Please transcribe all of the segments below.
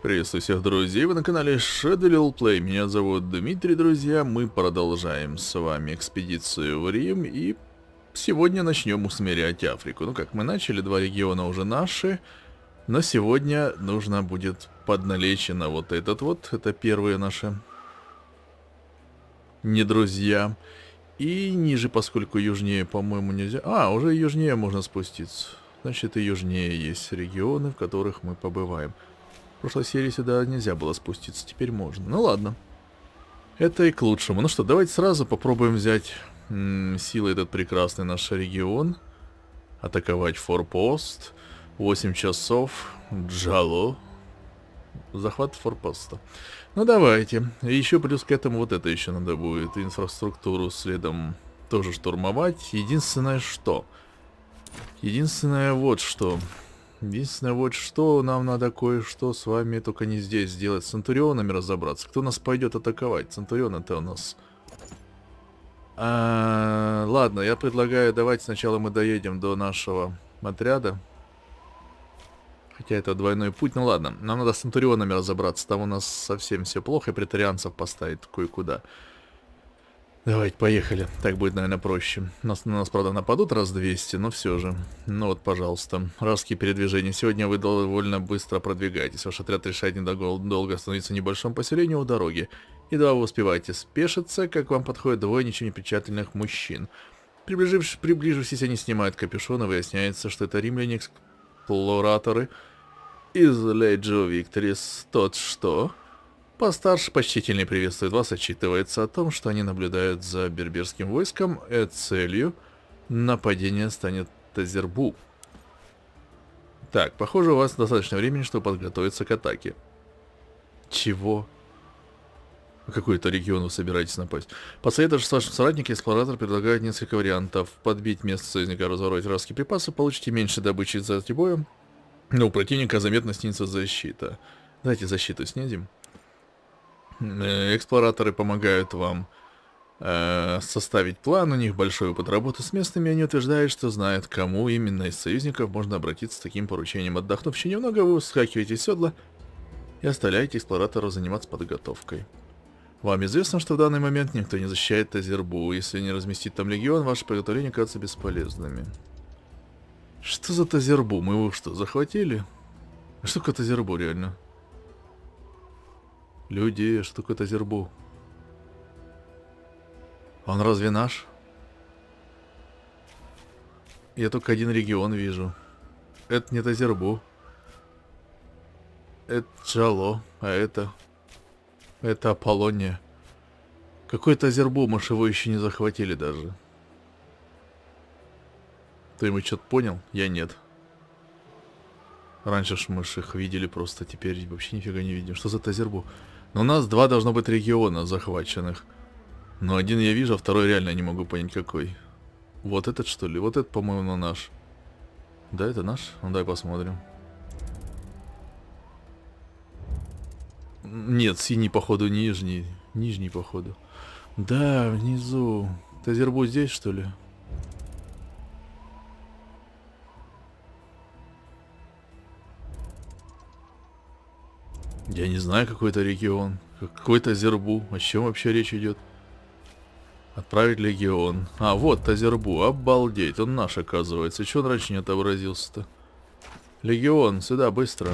Приветствую всех, друзей, вы на канале Shadow Little Play. Меня зовут Дмитрий, друзья. Мы продолжаем с вами экспедицию в Рим. И сегодня начнем усмирять Африку. Ну как, мы начали, два региона уже наши. Но сегодня нужно будет подналечь на вот этот вот. Это первые наши не друзья. И ниже, поскольку южнее, по-моему, нельзя... А, уже южнее можно спуститься. Значит, и южнее есть регионы, в которых мы побываем. В прошлой серии сюда нельзя было спуститься, теперь можно. Ну ладно. Это и к лучшему. Ну что, давайте сразу попробуем взять силой этот прекрасный наш регион. Атаковать форпост. 8 часов. Джало. Захват форпоста. Ну давайте. И еще плюс к этому вот это еще надо будет. Инфраструктуру следом тоже штурмовать. Единственное что. Единственное вот что нам надо кое-что с вами только не здесь сделать. С центурионами разобраться. Кто нас пойдет атаковать? Центурион-то у нас... ладно, я предлагаю, давайте сначала мы доедем до нашего отряда. Хотя это двойной путь. Ну ладно, нам надо с центурионами разобраться. Там у нас совсем все плохо, и претарианцев поставить кое-куда. Давайте, поехали. Так будет, наверное, проще. На нас, правда, нападут раз 200, но все же. Ну вот, пожалуйста. Рабские передвижения. Сегодня вы довольно быстро продвигаетесь. Ваш отряд решает недолго остановиться в небольшом поселении у дороги. Едва вы успеваете спешиться, как вам подходят двое ничем не примечательных мужчин. Приближившись, они снимают капюшон, и выясняется, что это римляне-эксплораторы из Леджио Викторис. Тот что... Постарше почтительно приветствует вас, отчитывается о том, что они наблюдают за берберским войском, и целью нападения станет Тазербу. Так, похоже, у вас достаточно времени, чтобы подготовиться к атаке. Чего? Какой-то регион вы собираетесь напасть? Посоветовавшись с вашим соратником, эксплоратор предлагает несколько вариантов. Подбить место союзника, разворовать вражеские припасы, получите меньше добычи из-за боя, но у противника заметно снизится защита. Давайте защиту снизим. Эксплораторы помогают вам составить план, у них большой опыт работы с местными, они утверждают, что знают, кому именно из союзников можно обратиться с таким поручением. Отдохнув еще немного, вы вскакиваете в седло и оставляете эксплоратору заниматься подготовкой. Вам известно, что в данный момент никто не защищает Тазербу. Если не разместить там легион, ваши приготовления кажутся бесполезными. Что за Тазербу? Мы его что, захватили? А что такое Тазербу реально? Люди, что такое Тазербу? Он разве наш? Я только один регион вижу. Это не Тазербу. Это Джало, а это... Это Аполлония. Какой Тазербу? Мы ж его еще не захватили даже. Кто-нибудь что-то понял? Я нет. Раньше ж мы ж их видели просто, теперь вообще нифига не видим. Что за Тазербу? Но у нас два должно быть региона захваченных. Но один я вижу, а второй реально не могу понять какой. Вот этот что ли? Вот этот, по-моему, наш. Да, это наш? Ну дай посмотрим. Нет, синий, походу, нижний. Нижний, походу. Да, внизу. Тазербу здесь, что ли? Я не знаю, какой это регион. Какой-то Тазербу. О чем вообще речь идет? Отправить легион. А, вот Тазербу. Обалдеть. Он наш, оказывается. Чего он раньше не отобразился-то? Легион, сюда, быстро.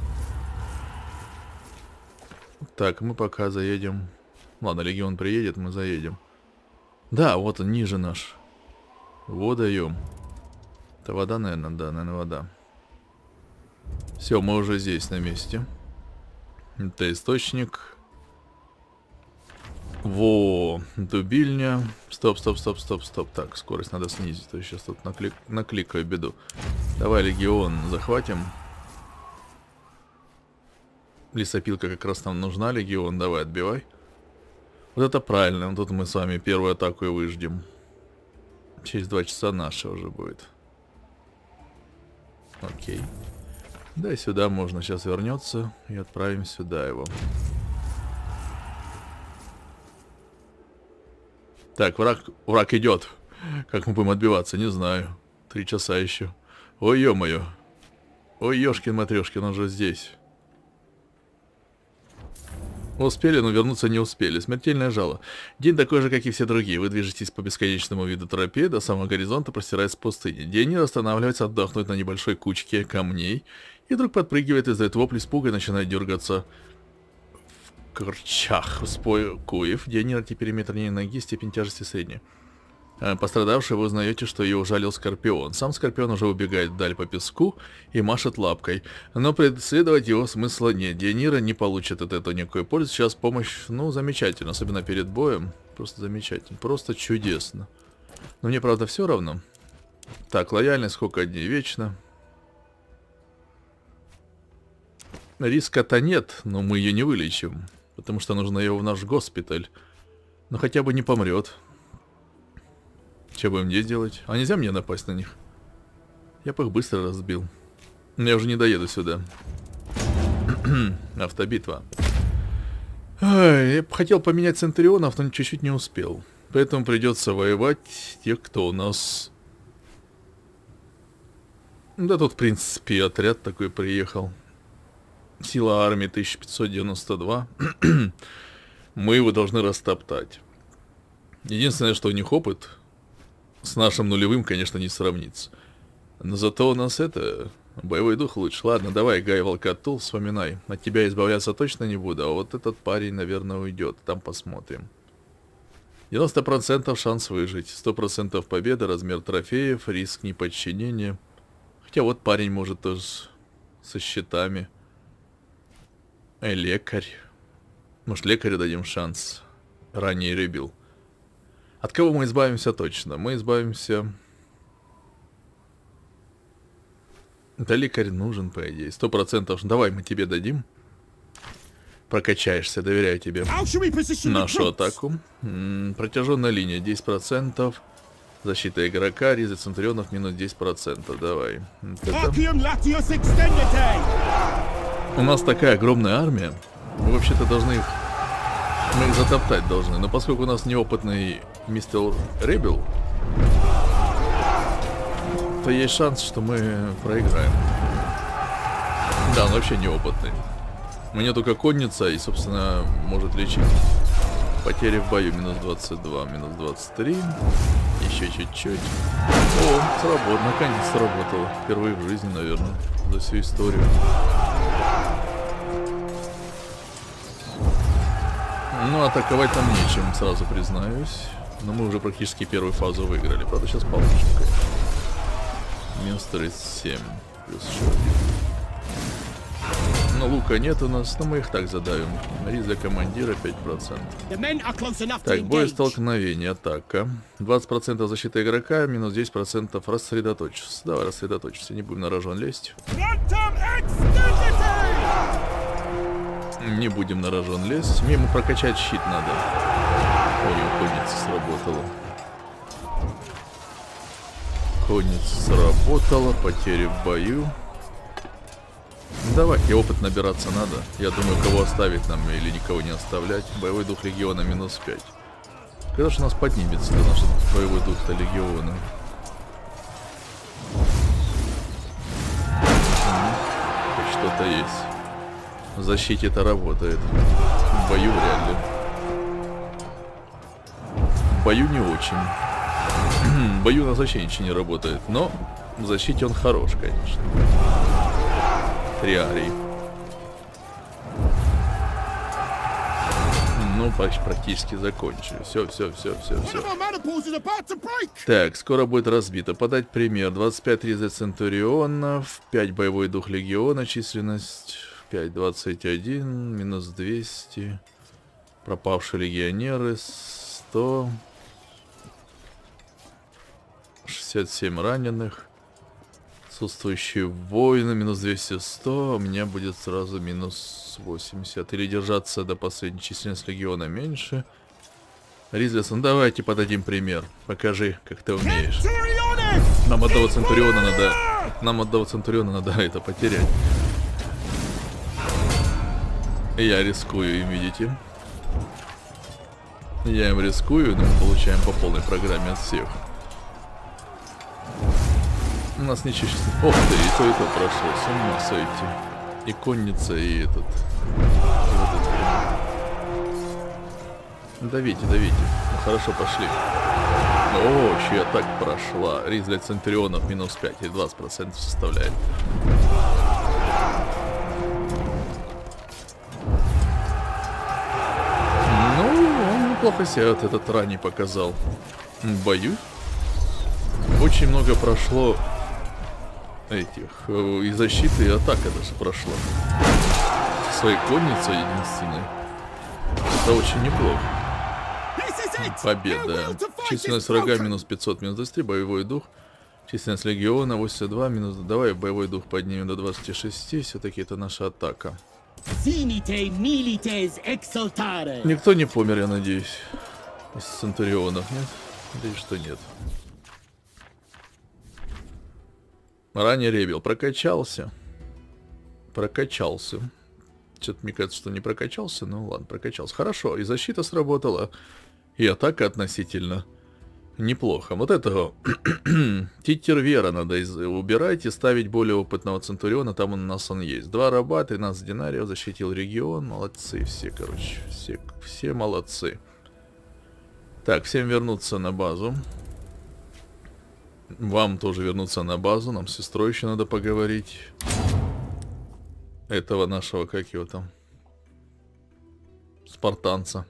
Так, мы пока заедем. Ладно, легион приедет, мы заедем. Да, вот он, ниже наш. Водоем. Это вода, наверное? Да, наверное, вода. Все, мы уже здесь, на месте. Это источник. Во, дубильня. Стоп. Так, скорость надо снизить. То есть сейчас тут накликаю беду. Давай легион захватим. Лесопилка как раз нам нужна, легион. Давай, отбивай. Вот это правильно. Тут мы с вами первую атаку и выждем. Через 2 часа наша уже будет. Окей. Да, и сюда можно сейчас вернется и отправим сюда его. Так, враг идет. Как мы будем отбиваться, не знаю. 3 часа еще. Ой, ё-моё. Ой, ёшкин-матрёшкин, он же здесь. Успели, но вернуться не успели. Смертельное жало. День такой же, как и все другие. Вы движетесь по бесконечному виду тропе, до самого горизонта простирается пустыня. Денир останавливается отдохнуть на небольшой кучке камней, и вдруг подпрыгивает, издает вопль испуга и начинает дергаться в корчах. Успокоив Денира теперь метр ноги, степень тяжести средняя. Пострадавший, вы узнаете, что ее ужалил Скорпион. Сам Скорпион уже убегает вдаль по песку и машет лапкой. Но преследовать его смысла нет. Денира не получит от этого никакой пользы. Сейчас помощь, ну, замечательно. Особенно перед боем. Просто замечательно. Просто чудесно. Но мне, правда, все равно. Так, лояльность сколько дней вечно. Риска-то нет, но мы ее не вылечим. Потому что нужно ее в наш госпиталь. Но хотя бы не помрет. Что будем здесь делать? А нельзя мне напасть на них? Я бы их быстро разбил. Я уже не доеду сюда. Автобитва. Ай, я бы хотел поменять центурионов, но чуть-чуть не успел. Поэтому придется воевать тех, кто у нас... Да тут, в принципе, отряд такой приехал. Сила армии 1592. Мы его должны растоптать. Единственное, что у них опыт... С нашим нулевым, конечно, не сравнится. Но зато у нас это... Боевой дух лучше. Ладно, давай, Гай Волкотул, вспоминай. От тебя избавляться точно не буду, а вот этот парень, наверное, уйдет. Там посмотрим. 90% шанс выжить. 100% победа, размер трофеев, риск неподчинения. Хотя вот парень может тоже со щитами. Лекарь. Может, лекарю дадим шанс. Ранее рыбил. От кого мы избавимся точно? Мы избавимся... Да лекарь нужен, по идее. 100%. Давай, мы тебе дадим. Прокачаешься, доверяю тебе. Нашу атаку. Протяженная линия 10%. Защита игрока, ризы центурионов минус 10%. Давай. У нас такая огромная армия. Мы вообще-то должны их... Мы их затоптать должны. Но поскольку у нас неопытный мистер Ребел, то есть шанс, что мы проиграем. Да, он вообще неопытный. У меня только конница и, собственно, может лечить. Потери в бою минус 22, минус 23. Еще чуть-чуть. О, сработало. Наконец сработало. Впервые в жизни, наверное, за всю историю. Ну, атаковать нам нечем, сразу признаюсь. Но мы уже практически первую фазу выиграли. Правда, сейчас получим, конечно. Минус 37. Плюс еще один. Но лука нет у нас, но мы их так задавим. Риск для командира 5%. Так, боестолкновение, атака. 20% защиты игрока, минус 10% рассредоточиться. Давай рассредоточиться, не будем на рожон лезть. Не будем на рожон лезть. Мне ему прокачать щит надо. Ой, конница сработала. Конница сработала. Потери в бою. Давайте, опыт набираться надо. Я думаю, кого оставить нам или никого не оставлять. Боевой дух легиона минус 5. Когда же у нас поднимется наш боевой дух-то легиона? Хоть что-то есть. В защите это работает. В бою вряд ли. В бою не очень. В бою у нас вообще ничего не работает. Но в защите он хорош, конечно. Триарий. Ну, практически закончили. Все. Так, скоро будет разбито. Подать пример. 25 риза центурионов, 5 боевой дух легиона, численность 5, 21, минус 200. Пропавшие легионеры 100. 67 раненых. Отсутствующие воины минус 200, 100. У меня будет сразу минус 80. Или держаться до последней численности легиона меньше. Ризлисон, давайте подадим пример. Покажи, как ты умеешь. Нам одного центуриона надо... это потерять. Я рискую им, видите? Я им рискую, но мы получаем по полной программе от всех. У нас ничего сейчас... Ох ты, и то прошло. С ума сойти. И конница, и этот... Давите, давите. Ну, хорошо, пошли. О, чья так прошла. Риск для центурионов минус 5 и 20% составляет. Ну, он неплохо себя вот этот ранний показал. Боюсь. Очень много прошло этих и защиты, и атака даже прошла. Своей конницей единственной. Это очень неплохо. Победа. Численность врага минус 500, минус 23, боевой дух. Численность легиона 82, минус... Давай боевой дух поднимем до 26, все-таки это наша атака. Никто не помер, я надеюсь. Из центурионов, нет? Надеюсь, что нет. Ранее ребел прокачался. Прокачался. Что-то мне кажется, что не прокачался. Ну ладно, прокачался. Хорошо, и защита сработала. И атака относительно неплохо. Вот этого Титтервера надо убирать и ставить более опытного центуриона. Там у нас он есть. 2 раба, 13 динариев, защитил регион. Молодцы все, короче. Все молодцы. Так, всем вернуться на базу. Вам тоже вернуться на базу. Нам с сестрой еще надо поговорить. Этого нашего, как его там? Спартанца.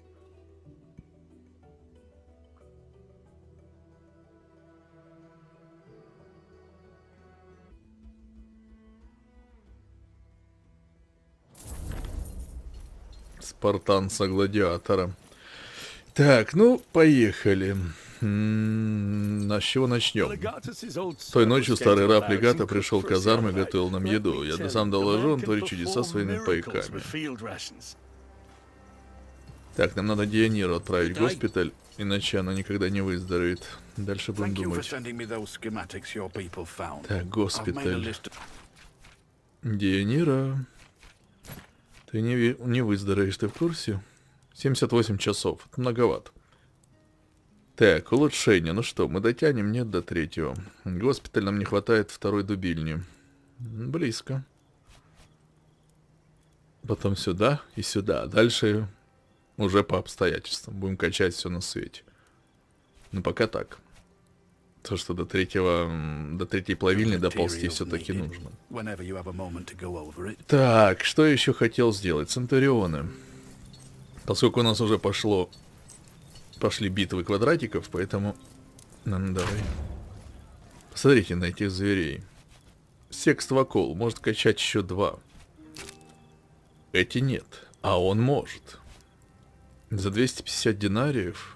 Спартанца-гладиатора. Так, ну, поехали. А с чего начнем? Той ночью старый раб легата пришел в казармы и готовил нам еду. Я сам доложу, он творит чудеса своими пайками. Так, нам надо Диониру отправить в госпиталь, иначе она никогда не выздоровеет. Дальше будем думать. Так, госпиталь. Дионира. Ты не выздоровеешь, ты в курсе? 78 часов. Это многовато. Так, улучшение. Ну что, мы дотянем? Нет, до 3-го. Госпиталь нам не хватает 2-й дубильни. Близко. Потом сюда и сюда. Дальше уже по обстоятельствам. Будем качать все на свете. Ну, пока так. То, что до 3-й плавильни доползти все-таки нужно. Так, что я еще хотел сделать? Центурионы. Поскольку у нас уже пошли битвы квадратиков, поэтому... Ну, давай. Посмотрите на этих зверей. Секст-вакол может качать еще 2. Эти нет. А он может. За 250 динариев...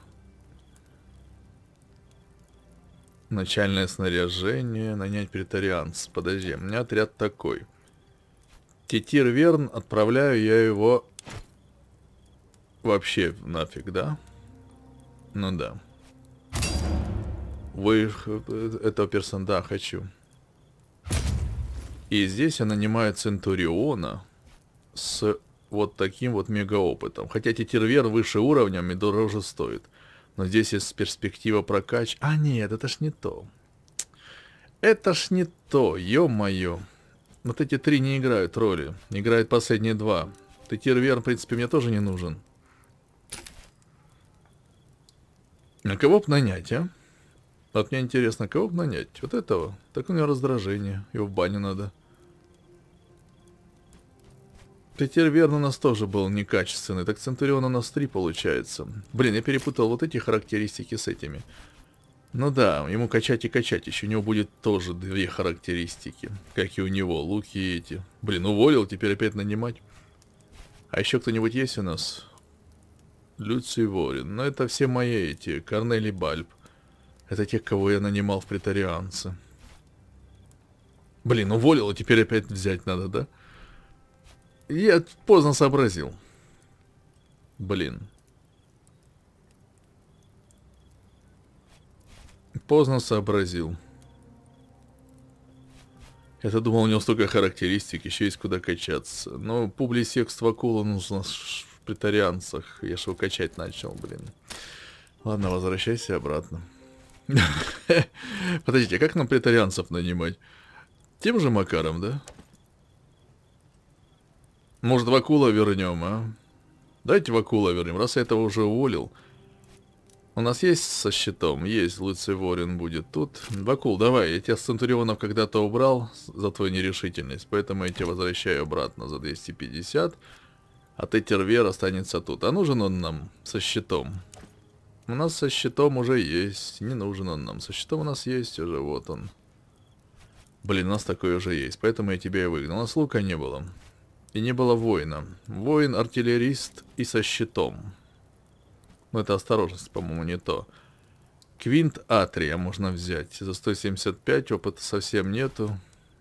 Начальное снаряжение, нанять претарианца. Подожди, у меня отряд такой. Титир Верн, отправляю я его вообще нафиг, да? Ну да. Вы этого персонажа, да, хочу. И здесь я нанимаю Центуриона с вот таким вот мегаопытом. Хотя Титир Верн выше уровнем и дороже стоит. Но здесь есть перспектива прокач. А, нет, это ж не то. Это ж не то, ё-моё. Вот эти 3 не играют роли. Играют последние 2. Титир-Верн, в принципе, мне тоже не нужен. А кого б нанять, а? Вот мне интересно, кого б нанять? Вот этого? Так у него раздражение. Его в баню надо. Титир-Верн у нас тоже был некачественный. Так Центурион у нас 3 получается. Блин, я перепутал вот эти характеристики с этими. Ну да, ему качать и качать. Еще у него будет тоже 2 характеристики. Как и у него. Луки эти. Блин, уволил, теперь опять нанимать. А еще кто-нибудь есть у нас? Люций Ворин. Ну это все мои эти. Корнелий Бальб. Это те, кого я нанимал в претарианцы. Блин, уволил, а теперь опять взять надо, да? Я поздно сообразил. Блин. Поздно сообразил. Я-то думал, у него столько характеристик, еще есть куда качаться. Но Публий Секст Вакула нужно в претарианцах. Я же его качать начал, блин. Ладно, возвращайся обратно. Подождите, а как нам претарианцев нанимать? Тем же макаром, да? Может, Вакула вернем, а? Давайте Вакула вернем, раз я этого уже уволил. У нас есть со щитом? Есть, Луций Ворин будет тут. Вакул, давай, я тебя с Центурионов когда-то убрал за твою нерешительность, поэтому я тебя возвращаю обратно за 250. А ты, Тервер, останется тут. А нужен он нам со щитом? У нас со щитом уже есть. Не нужен он нам. Со щитом у нас есть уже, вот он. Блин, у нас такой уже есть, поэтому я тебя и выгнал. У нас лука не было. И не было воина. Воин, артиллерист и со щитом. Ну, это осторожность, по-моему, не то. Квинт Атрия можно взять. За 175 опыта совсем нету.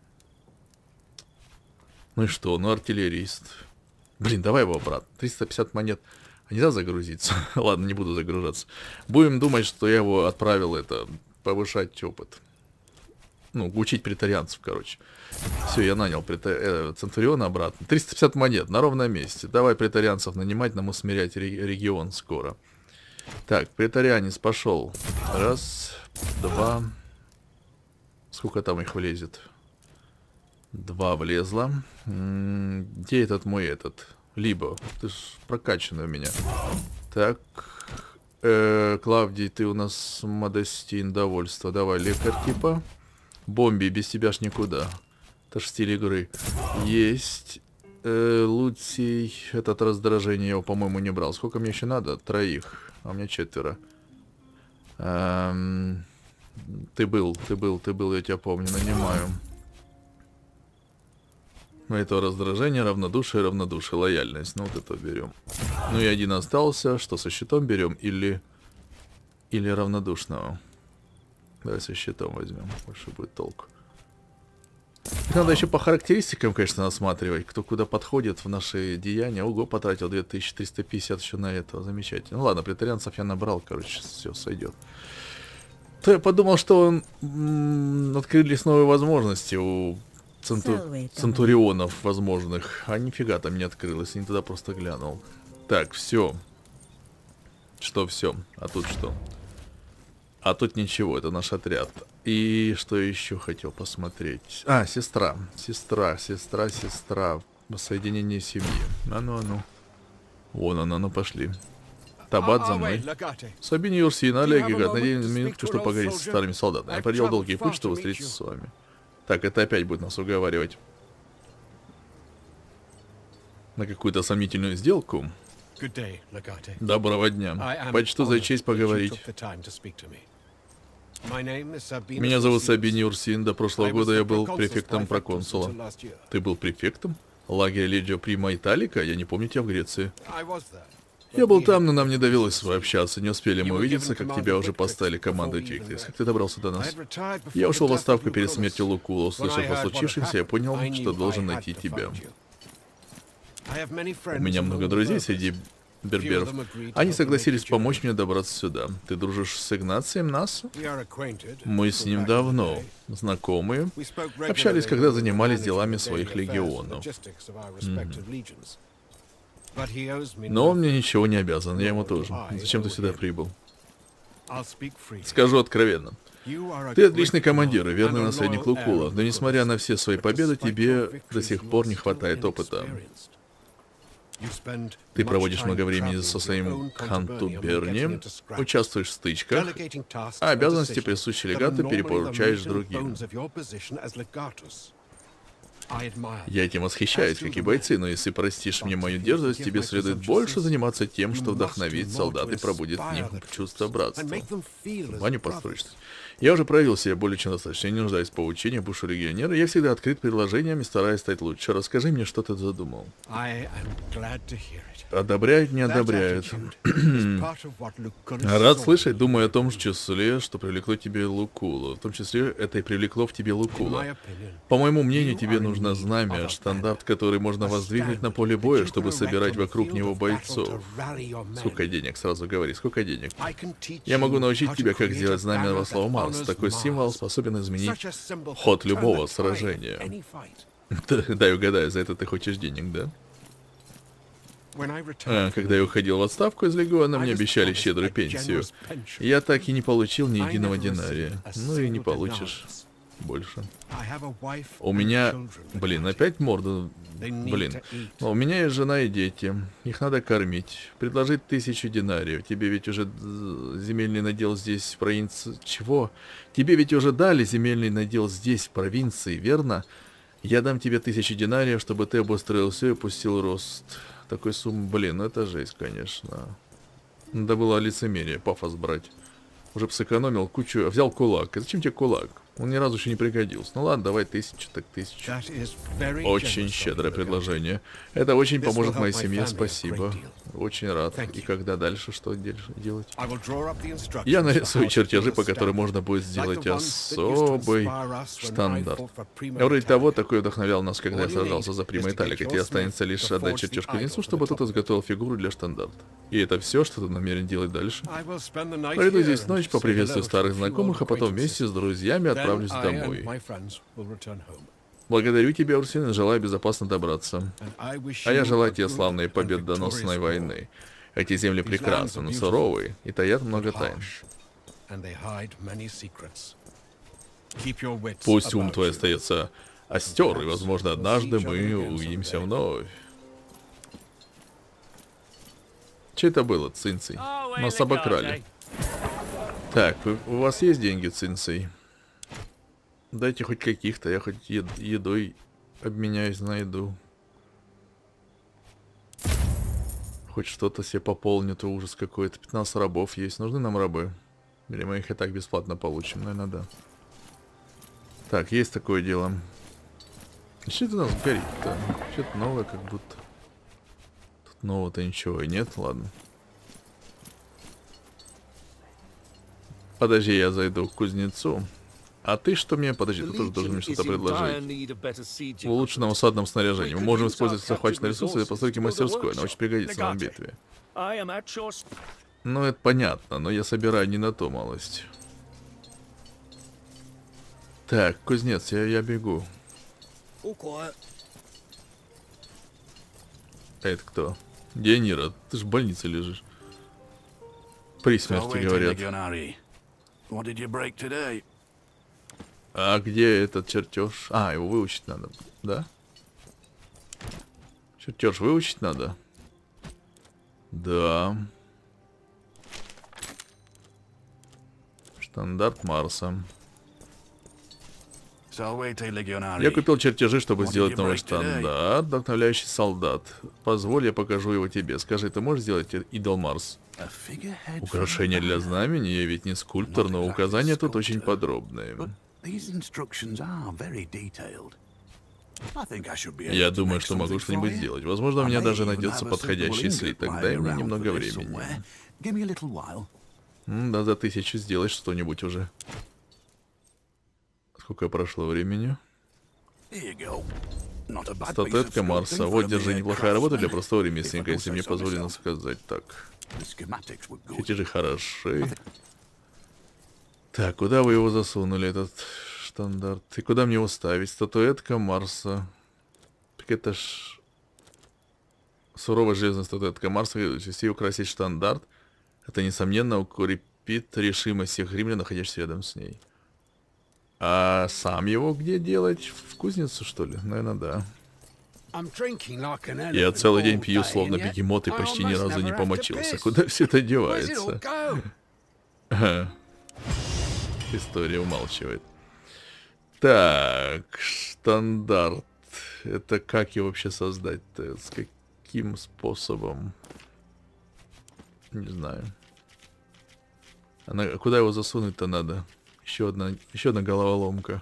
Ну и что? Ну, артиллерист. Блин, давай его обратно. 350 монет. А нельзя загрузиться? Ладно, не буду загружаться. Будем думать, что я его отправил повышать опыт. Ну, учить претарианцев, короче. Все, я нанял Центуриона обратно. 350 монет на ровном месте. Давай претарианцев нанимать, нам усмирять регион скоро. Так, претарианец пошел. Раз, два. Сколько там их влезет? 2 влезло. Где этот мой Либо, ты ж прокачанный у меня. Так. Клавдий, ты у нас Модестин, довольство. Давай, лекарь типа. Бомби, без тебя ж никуда. Это ж стиль игры. Есть. Луций, этот раздражение я его, по-моему, не брал. Сколько мне еще надо? 3. А у меня 4. Ты был, я тебя помню, нанимаю. Это раздражение, равнодушие, лояльность. Ну, вот это берем. Ну и один остался. Что, со щитом берем или равнодушного? Давай со щитом возьмем. Больше будет толку. Надо еще по характеристикам, конечно, осматривать, кто куда подходит в наши деяния. Ого, потратил 2350 еще на это. Замечательно. Ну ладно, претарианцев я набрал, короче, все сойдет. То я подумал, что открылись новые возможности у центурионов возможных. А нифига там не открылось, я не туда просто глянул. Так, все. Что все? А тут что? А тут ничего, это наш отряд. И что еще хотел посмотреть? А, сестра. Сестра. Воссоединение семьи. Ну. Вон она, ну пошли. Табат за мной. Сабини Юрсина, Олег Гигат, надеюсь, минутку, чтобы поговорить с старыми солдатами. Я проделал долгий путь, чтобы встретиться с вами. Так, это опять будет нас уговаривать на какую-то сомнительную сделку. Доброго дня. Почту за честь поговорить. Меня зовут Сабини Урсин. До прошлого года я был префектом проконсула. Ты был префектом? Лагеря Леджио Прима Италика? Я не помню тебя в Греции. Я был там, но нам не довелось с тобой общаться. Не успели мы увидеться, как тебя уже поставили командой Тиктис. Как ты добрался до нас? Я ушел в отставку перед смертью Лукула. Услышав о случившемся, я понял, что должен найти тебя. У меня много друзей среди берберов. Они согласились помочь мне добраться сюда. Ты дружишь с Игнацием Насу? Мы с ним давно знакомы. Общались, когда занимались делами своих легионов. Но он мне ничего не обязан, я ему тоже. Зачем ты сюда прибыл? Скажу откровенно. Ты отличный командир и верный наследник Лукула, но несмотря на все свои победы, тебе до сих пор не хватает опыта. Ты проводишь много времени со своим Хантуберни, участвуешь в стычках, а обязанности, присущие легату, перепоручаешь другим. Я этим восхищаюсь, как и бойцы, но если простишь мне мою дерзость, тебе следует больше заниматься тем, что вдохновит солдат и пробудит в них чувство братства. Баню построишь. Я уже проявил себя более чем достаточно, я не нуждаюсь в поучении, бушу легионера, я всегда открыт предложениям и стараюсь стать лучше. Расскажи мне, что ты задумал. Одобряют, не одобряют. Рад слышать, думаю о том числе, что привлекло тебе Лукула. В том числе, это и привлекло в тебе Лукула. По моему мнению, тебе нужно знамя, штандарт, который можно воздвигнуть на поле боя, чтобы собирать вокруг него бойцов. Сколько денег, сразу говори, сколько денег. Я могу научить тебя, как сделать знамя во славу Марс. Такой символ способен изменить ход любого сражения. Дай угадаю, за это ты хочешь денег, да? Когда я уходил в отставку из легиона, мне обещали щедрую пенсию. Я так и не получил ни единого динария. Ну и не получишь. больше. У меня... Блин, опять морда... Блин. Но у меня есть жена и дети. Их надо кормить. Предложить 1000 динариев. Тебе ведь уже земельный надел здесь, в провинции... Чего? Тебе ведь уже дали земельный надел здесь, в провинции, верно? Я дам тебе 1000 динариев, чтобы ты обустроил все и пустил рост. Такой суммы... Блин, ну это жесть, конечно. Надо было лицемерие, пафос брать. Уже бы сэкономил кучу... Взял кулак. И зачем тебе кулак? Он ни разу еще не пригодился. Ну ладно, давай 1000, так 1000. Очень щедрое предложение. Это очень поможет моей семье, спасибо. Очень рад. И когда дальше, что делать? Я нарисую чертежи, по которым можно будет сделать особый штандарт. Вроде того, такой вдохновлял нас, когда я сражался за Прима Италика. Тебе останется лишь отдать чертеж кузнецу, чтобы тот изготовил фигуру для штандарта. И это все, что ты намерен делать дальше? Проведу здесь ночь, поприветствую старых знакомых, а потом вместе с друзьями отправлюсь домой. Благодарю тебя, Урсин, и желаю безопасно добраться. А я желаю тебе славной победоносной войны. Эти земли прекрасны, но суровые и таят много тайн. Пусть ум твой остается остер, и, возможно, однажды мы увидимся вновь. Че это было, Цинций? Нас обокрали. Так, у вас есть деньги, Цинций? Дайте хоть каких-то, я хоть едой обменяюсь на еду. Хоть что-то себе пополню, то ужас какой-то. 15 рабов есть, нужны нам рабы. Или мы их и так бесплатно получим, наверное, да. Так, есть такое дело. Что это у нас горит-то? Что-то новое как будто. Тут нового-то ничего и нет, ладно. Подожди, я зайду к кузнецу. А ты что мне... Подожди, ты тоже должен мне что-то предложить. В улучшенном осадном снаряжении. Мы можем использовать захваченные ресурсы для постройки мастерской. Она очень пригодится нам в битве. Ну, это понятно, но я собираю не на ту малость. Так, кузнец, я бегу. А это кто? Дионира, ты ж в больнице лежишь. При смерти, говорят. А где этот чертеж? А, его выучить надо, да? Чертеж выучить надо? Да. Штандарт Марса. Я купил чертежи, чтобы сделать новый штандарт, вдохновляющий солдат. Позволь, я покажу его тебе. Скажи, ты можешь сделать идол Марс? Украшение для знамени, я ведь не скульптор, но указания тут очень подробные. Я думаю, что могу что-нибудь сделать. Возможно, у меня даже найдется подходящий слиток. Дай мне немного времени. Да, за 1000 сделать что-нибудь уже. Сколько прошло времени? Статуэтка Марса. Вот, держи, неплохая работа для простого ремесленника, если мне позволено сказать так. Чертежи хороши. Так, куда вы его засунули, этот штандарт? И куда мне его ставить? Статуэтка Марса. Так это ж... Суровая железная статуэтка Марса. Если украсить штандарт, это, несомненно, укрепит решимость всех римлян, находящихся рядом с ней. А сам его где делать? В кузницу, что ли? Наверное, да. Я целый день пью, словно бегемот, и почти ни разу не помочился. Куда все это девается? История умалчивает. Так, штандарт. Это как его вообще создать-то? С каким способом? Не знаю. А куда его засунуть-то надо? Еще одна головоломка.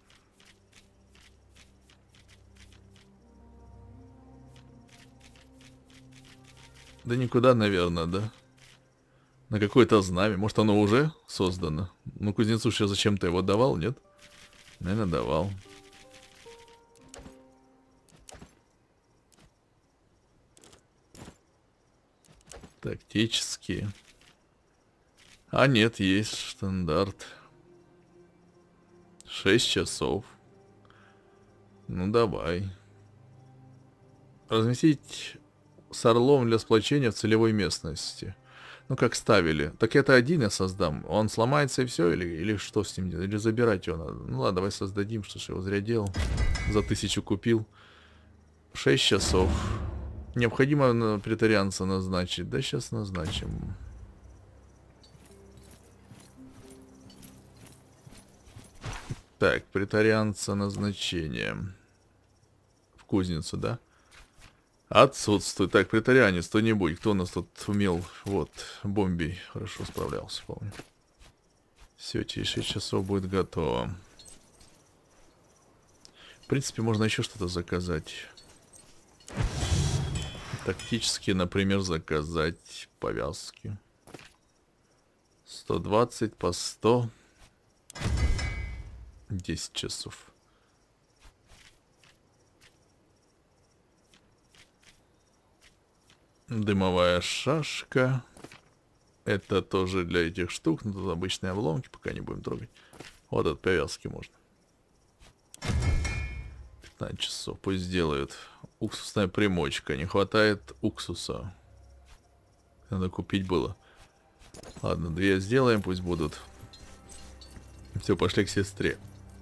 Да никуда, наверное, да? На какое-то знамя. Может, оно уже создано? Ну, кузнецу сейчас зачем-то его давал, нет? Наверное, давал. Тактические. А нет, есть штандарт. 6 часов. Ну, давай. Разместить с орлом для сплочения в целевой местности. Ну как ставили. Так это один я создам. Он сломается и все, или что с ним делать? Или забирать его надо? Ну ладно, давай создадим, что ж его зря делал. За 1000 купил. 6 часов. Необходимо на претарианца назначить. Да сейчас назначим. Так, претарианца назначение. В кузницу, да? Отсутствует. Так, претарианец, кто-нибудь. Кто у нас тут умел? Вот, Бомбей. Хорошо справлялся, помню. Все, через 6 часов будет готово. В принципе, можно еще что-то заказать. Тактически, например, заказать повязки. 120 по 100. 10 часов. Дымовая шашка. Это тоже для этих штук. Но тут обычные обломки, пока не будем трогать. Вот от повязки можно. 15 часов. Пусть сделают. Уксусная примочка. Не хватает уксуса. Надо купить было. Ладно, 2 сделаем, пусть будут. Все, пошли к сестре.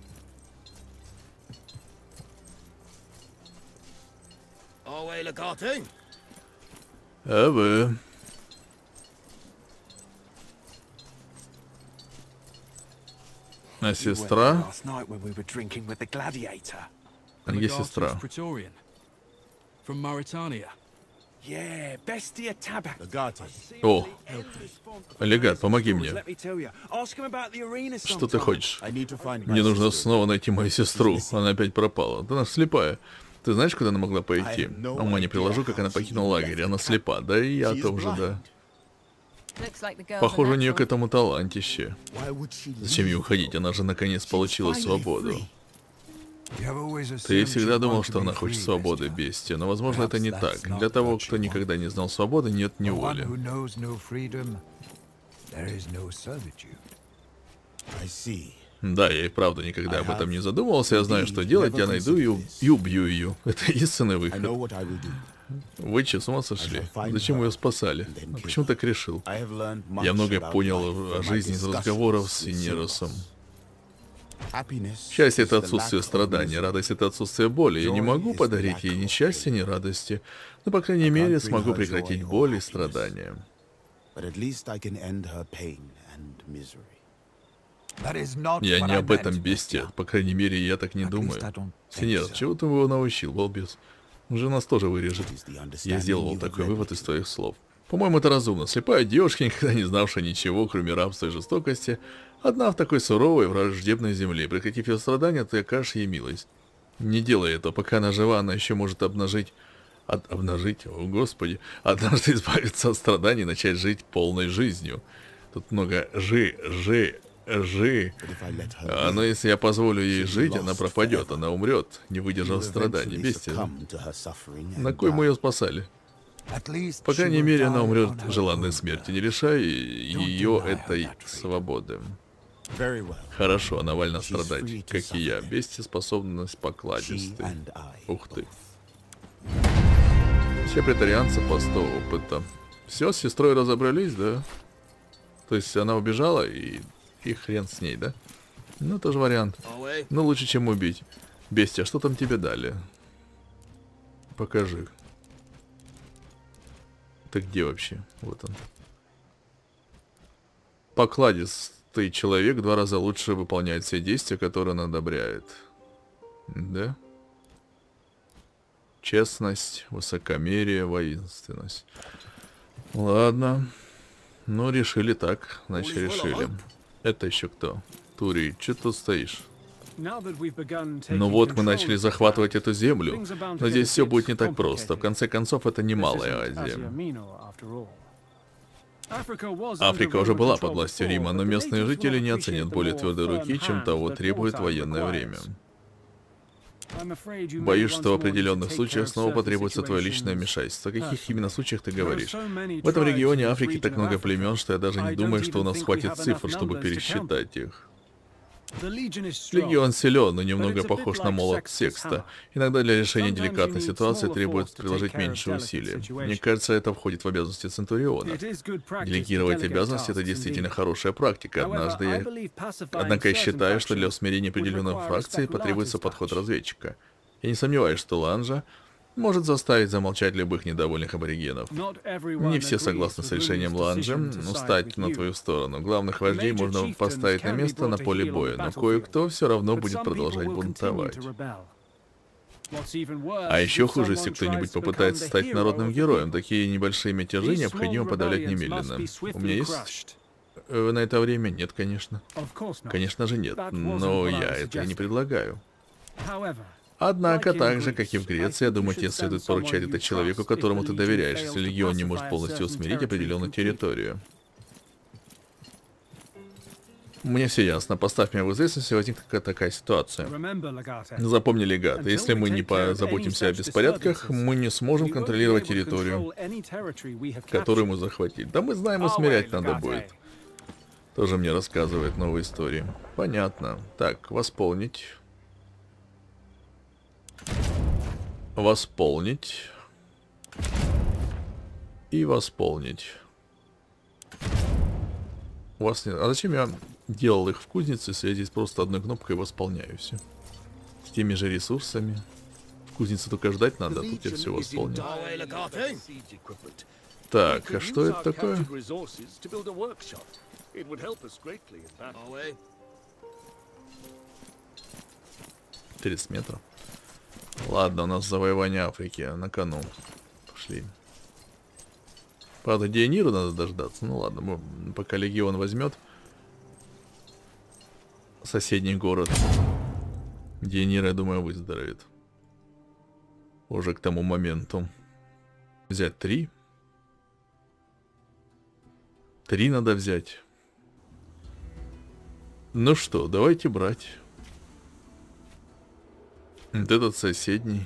А вы? А сестра? А где сестра? О, легат, помоги мне. Что ты хочешь? Мне нужно снова найти мою сестру. Она опять пропала. Да она слепая. Ты знаешь, куда она могла пойти? Ума не приложу, как она покинула лагерь. Она слепа. Да и я тоже, да. Похоже, у нее к этому талантище. Зачем ей уходить? Она же наконец получила свободу. Ты всегда думал, что она хочет свободы, бестия, но, возможно, это не так. Для того, кто никогда не знал свободы, нет неволи. Да, я и правда никогда об этом не задумывался. Я знаю, что делать. Я найду ее и убью ее. Это единственный выход. Вы че, с ума сошли? Зачем ее спасали? А почему так решил? Я многое понял о жизни из разговоров с Синеросом. Счастье — это отсутствие страданий, радость — это отсутствие боли. Я не могу подарить ей ни счастья, ни радости, но, по крайней мере, смогу прекратить боль и страдания. Я не об этом, бестия. По крайней мере, я так не думаю. Синерос, чего ты его научил, балбес? Он же нас тоже вырежет. Я сделал такой вывод из твоих слов. По-моему, это разумно. Слепая девушка, никогда не знавшая ничего, кроме рабства и жестокости, одна в такой суровой, враждебной земле. Прекратив ее страдания, ты окажешь ей милость. Не делай это, пока она жива, она еще может обнажить... Обнажить? О, Господи. Однажды избавиться от страданий и начать жить полной жизнью. Тут много жи. Но если я позволю ей жить, она пропадет, она умрет, не выдержав страданий. Бестия. На кой мы ее спасали? По крайней мере, она умрет желанной смерти, не лишая ее этой свободы. Хорошо, она вольна страдать, как и я. Бестия — способность покладистой. Ух ты. Все претарианцы по 100 опыта. Все, с сестрой разобрались, да? То есть она убежала и хрен с ней, да? Ну, тоже вариант. Ну, лучше, чем убить. Бестия, что там тебе дали? Покажи. Ты где вообще? Вот он. Покладистый человек 2 раза лучше выполняет все действия, которые он одобряет. Да? Честность, высокомерие, воинственность. Ладно. Ну, решили так. Значит, решили. Это еще кто? Тури, что тут стоишь? Ну вот, мы начали захватывать эту землю, но здесь все будет не так просто. В конце концов, это не Малая Азия. Африка уже была под властью Рима, но местные жители не оценят более твердой руки, чем того требует военное время. Боюсь, что в определенных случаях снова потребуется твое личное вмешательство. О каких именно случаях ты говоришь? В этом регионе Африки так много племен, что я даже не думаю, что у нас хватит цифр, чтобы пересчитать их. Легион силен, но немного похож на молот Секста. Иногда для решения деликатной ситуации требуется приложить меньше усилий. Мне кажется, это входит в обязанности Центуриона. Делегировать обязанности — это действительно хорошая практика. Однако я считаю, что для усмирения определенной фракции потребуется подход разведчика. Я не сомневаюсь, что Ланжа может заставить замолчать любых недовольных аборигенов. Не все согласны с решением Ланжа стать на твою сторону. Главных вождей можно поставить на место на поле боя, но кое-кто все равно будет продолжать бунтовать. А еще хуже, если кто-нибудь попытается стать народным героем. Такие небольшие мятежи необходимо подавлять немедленно. У меня есть на это время? Нет, конечно. Конечно же нет, но я это не предлагаю. Однако, так же, как и в Греции, я думаю, тебе следует поручать это человеку, которому ты доверяешь, если легион не может полностью усмирить определенную территорию. Мне все ясно. Поставь меня в известность, если возникнет такая ситуация. Запомни, легат, если мы не позаботимся о беспорядках, мы не сможем контролировать территорию, которую мы захватили. Да мы знаем, усмирять надо будет. Тоже мне рассказывает новые истории. Понятно. Так, восполнить. Восполнить. И восполнить. У вас нет... А зачем я делал их в кузнице, если я здесь просто одной кнопкой восполняю все? С теми же ресурсами. В кузнице только ждать надо, а тут я все восполнил. Так, а что это такое? 30 метров. Ладно, у нас завоевание Африки на кону. Пошли. Правда, Дейениру надо дождаться. Ну ладно, пока легион возьмет соседний город. Дейенир, я думаю, выздоровеет. Уже к тому моменту. Взять 3. 3 надо взять. Ну что, давайте брать. Вот этот соседний.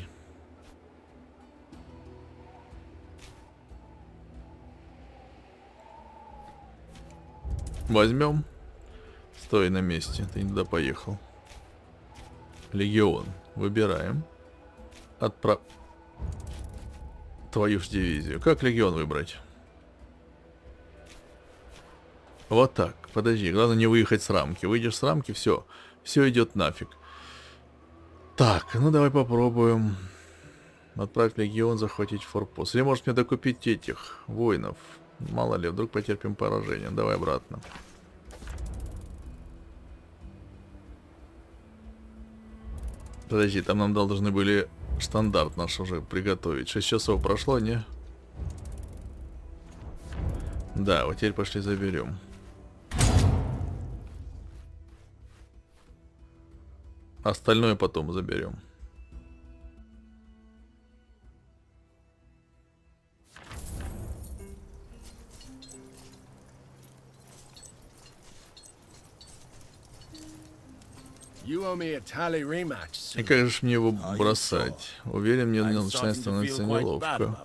Возьмем. Стой на месте, ты не туда поехал. Легион. Выбираем. Твою ж дивизию. Как легион выбрать? Вот так. Подожди, главное не выехать с рамки. Выйдешь с рамки, все. Все идет нафиг. Так, ну давай попробуем. Отправить легион захватить форпост. Или может мне докупить этих воинов? Мало ли, вдруг потерпим поражение. Давай обратно. Подожди, там нам должны были штандарт наш уже приготовить. 6 часов прошло, не? Да, вот теперь пошли заберем. Остальное потом заберем. И как же мне его бросать? Уверен, мне начинает становиться неловко.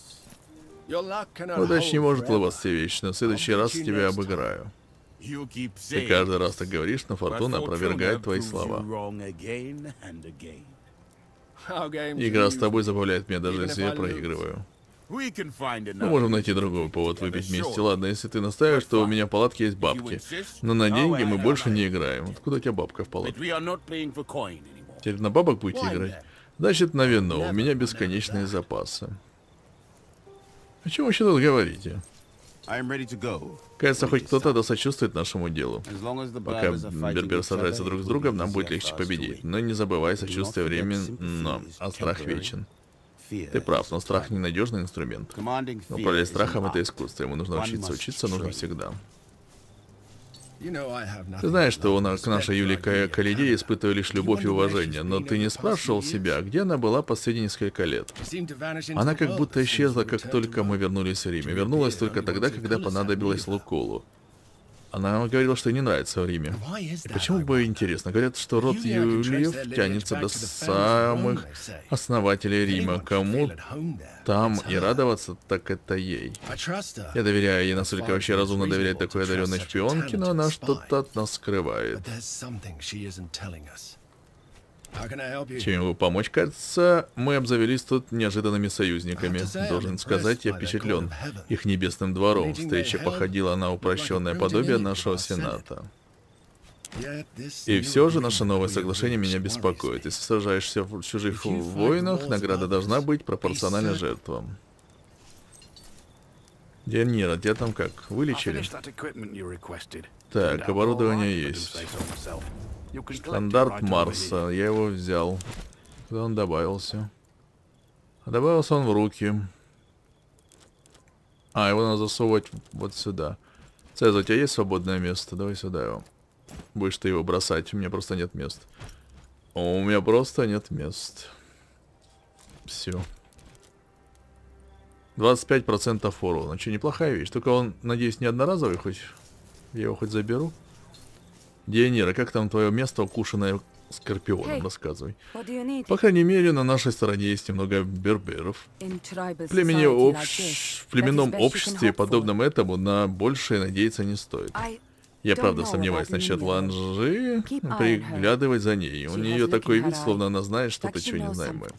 Удача не может улыбаться вечно. В следующий раз я тебя обыграю. Ты каждый раз так говоришь, но фортуна опровергает твои слова. Игра с тобой забавляет меня, даже если я проигрываю. Мы можем найти другой повод выпить вместе. Ладно, если ты настаиваешь, то у меня в палатке есть бабки. Но на деньги мы больше не играем. Откуда у тебя бабка в палатке? Теперь на бабок будете играть? Значит, на вино. У меня бесконечные запасы. О чем вы еще тут говорите? Кажется, хоть кто-то сочувствует нашему делу. Пока берберы сражаются друг с другом, нам будет легче победить. Но не забывай, сочувствие временно, а страх вечен. Ты прав, но страх ненадежный инструмент. Управлять страхом — это искусство. Ему нужно учиться. Учиться нужно всегда. Ты знаешь, что к нашей Юлии Калиде испытываю лишь любовь и уважение, но ты не спрашивал себя, где она была последние несколько лет? Она как будто исчезла, как только мы вернулись в Рим. Вернулась только тогда, когда понадобилась Лукулу. Она говорила, что ей не нравится в Риме. И почему бы интересно? Говорят, что род Юлиев тянется до самых основателей Рима. Кому там и радоваться, так это ей. Я доверяю ей, насколько вообще разумно доверять такой одаренной шпионке, но она что-то от нас скрывает. Чем я могу помочь? Кажется, мы обзавелись тут неожиданными союзниками. Должен сказать, я впечатлен их небесным двором. Встреча походила на упрощенное подобие нашего Сената. И все же наше новое соглашение меня беспокоит. Если сражаешься в чужих войнах, награда должна быть пропорциональна жертвам. Дианира, тебя там как? Вылечили? Так, оборудование есть. Стандарт Марса. Я его взял. Куда он добавился? Добавился он в руки. А, его надо засовывать вот сюда. Цезарь, у тебя есть свободное место? Давай сюда его. Будешь ты его бросать. У меня просто нет мест. У меня просто нет мест. Все. 25% урона. Че, неплохая вещь. Только он, надеюсь, не одноразовый хоть. Я его хоть заберу. Дианира, как там твое место, укушенное скорпионом? Рассказывай. По крайней мере, на нашей стороне есть немного берберов. В племенном обществе, подобном этому, на большее надеяться не стоит. Я правда сомневаюсь насчет Ланжи. Приглядывать за ней. У нее такой вид, словно она знает что-то, чего не знаем мы.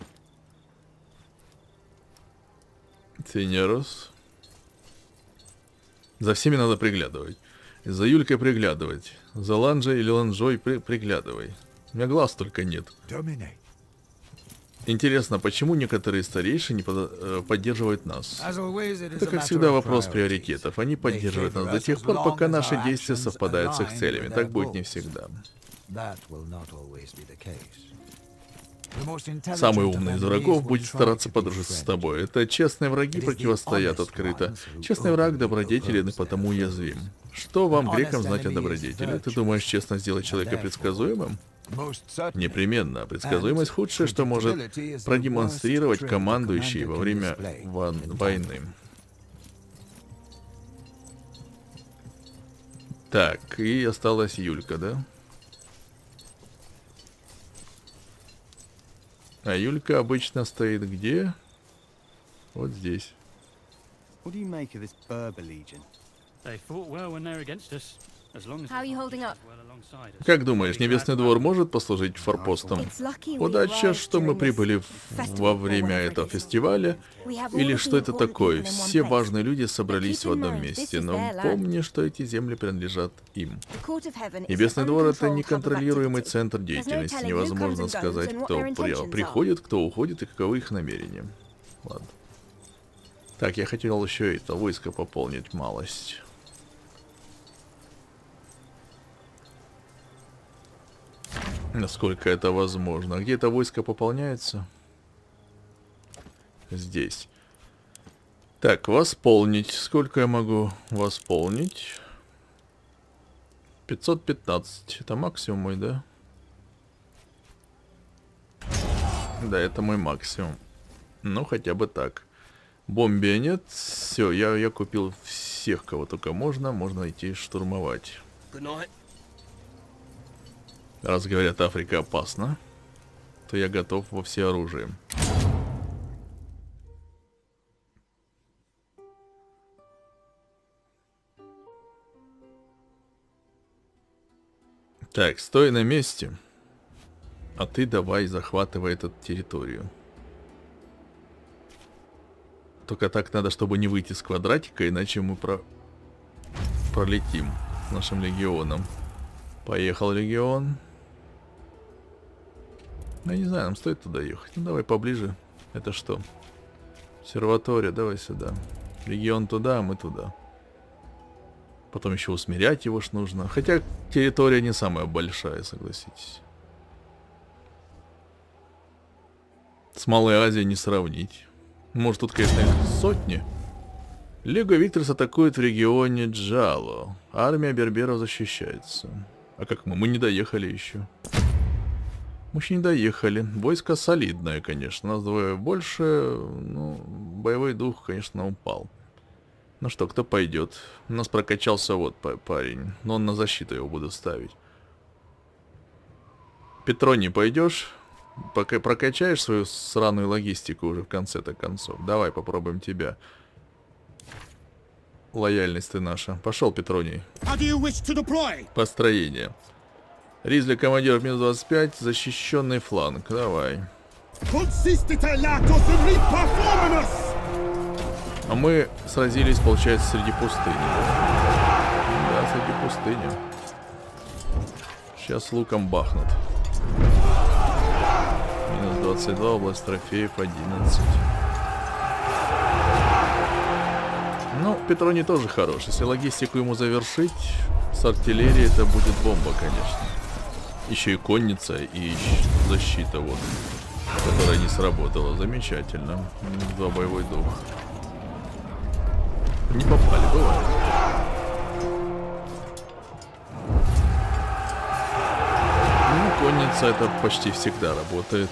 Тенерос. За всеми надо приглядывать. За Юлькой приглядывать. За Ланжей или Ланжой приглядывай. У меня глаз только нет. Интересно, почему некоторые старейшины не поддерживают нас? Это, как всегда, вопрос приоритетов. Они поддерживают нас до тех пор, пока наши действия совпадают с их целями. Так будет не всегда. Самый умный из врагов будет стараться подружиться с тобой. Это честные враги противостоят открыто. Честный враг добродетелен и потому уязвим. Что вам, грекам, знать о добродетели? Ты думаешь, честно сделать человека предсказуемым? Непременно. Предсказуемость худшее, что может продемонстрировать командующий во время войны. Так, и осталась Юлька, да? А Юлька обычно стоит где? Вот здесь. Как думаешь, Небесный двор может послужить форпостом? Удача, что мы прибыли во время этого фестиваля, или что это такое? Все важные люди собрались в одном месте, но помни, что эти земли принадлежат им. Небесный двор — это неконтролируемый центр деятельности. Невозможно сказать, кто приходит, кто уходит и каковы их намерения. Ладно. Так, я хотел еще это войско пополнить малость. Насколько это возможно. А где это войско пополняется? Здесь. Так, восполнить. Сколько я могу восполнить? 515. Это максимум мой, да? Да, это мой максимум. Ну, хотя бы так. Бомбия нет. Все, я купил всех, кого только можно. Можно идти штурмовать. Раз говорят, Африка опасна, то я готов во всеоружии. Так, стой на месте. А ты давай захватывай эту территорию. Только так надо, чтобы не выйти с квадратика, иначе мы пролетим с нашим легионом. Поехал легион. Я не знаю, нам стоит туда ехать. Ну давай поближе. Это что? Обсерватория, давай сюда. Легион туда, а мы туда. Потом еще усмирять его ж нужно. Хотя территория не самая большая, согласитесь. С Малой Азией не сравнить. Может, тут, конечно, их сотни. Лего Викторс атакует в регионе Джало. Армия берберов защищается. А как мы? Мы не доехали еще. Мы еще не доехали. Войско солидное, конечно. Нас двое больше. Ну, боевой дух, конечно, упал. Ну что, кто пойдет? У нас прокачался вот парень. Но он на защиту его буду ставить. Петроний, пойдешь? Пока прокачаешь свою сраную логистику уже в конце-то концов. Давай попробуем тебя. Лояльность ты наша. Пошел, Петроний. Построение. Ризли, командир, минус 25. Защищенный фланг. Давай. А мы сразились, получается, среди пустыни. Да, среди пустыни. Сейчас луком бахнут. Минус 22, область трофеев 11. Ну, Петроний тоже хорош. Если логистику ему завершить, с артиллерией это будет бомба, конечно. Еще и конница, и защита вот, которая не сработала. Замечательно. Минус 2 боевой дух. Не попали, бывает. Ну, конница это почти всегда работает.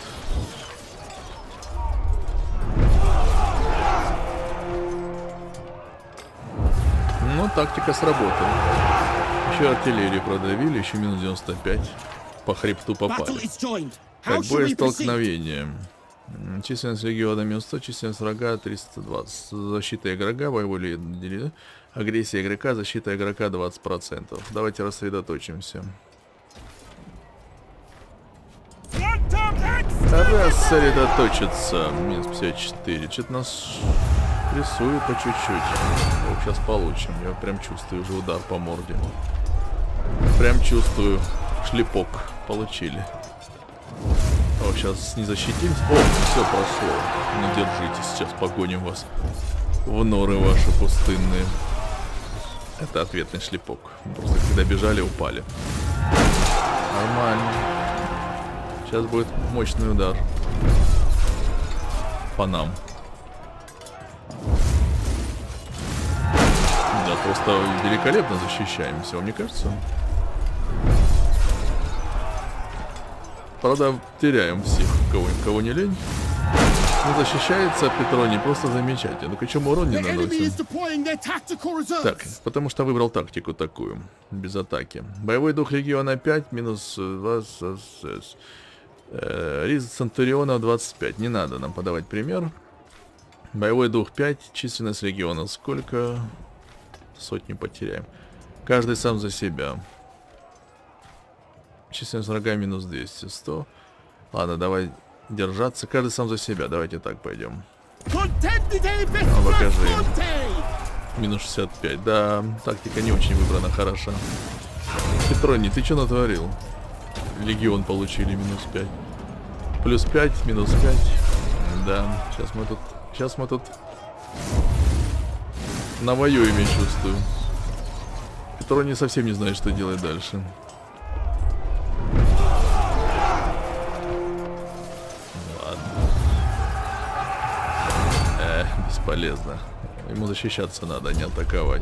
Ну, тактика сработала. Еще артиллерию продавили, еще минус 95. По хребту попали. Как боестолкновение. Численность легиона минус 100, численность врага 320. Защита игрока, боевой лидер. Агрессия игрока, защита игрока 20%. Давайте рассредоточимся. Рассредоточиться. Минус 54. Что-то нас рисует по чуть-чуть. Сейчас получим. Я прям чувствую уже удар по морде. Прям чувствую шлепок. Получили. О, сейчас не защитимся. О, все прошло. Ну, держитесь, сейчас погоним вас в норы ваши пустынные. Это ответный шлепок. Просто когда бежали, упали. Нормально. Сейчас будет мощный удар. По нам. Да, просто великолепно защищаемся, вам не кажется? Правда, теряем всех, кого не лень. Но защищается Петроний просто замечательно. Ну, причем урон не наносит. Так, потому что выбрал тактику такую. Без атаки. Боевой дух легиона 5, минус 20. Риза Центуриона 25. Не надо нам подавать пример. Боевой дух 5, численность легиона сколько? Сотню потеряем. Каждый сам за себя. Численность врага минус 200, 100. Ладно, давай держаться. Каждый сам за себя. Давайте так пойдем. Покажи. Минус 65. Да, тактика не очень выбрана, хороша. Петроний, ты что натворил? Легион получили минус 5. Плюс 5, минус 5. Да, сейчас мы тут навоюем, я чувствую. Петроний совсем не знает, что делать дальше. Бесполезно. Ему защищаться надо, не атаковать.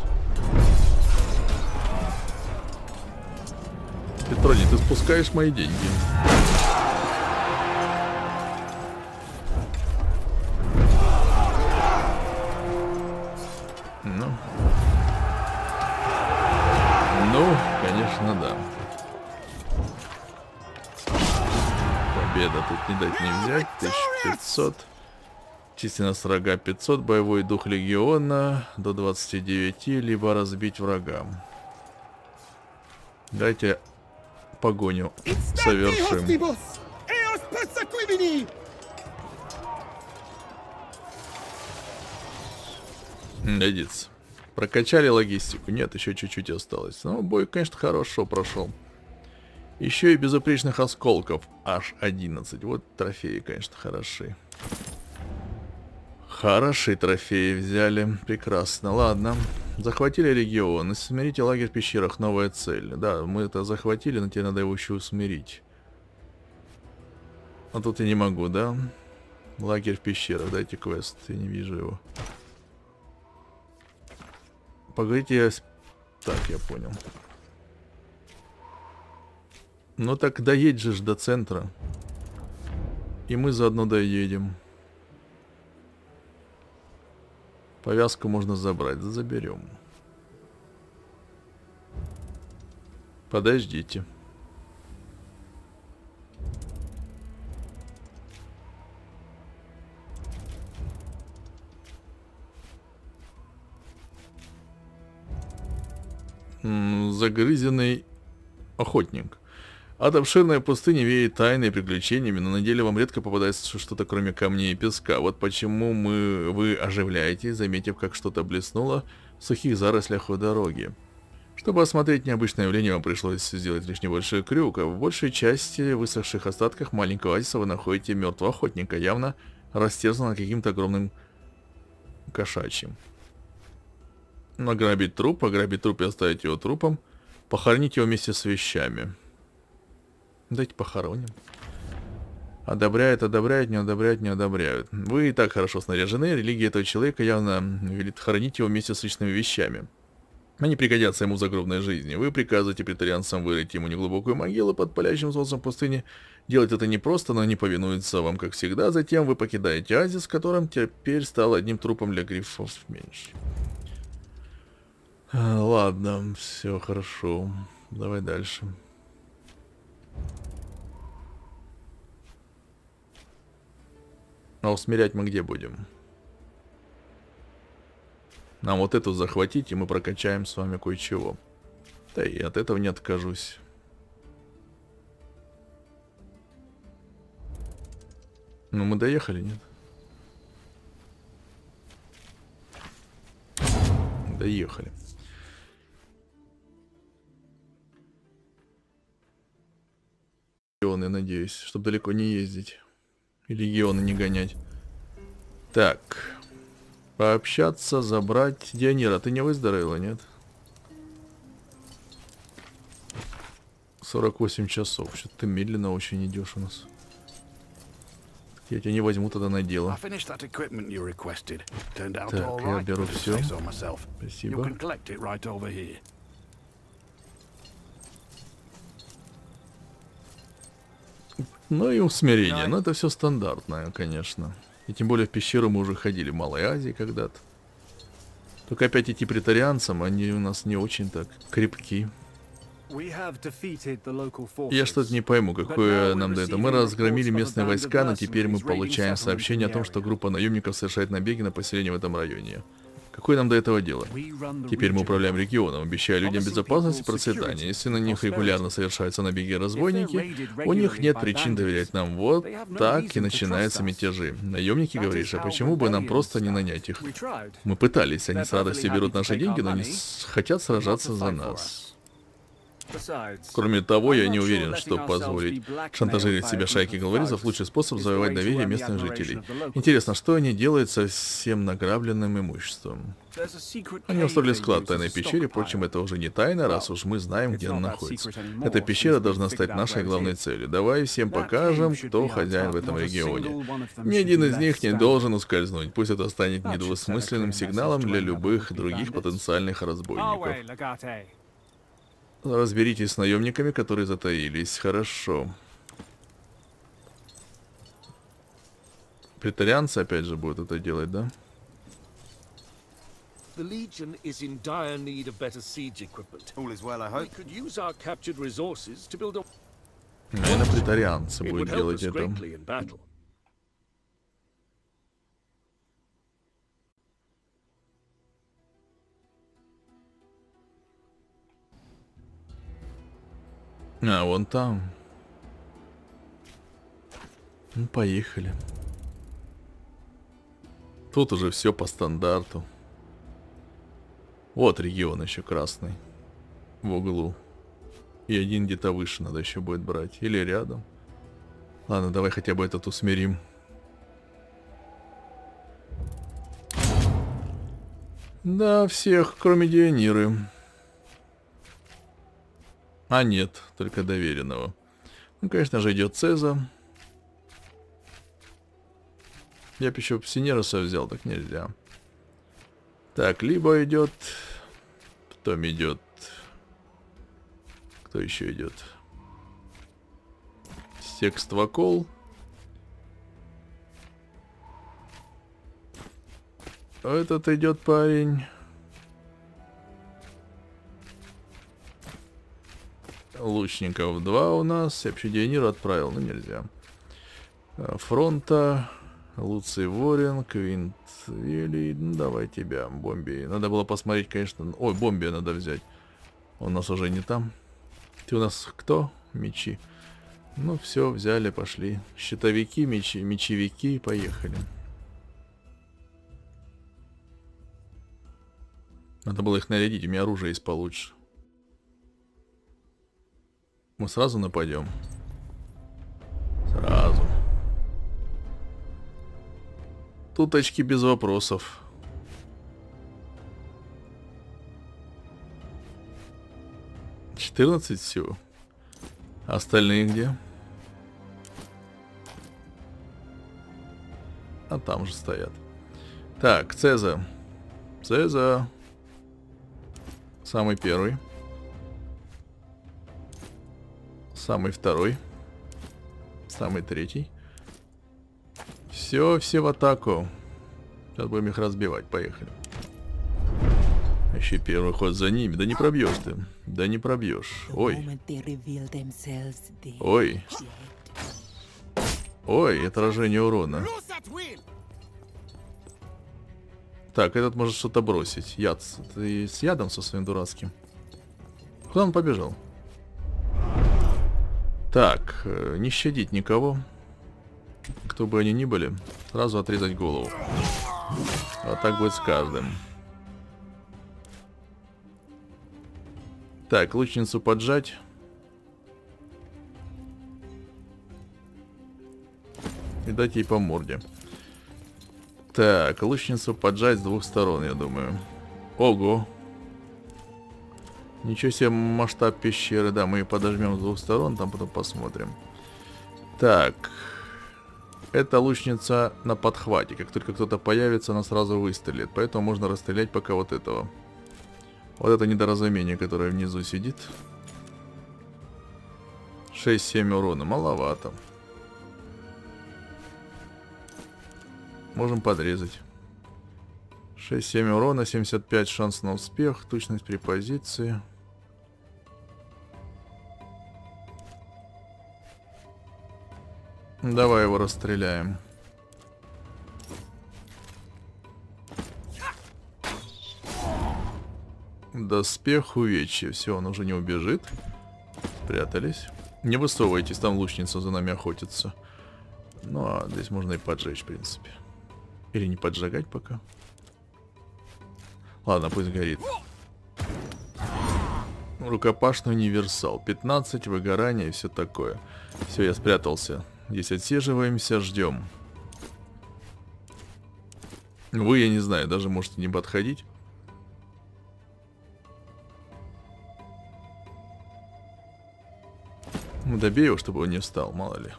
Петроний, ты спускаешь мои деньги. Ну, конечно, да. Победа тут не дать не взять. 1500. Численность врага 500, боевой дух легиона до 29, либо разбить врага. Дайте погоню совершим. Годится. Прокачали логистику. Нет, еще чуть-чуть осталось. Но бой, конечно, хорошо прошел. Еще и безупречных осколков. Аж 11. Вот трофеи, конечно, хороши. Хорошие трофеи взяли. Прекрасно. Ладно. Захватили регион. Усмирите лагерь в пещерах. Новая цель. Да, мы это захватили, но тебе надо его еще усмирить. А тут я не могу, да? Лагерь в пещерах. Дайте квест. Я не вижу его. Поговорите. Так, я понял. Ну так доедь же до центра. И мы заодно доедем. Повязку можно забрать, заберем. Подождите. Загрызенный охотник. От обширной пустыни веет тайной приключениями, но на деле вам редко попадается что-то кроме камней и песка. Вот почему вы оживляетесь, заметив, как что-то блеснуло в сухих зарослях у дороги. Чтобы осмотреть необычное явление, вам пришлось сделать лишь небольшой крюк, а в большей части высохших остатках маленького оазиса вы находите мертвого охотника, явно растерзанного каким-то огромным кошачьим. Ограбить труп и оставить его трупом, похоронить его вместе с вещами. Давайте похороним. Одобряют, одобряют, не одобряют, не одобряют. Вы и так хорошо снаряжены, религия этого человека явно велит хоронить его вместе с личными вещами. Они пригодятся ему в загробной жизни. Вы приказываете претарианцам вырыть ему неглубокую могилу под палящим солнцем пустыни. Делать это непросто, но они повинуются вам, как всегда. Затем вы покидаете оазис, которым теперь стал одним трупом для грифов меньше. Ладно, все хорошо. Давай дальше. А усмирять мы где будем? Нам вот эту захватить, и мы прокачаем с вами кое-чего. Да и от этого не откажусь. Ну, мы доехали, нет? Доехали. Легионы, надеюсь, чтобы далеко не ездить. И легионы не гонять. Так. Пообщаться, забрать. Дионира, ты не выздоровела, нет? 48 часов. Что-то ты медленно очень идешь у нас. Я тебя не возьму тогда на дело. Так, я беру все. Спасибо. Ну и усмирение. Но это все стандартное, конечно. И тем более в пещеру мы уже ходили в Малой Азии когда-то. Только опять идти претарианцам, они у нас не очень так крепки. Я что-то не пойму, какое нам до этого. Мы разгромили местные войска, но теперь мы получаем сообщение о том, что группа наемников совершает набеги на поселение в этом районе. Какое нам до этого дело? Теперь мы управляем регионом, обещая людям безопасность и процветание. Если на них регулярно совершаются набеги и разбойники, у них нет причин доверять нам. Вот так и начинаются мятежи. Наемники, говоришь, а почему бы нам просто не нанять их? Мы пытались, они с радостью берут наши деньги, но не хотят сражаться за нас. Кроме того, я не уверен, что позволить шантажировать себя шайки головорезов — лучший способ завоевать доверие местных жителей. Интересно, что они делают со всем награбленным имуществом? Они устроили склад в тайной пещере, впрочем, это уже не тайна, раз уж мы знаем, где она находится. Эта пещера должна стать нашей главной целью. Давай всем покажем, кто хозяин в этом регионе. Ни один из них не должен ускользнуть. Пусть это станет недвусмысленным сигналом для любых других потенциальных разбойников. Разберитесь с наемниками, которые затаились. Хорошо. Претарианцы опять же будут это делать, да? Наверное, претарианцы будут делать это. А, вон там. Ну, поехали. Тут уже все по стандарту. Вот регион еще красный. В углу. И один где-то выше надо еще будет брать. Или рядом. Ладно, давай хотя бы этот усмирим. Да, всех, кроме Диониры. А нет, только доверенного. Ну, конечно же, идет Цеза. Я бы еще Псинеруса взял, так нельзя. Так, либо идет... Потом идет... Кто еще идет? Секствакол. Этот идет парень. Лучников 2 у нас. Я вообще Диониру отправил, но нельзя. Фронта. Луций Ворин, Квинт Вилли. Ну, давай тебя, Бомби. Надо было посмотреть, конечно. Ой, Бомби надо взять. Он у нас уже не там. Ты у нас кто? Мечи. Ну, все, взяли, пошли. Щитовики, мечевики, поехали. Надо было их нарядить, у меня оружие есть получше. Мы сразу нападем. Сразу. Тут очки без вопросов. $14 всего. Остальные где? А там же стоят. Так, Цеза. Цеза. Самый первый. Самый второй. Самый третий. Все в атаку. Сейчас будем их разбивать. Поехали. Еще первый ход за ними. Да не пробьешь ты. Да не пробьешь. Ой. Ой. Ой, отражение урона. Так, этот может что-то бросить. Яд. Ты с ядом со своим дурацким? Куда он побежал? Так, не щадить никого. Кто бы они ни были, сразу отрезать голову. Вот так будет с каждым. Так, лучницу поджать. И дать ей по морде. Так, лучницу поджать с двух сторон, я думаю. Ого. Ничего себе масштаб пещеры. Да, мы ее подожмем с двух сторон, там потом посмотрим. Так. Эта лучница на подхвате. Как только кто-то появится, она сразу выстрелит. Поэтому можно расстрелять пока вот этого. Вот это недоразумение, которое внизу сидит. 6-7 урона. Маловато. Можем подрезать. 6-7 урона, 75 шанс на успех. Точность при позиции. Давай его расстреляем. Доспех увечья. Все, он уже не убежит. Спрятались. Не высовывайтесь, там лучница за нами охотится. Ну, а здесь можно и поджечь, в принципе. Или не поджигать пока. Ладно, пусть горит. Рукопашный универсал. 15, выгорание и все такое. Все, я спрятался. Здесь отсиживаемся, ждем. Вы, я не знаю, даже можете не подходить. Добей его, чтобы он не встал, мало ли.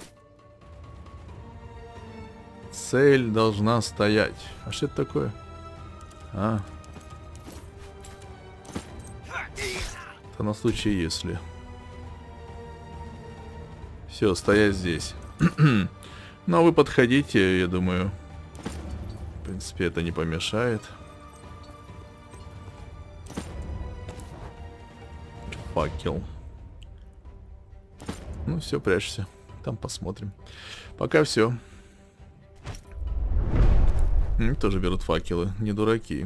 Цель должна стоять. А что это такое? А. Это на случай, если. Все, стоять здесь. Ну, а вы подходите, я думаю. В принципе, это не помешает. Факел. Ну, все, прячься. Там посмотрим. Пока все. Тоже берут факелы. Не дураки.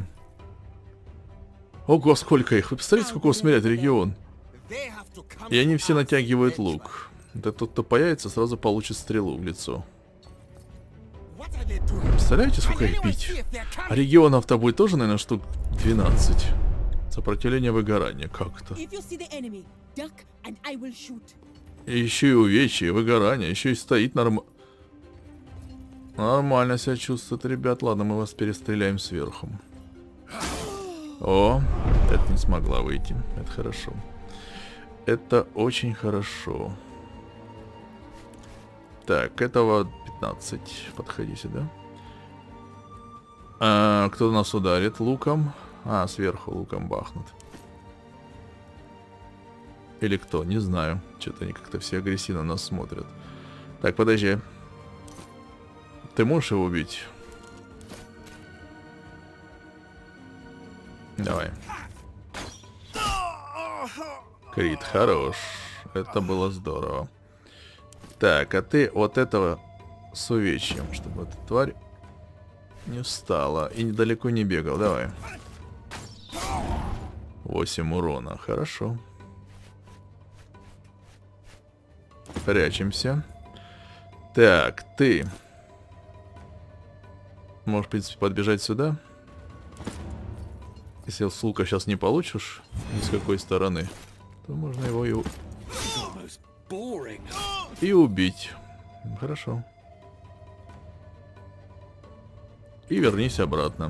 Ого, сколько их. Вы представляете, сколько усмиряет регион? И они все натягивают лук. Да тот, кто появится, сразу получит стрелу в лицо. Представляете, сколько их бить? А регионов-то будет тоже, наверное, штук 12. Сопротивление выгорания как-то. И еще и увечье, и выгорание, еще и стоит нормально. Нормально себя чувствует, ребят. Ладно, мы вас перестреляем сверху. О, это не смогла выйти. Это хорошо. Это очень хорошо. Так, этого 15. Подходи сюда. А, кто нас ударит луком? А, сверху луком бахнут. Или кто? Не знаю. Что-то они как-то все агрессивно нас смотрят. Так, подожди. Ты можешь его убить? Давай. Крит, хорош. Это было здорово. Так, а ты вот этого с увечьем, чтобы эта тварь не встала и недалеко не бегал. Давай. 8 урона. Хорошо. Прячемся. Так, ты можешь, в принципе, подбежать сюда. Если с лука сейчас не получишь ни с какой стороны, то можно его и убить. Хорошо. И вернись обратно.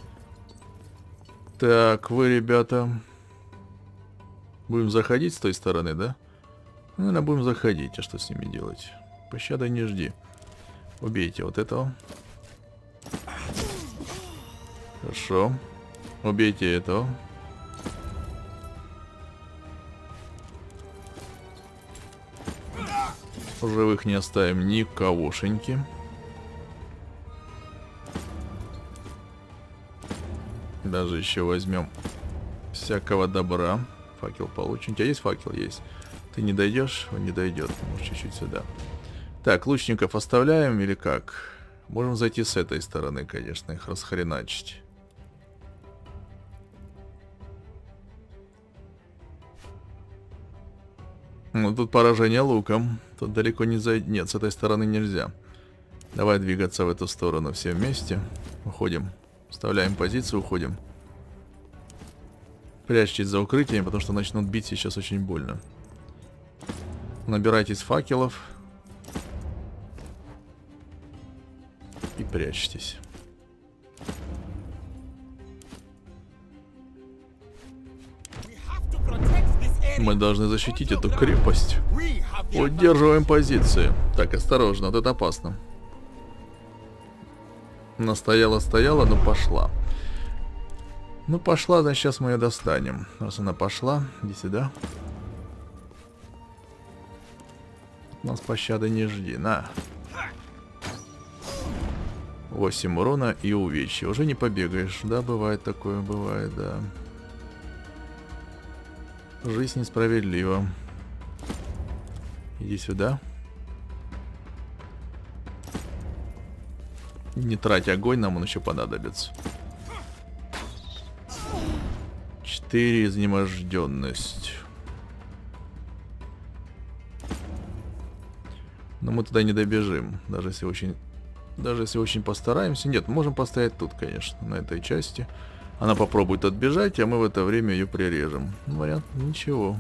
Так, вы, ребята, будем заходить с той стороны, да? Наверное, будем заходить. А что с ними делать? Пощады не жди. Убейте вот этого. Хорошо. Убейте этого. В живых не оставим никогошеньки. Даже еще возьмем всякого добра. Факел получим. У тебя есть факел? Есть. Ты не дойдешь? Он не дойдет. Может, чуть-чуть сюда. Так, лучников оставляем или как? Можем зайти с этой стороны, конечно, их расхреначить. Ну, тут поражение луком. Тут далеко не зайдет. Нет, с этой стороны нельзя. Давай двигаться в эту сторону все вместе. Уходим. Вставляем позицию, уходим. Прячьтесь за укрытием, потому что начнут бить сейчас очень больно. Набирайтесь факелов. И прячьтесь. Мы должны защитить эту крепость. Удерживаем позиции. Так, осторожно, вот это опасно. Она стояла, но пошла. Ну, пошла, значит, сейчас мы ее достанем. Раз она пошла, иди сюда. От нас пощады не жди, на. 8 урона и увечья. Уже не побегаешь, да, бывает такое, бывает, да. Жизнь несправедлива. Иди сюда. Не трать огонь, нам он еще понадобится. 4 изнеможденность. Но мы туда не добежим. Даже если очень постараемся. Нет, можем постоять тут, конечно, на этой части. Она попробует отбежать, а мы в это время ее прирежем. Вариант ничего.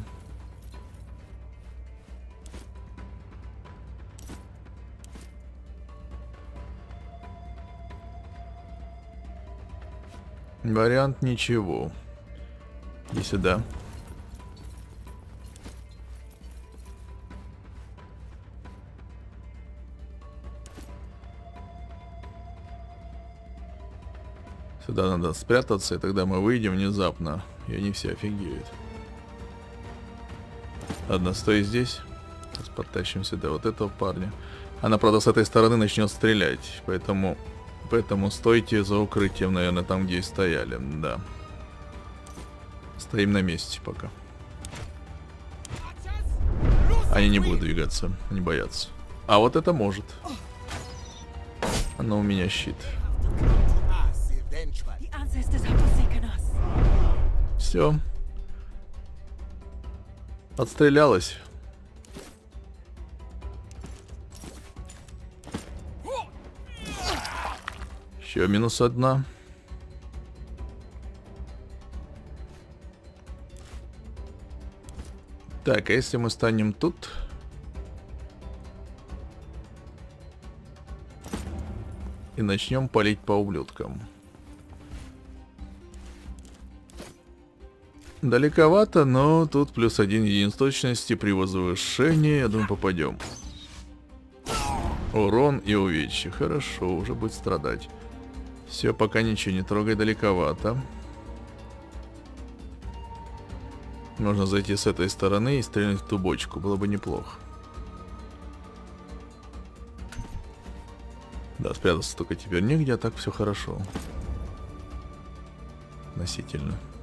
Вариант ничего. Иди сюда. Сюда надо спрятаться, и тогда мы выйдем внезапно, и они все офигеют. Ладно, стой здесь. Сейчас подтащим сюда вот этого парня. Она, правда, с этой стороны начнет стрелять, поэтому стойте за укрытием, наверное, там, где и стояли, да. Стоим на месте пока. Они не будут двигаться, они боятся. А вот это может. Она у меня щит. Все. Отстрелялась. Еще -1. Так, а если мы станем тут? И начнем палить по ублюдкам. Далековато, но тут +1 единиц точности при возвышении. Я думаю, попадем. Урон и увечья. Хорошо, уже будет страдать. Все, пока ничего не трогай, далековато. Можно зайти с этой стороны и стрельнуть в ту бочку. Было бы неплохо. Да, спрятаться только теперь негде, а так все хорошо. Относительно.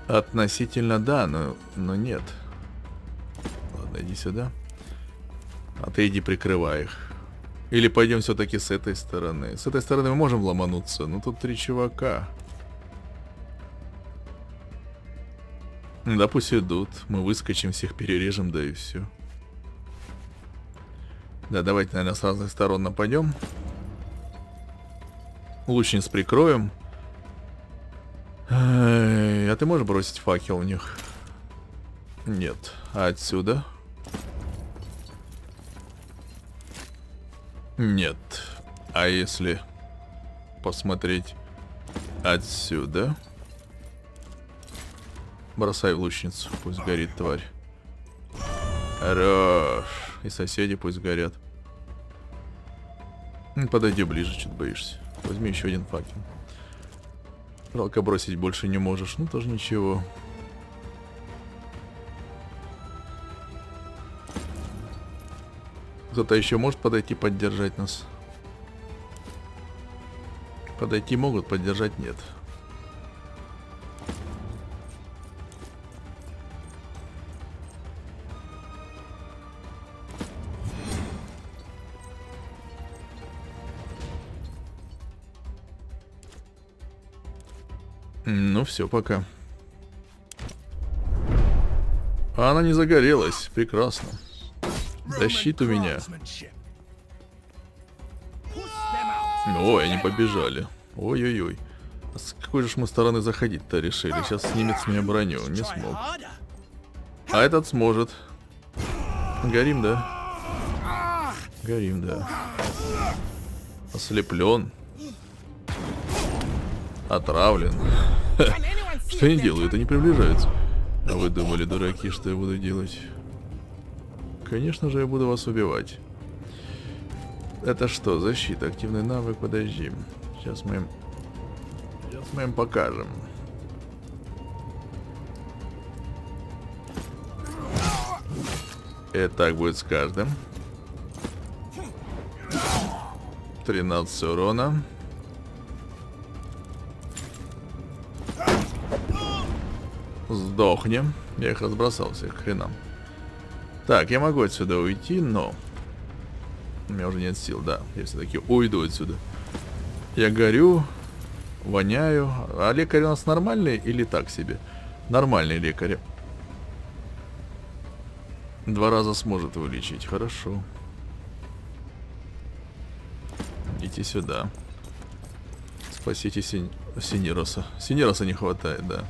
Относительно да, но нет. Ладно, иди сюда. А ты иди прикрывай их. Или пойдем все-таки с этой стороны. С этой стороны мы можем ломануться, но тут 3 чувака. Да пусть идут. Мы выскочим, всех перережем, да и все. Да, давайте, наверное, с разных сторон нападем. Лучниц прикроем. А ты можешь бросить факел у них? Нет. А отсюда? Нет. А если посмотреть отсюда? Бросай в лучницу, пусть горит, тварь. Хорош. И соседи пусть горят. Подойди ближе, что-то боишься. Возьми еще один факел. Жалко, бросить больше не можешь. Ну, тоже ничего. Кто-то еще может подойти поддержать нас? Подойти могут, поддержать нет. Ну все, пока. А она не загорелась. Прекрасно. Защита у меня. Ой, они побежали. Ой-ой-ой. А с какой же мы стороны заходить-то решили? Сейчас снимет с меня броню. Не смог. А этот сможет. Горим, да? Горим, да. Ослеплен. Отравлен. Что они делают? Они приближаются. А вы думали, дураки, что я буду делать? Конечно же, я буду вас убивать. Это что? Защита, активный навык, подожди. Сейчас мы им покажем. И так будет с каждым. 13 урона. Сдохнем. Я их разбросал всех, к хренам. Так, я могу отсюда уйти, но... У меня уже нет сил, да. Я все-таки уйду отсюда. Я горю, воняю. А лекарь у нас нормальный или так себе? Нормальный лекарь. 2 раза сможет вылечить. Хорошо. Идите сюда. Спасите Синероса. Синероса не хватает, да.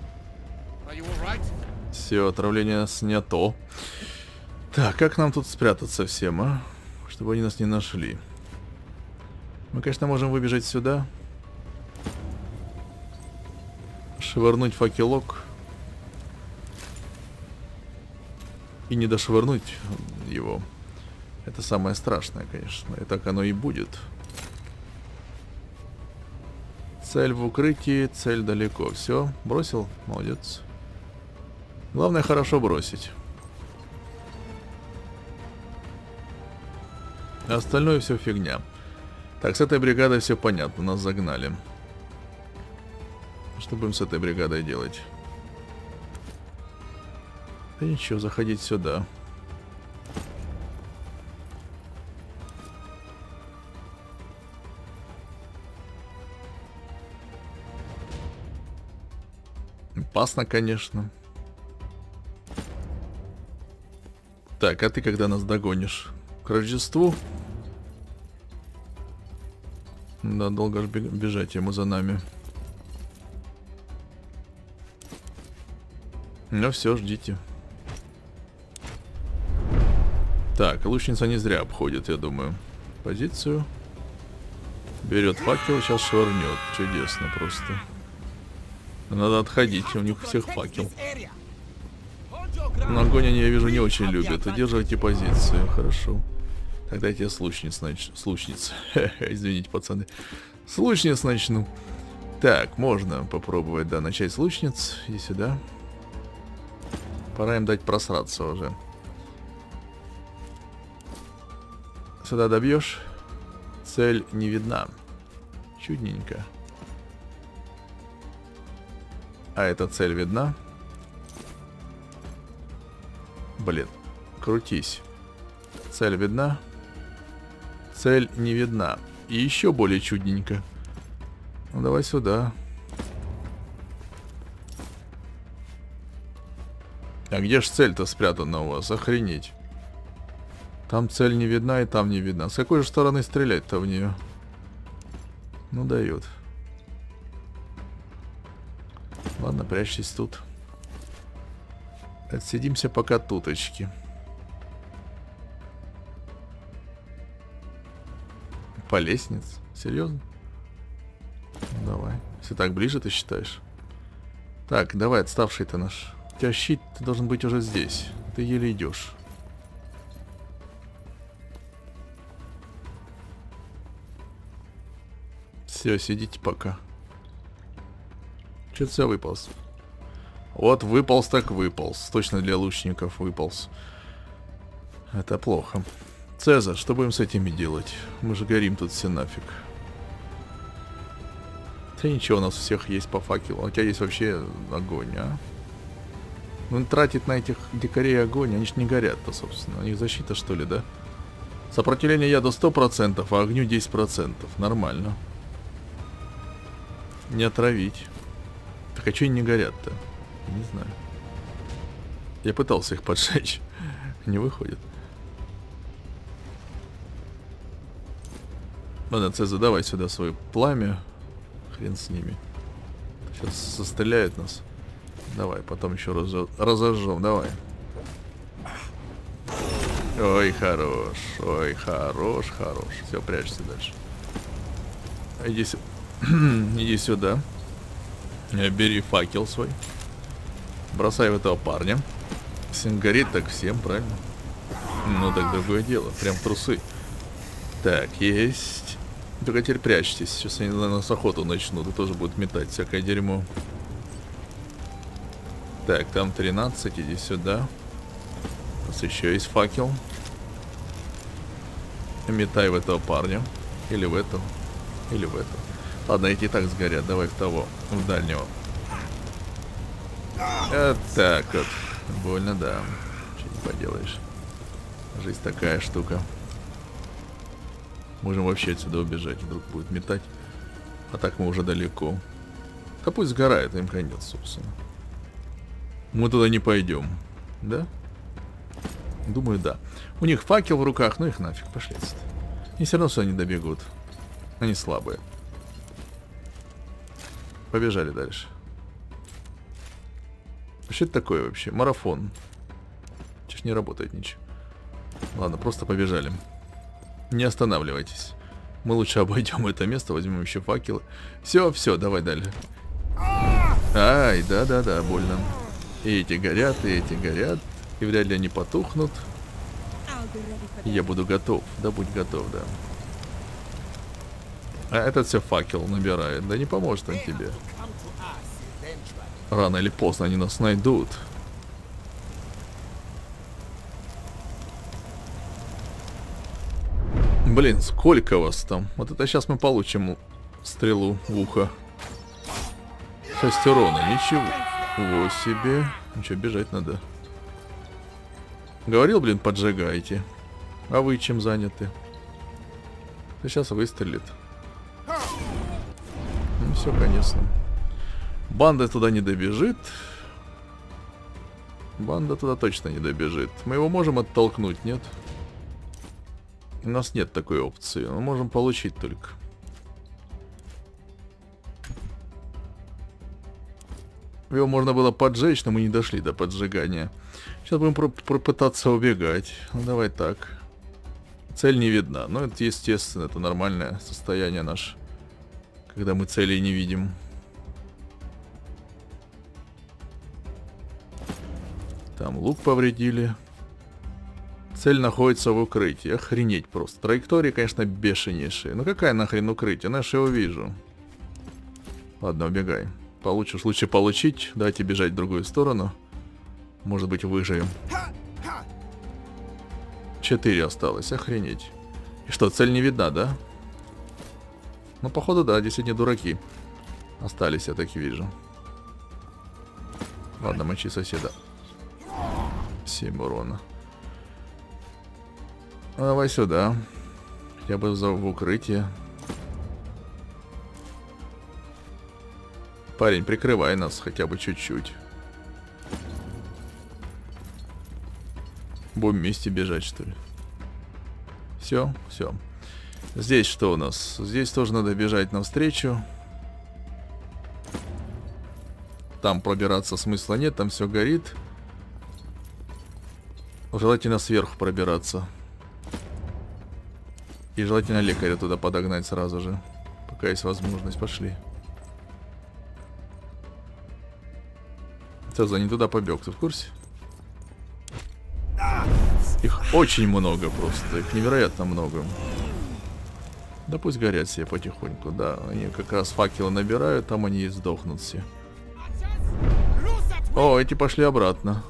Все, отравление снято. Так, как нам тут спрятаться всем, а? Чтобы они нас не нашли. Мы, конечно, можем выбежать сюда. Швырнуть факелок. И не дошвырнуть его. Это самое страшное, конечно. И так оно и будет. Цель в укрытии, цель далеко. Все, бросил? Молодец. Главное, хорошо бросить. Остальное все фигня. Так, с этой бригадой все понятно, нас загнали. Что будем с этой бригадой делать? Да ничего, заходить сюда. Опасно, конечно. Так, а ты когда нас догонишь? К Рождеству? Да, долго ж бежать ему за нами. Ну все, ждите. Так, лучница не зря обходит, я думаю. Позицию. Берет факел, сейчас швырнет. Чудесно просто. Надо отходить, у них всех факел. Но огонь они, я вижу, не очень любят. Удерживайте позицию, хорошо. Тогда я с лучниц начну. С лучниц. Извините, пацаны. С лучниц начну. Так, можно попробовать, да, начать с лучниц. И сюда. Пора им дать просраться уже. Сюда добьешь. Цель не видна. Чудненько. А эта цель видна? Блин, крутись. Цель видна? Цель не видна. И еще более чудненько. Ну давай сюда. А где ж цель-то спрятана у вас? Охренеть. Там цель не видна и там не видна. С какой же стороны стрелять-то в нее? Ну дает. Ладно, прячьтесь тут. Отсидимся пока туточки. По лестнице? Серьезно? Ну, давай. Если так ближе, ты считаешь? Так, давай, отставший-то наш. У тебя щит, ты должен быть уже здесь. Ты еле идешь. Все, сидите пока. Че-то все выполз. Вот выполз так выполз. Точно для лучников выполз. Это плохо. Цезарь, что будем с этими делать? Мы же горим тут все нафиг. Да ничего, у нас у всех есть по факелу. У тебя есть вообще огонь, а? Ну, тратить на этих дикарей огонь, они ж не горят-то, собственно. У них защита, что ли, да? Сопротивление яду 100%, а огню 10%. Нормально. Не отравить. Так а что они не горят-то? Не знаю. Я пытался их поджечь. Не выходит. Ладно, Цеза, давай сюда свое пламя. Хрен с ними. Сейчас застреляют нас. Давай, потом еще разожжем. Давай. Ой, хорош. Ой, хорош, хорош. Все, прячься дальше. Иди сюда. Иди сюда. Бери факел свой. Бросай в этого парня. Всем горит, так всем, правильно? Ну, так другое дело. Прям в трусы. Так, есть. Только теперь прячьтесь. Сейчас они на нас охоту начнут и тоже будут метать всякое дерьмо. Так, там 13. Иди сюда. У нас еще есть факел. Метай в этого парня. Или в этого. Или в этого. Ладно, эти и так сгорят. Давай в того. В дальнего. Вот так вот. Больно, да. Ничего не поделаешь. Жизнь такая штука. Можем вообще отсюда убежать. Вдруг будет метать. А так мы уже далеко. Да пусть сгорает, им конец, собственно. Мы туда не пойдем. Да? Думаю, да. У них факел в руках, ну их нафиг, пошли отсюда. И все равно что они добегут. Они слабые. Побежали дальше. Что это такое вообще? Марафон. Чё ж не работает ничего. Ладно, просто побежали. Не останавливайтесь. Мы лучше обойдем это место, возьмем еще факелы. Все, все, давай дальше. Ай, да-да-да, больно. И эти горят, и эти горят. И вряд ли они потухнут. Я буду готов. Да будь готов, да. А этот все факел набирает. Да не поможет он тебе. Рано или поздно они нас найдут. Блин, сколько вас там? Вот это сейчас мы получим стрелу в ухо. 6 урона, ничего. Во себе. Ну что, бежать надо. Говорил, блин, поджигайте. А вы чем заняты? Сейчас выстрелит. Ну все, конечно. Банда туда не добежит. Банда туда точно не добежит. Мы его можем оттолкнуть, нет? У нас нет такой опции. Мы можем получить только. Его можно было поджечь, но мы не дошли до поджигания. Сейчас будем попытаться убегать. Ну давай так. Цель не видна. Но это естественно, это нормальное состояние наше. Когда мы целей не видим. Там лук повредили. Цель находится в укрытии. Охренеть просто. Траектории, конечно, бешенейшие. Ну какая нахрен укрытие? Ну я же его вижу. Ладно, убегай. Получишь. Лучше получить. Давайте бежать в другую сторону. Может быть, выживем. 4 осталось. Охренеть. И что, цель не видна, да? Ну, походу, да. Действительно, дураки. Остались, я так и вижу. Ладно, мочи соседа. 7 урона. Ну, давай сюда. Хотя бы в укрытие. Парень, прикрывай нас хотя бы чуть-чуть. Будем вместе бежать, что ли? Все, все. Здесь что у нас? Здесь тоже надо бежать навстречу. Там пробираться смысла нет, там все горит. Желательно сверху пробираться. И желательно лекаря туда подогнать сразу же. Пока есть возможность. Пошли. Цеза не туда побег, ты в курсе? Их очень много просто. Их невероятно много. Да пусть горят все потихоньку. Да, они как раз факелы набирают, там они и сдохнут все. О, эти пошли обратно.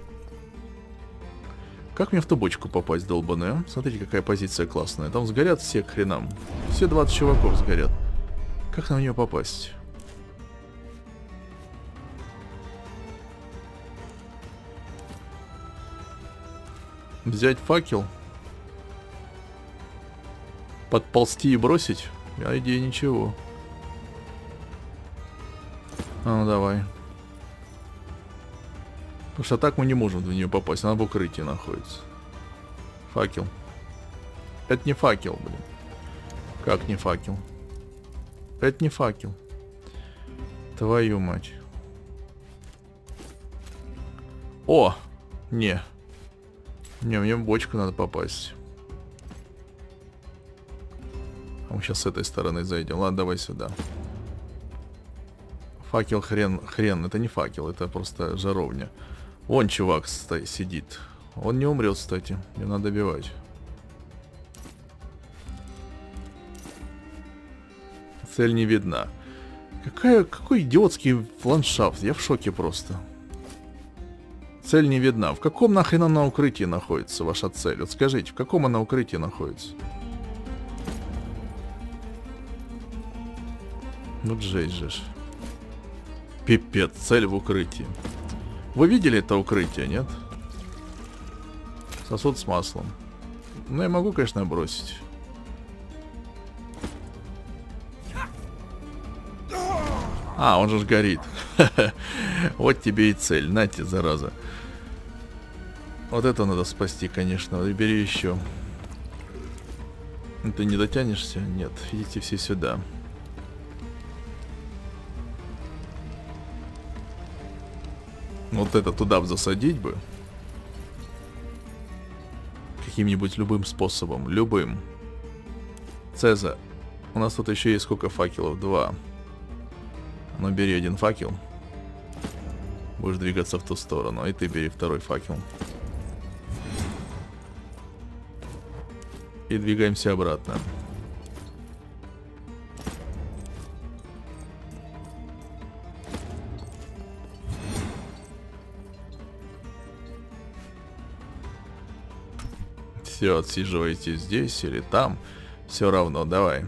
Как мне в ту бочку попасть, долбаная? Смотрите, какая позиция классная. Там сгорят все к хренам. Все 20 чуваков сгорят. Как на нее попасть? Взять факел? Подползти и бросить? А идея ничего. А, ну давай. Потому что так мы не можем в нее попасть. Она в укрытии находится. Факел. Это не факел, блин. Как не факел? Это не факел. Твою мать. О! Не. Не, мне в бочку надо попасть. А мы сейчас с этой стороны зайдем. Ладно, давай сюда. Факел хрен. Это не факел, это просто жаровня. Вон чувак сидит. Он не умрет, кстати. Мне надо добивать. Цель не видна. Какой идиотский ландшафт. Я в шоке просто. Цель не видна. В каком нахрен она укрытии находится, ваша цель? Вот скажите, в каком она укрытии находится? Вот жесть же. Пипец, цель в укрытии. Вы видели это укрытие, нет? Сосуд с маслом. Ну, я могу, конечно, бросить. А, он же горит. Вот тебе и цель. Нате, зараза. Вот это надо спасти, конечно. И бери еще. Ты не дотянешься? Нет. Идите все сюда. Вот это туда бы засадить бы. Каким-нибудь любым способом. Любым. Цеза. У нас тут еще есть сколько факелов? 2. Ну, бери один факел. Будешь двигаться в ту сторону. И ты бери второй факел. И двигаемся обратно. Все, отсиживайте здесь или там. Все равно, давай.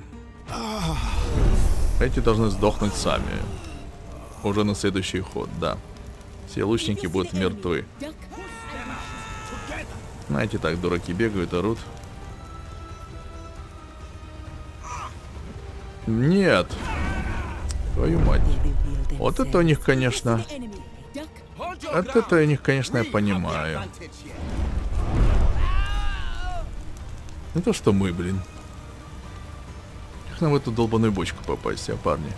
Эти должны сдохнуть сами. Уже на следующий ход, да. Все лучники будут мертвы. Знаете, так дураки бегают, орут. Нет. Твою мать. Вот это у них, конечно... Вот это у них, конечно, я понимаю. Не то, что мы, блин. Как нам в эту долбаную бочку попасть, а, парни?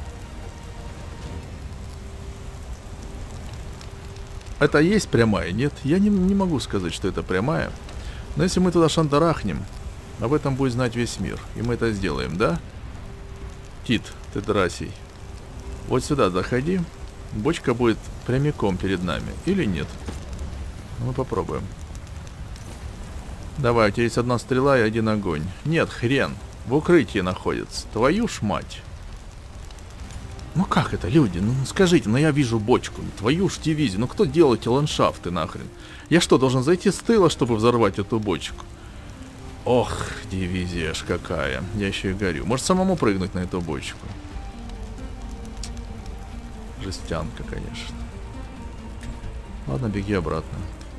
Это есть прямая? Нет, я не могу сказать, что это прямая. Но если мы туда шандарахнем, об этом будет знать весь мир. И мы это сделаем, да? Тит, ты драсей. Вот сюда заходи. Бочка будет прямиком перед нами. Или нет? Мы попробуем. Давай, у тебя есть одна стрела и один огонь. Нет, хрен. В укрытии находится. Твою ж мать. Ну как это, люди? Ну скажите, ну я вижу бочку. Твою ж дивизию. Ну кто делал эти ландшафты нахрен? Я что, должен зайти с тыла, чтобы взорвать эту бочку? Ох, дивизия ж какая. Я еще и горю. Может самому прыгнуть на эту бочку? Жестянка, конечно. Ладно, беги обратно.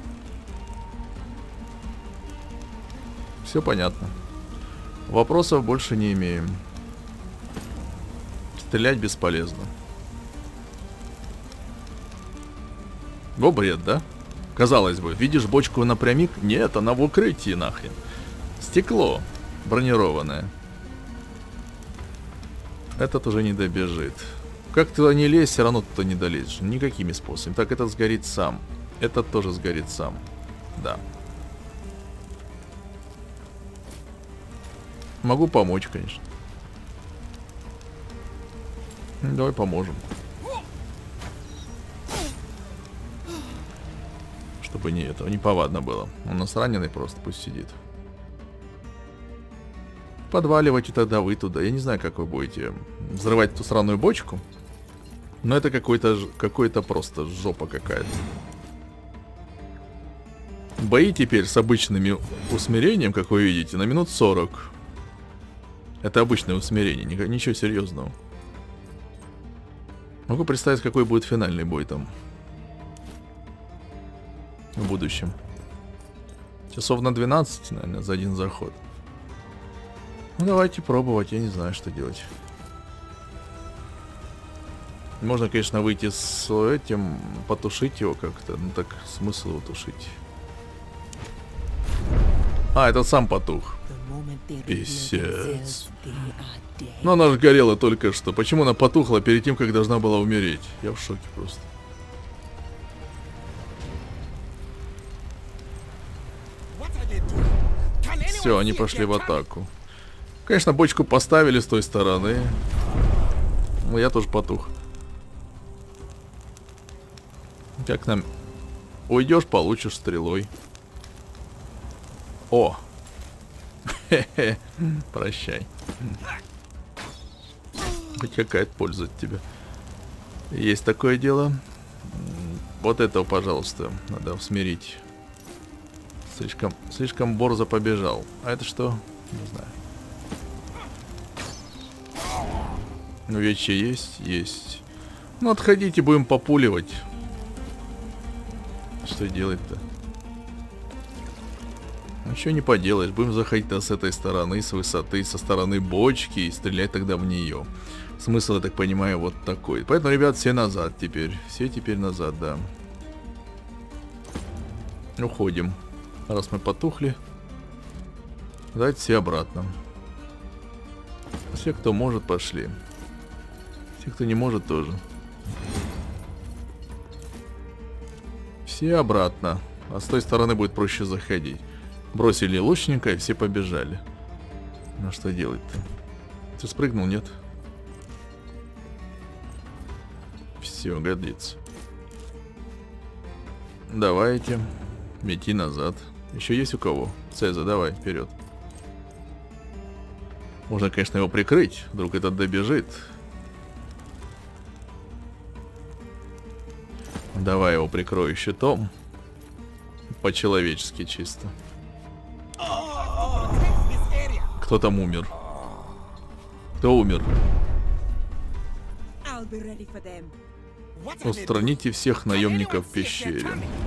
Все понятно. Вопросов больше не имеем. Стрелять бесполезно. Во бред, да? Казалось бы, видишь бочку напрямик? Нет, она в укрытии нахрен. Стекло бронированное. Этот уже не добежит. Как ты туда не лезь, все равно туда не долезешь. Никакими способами. Так, этот сгорит сам. Этот тоже сгорит сам. Да. Могу помочь, конечно. Давай поможем. Чтобы не этого, не повадно было. Он у нас раненый просто, пусть сидит. Подваливайте тогда вы туда. Я не знаю, как вы будете взрывать ту сраную бочку. Но это какой-то просто жопа какая-то. Бои теперь с обычным усмирением, как вы видите, на минут 40. Это обычное усмирение, ничего серьезного. Могу представить, какой будет финальный бой там. В будущем. Часов на 12, наверное, за один заход. Ну, давайте пробовать, я не знаю, что делать. Можно, конечно, выйти с этим, потушить его как-то. Ну так, смысл его тушить? А, этот сам потух. Писец. Но она же горела только что. Почему она потухла перед тем, как должна была умереть? Я в шоке просто. Все, они пошли в атаку. Конечно, бочку поставили с той стороны. Но я тоже потух. Как нам... Уйдешь, получишь стрелой. О! Хе-хе. Прощай. Хоть какая-то польза от тебя. Есть такое дело. Вот этого, пожалуйста, надо усмирить. Слишком борзо побежал. А это что? Не знаю. Ну, вече есть? Есть. Ну, отходите, будем популивать. Что делать-то? Ничего не поделаешь. Будем заходить с этой стороны, с высоты, со стороны бочки и стрелять тогда в нее. Смысл, я так понимаю, вот такой. Поэтому, ребят, все назад теперь. Все теперь назад, да. Уходим. Раз мы потухли, давайте все обратно. Все, кто может, пошли. Все, кто не может, тоже. Все обратно. А с той стороны будет проще заходить. Бросили лучника, и все побежали. Ну что делать-то? Ты спрыгнул, нет? Все, годится. Давайте. Мети назад. Еще есть у кого? Цеза, давай, вперед. Можно, конечно, его прикрыть. Вдруг этот добежит. Давай его прикрою щитом. По-человечески чисто. Кто там умер? Кто умер? Устраните всех наемников в пещере.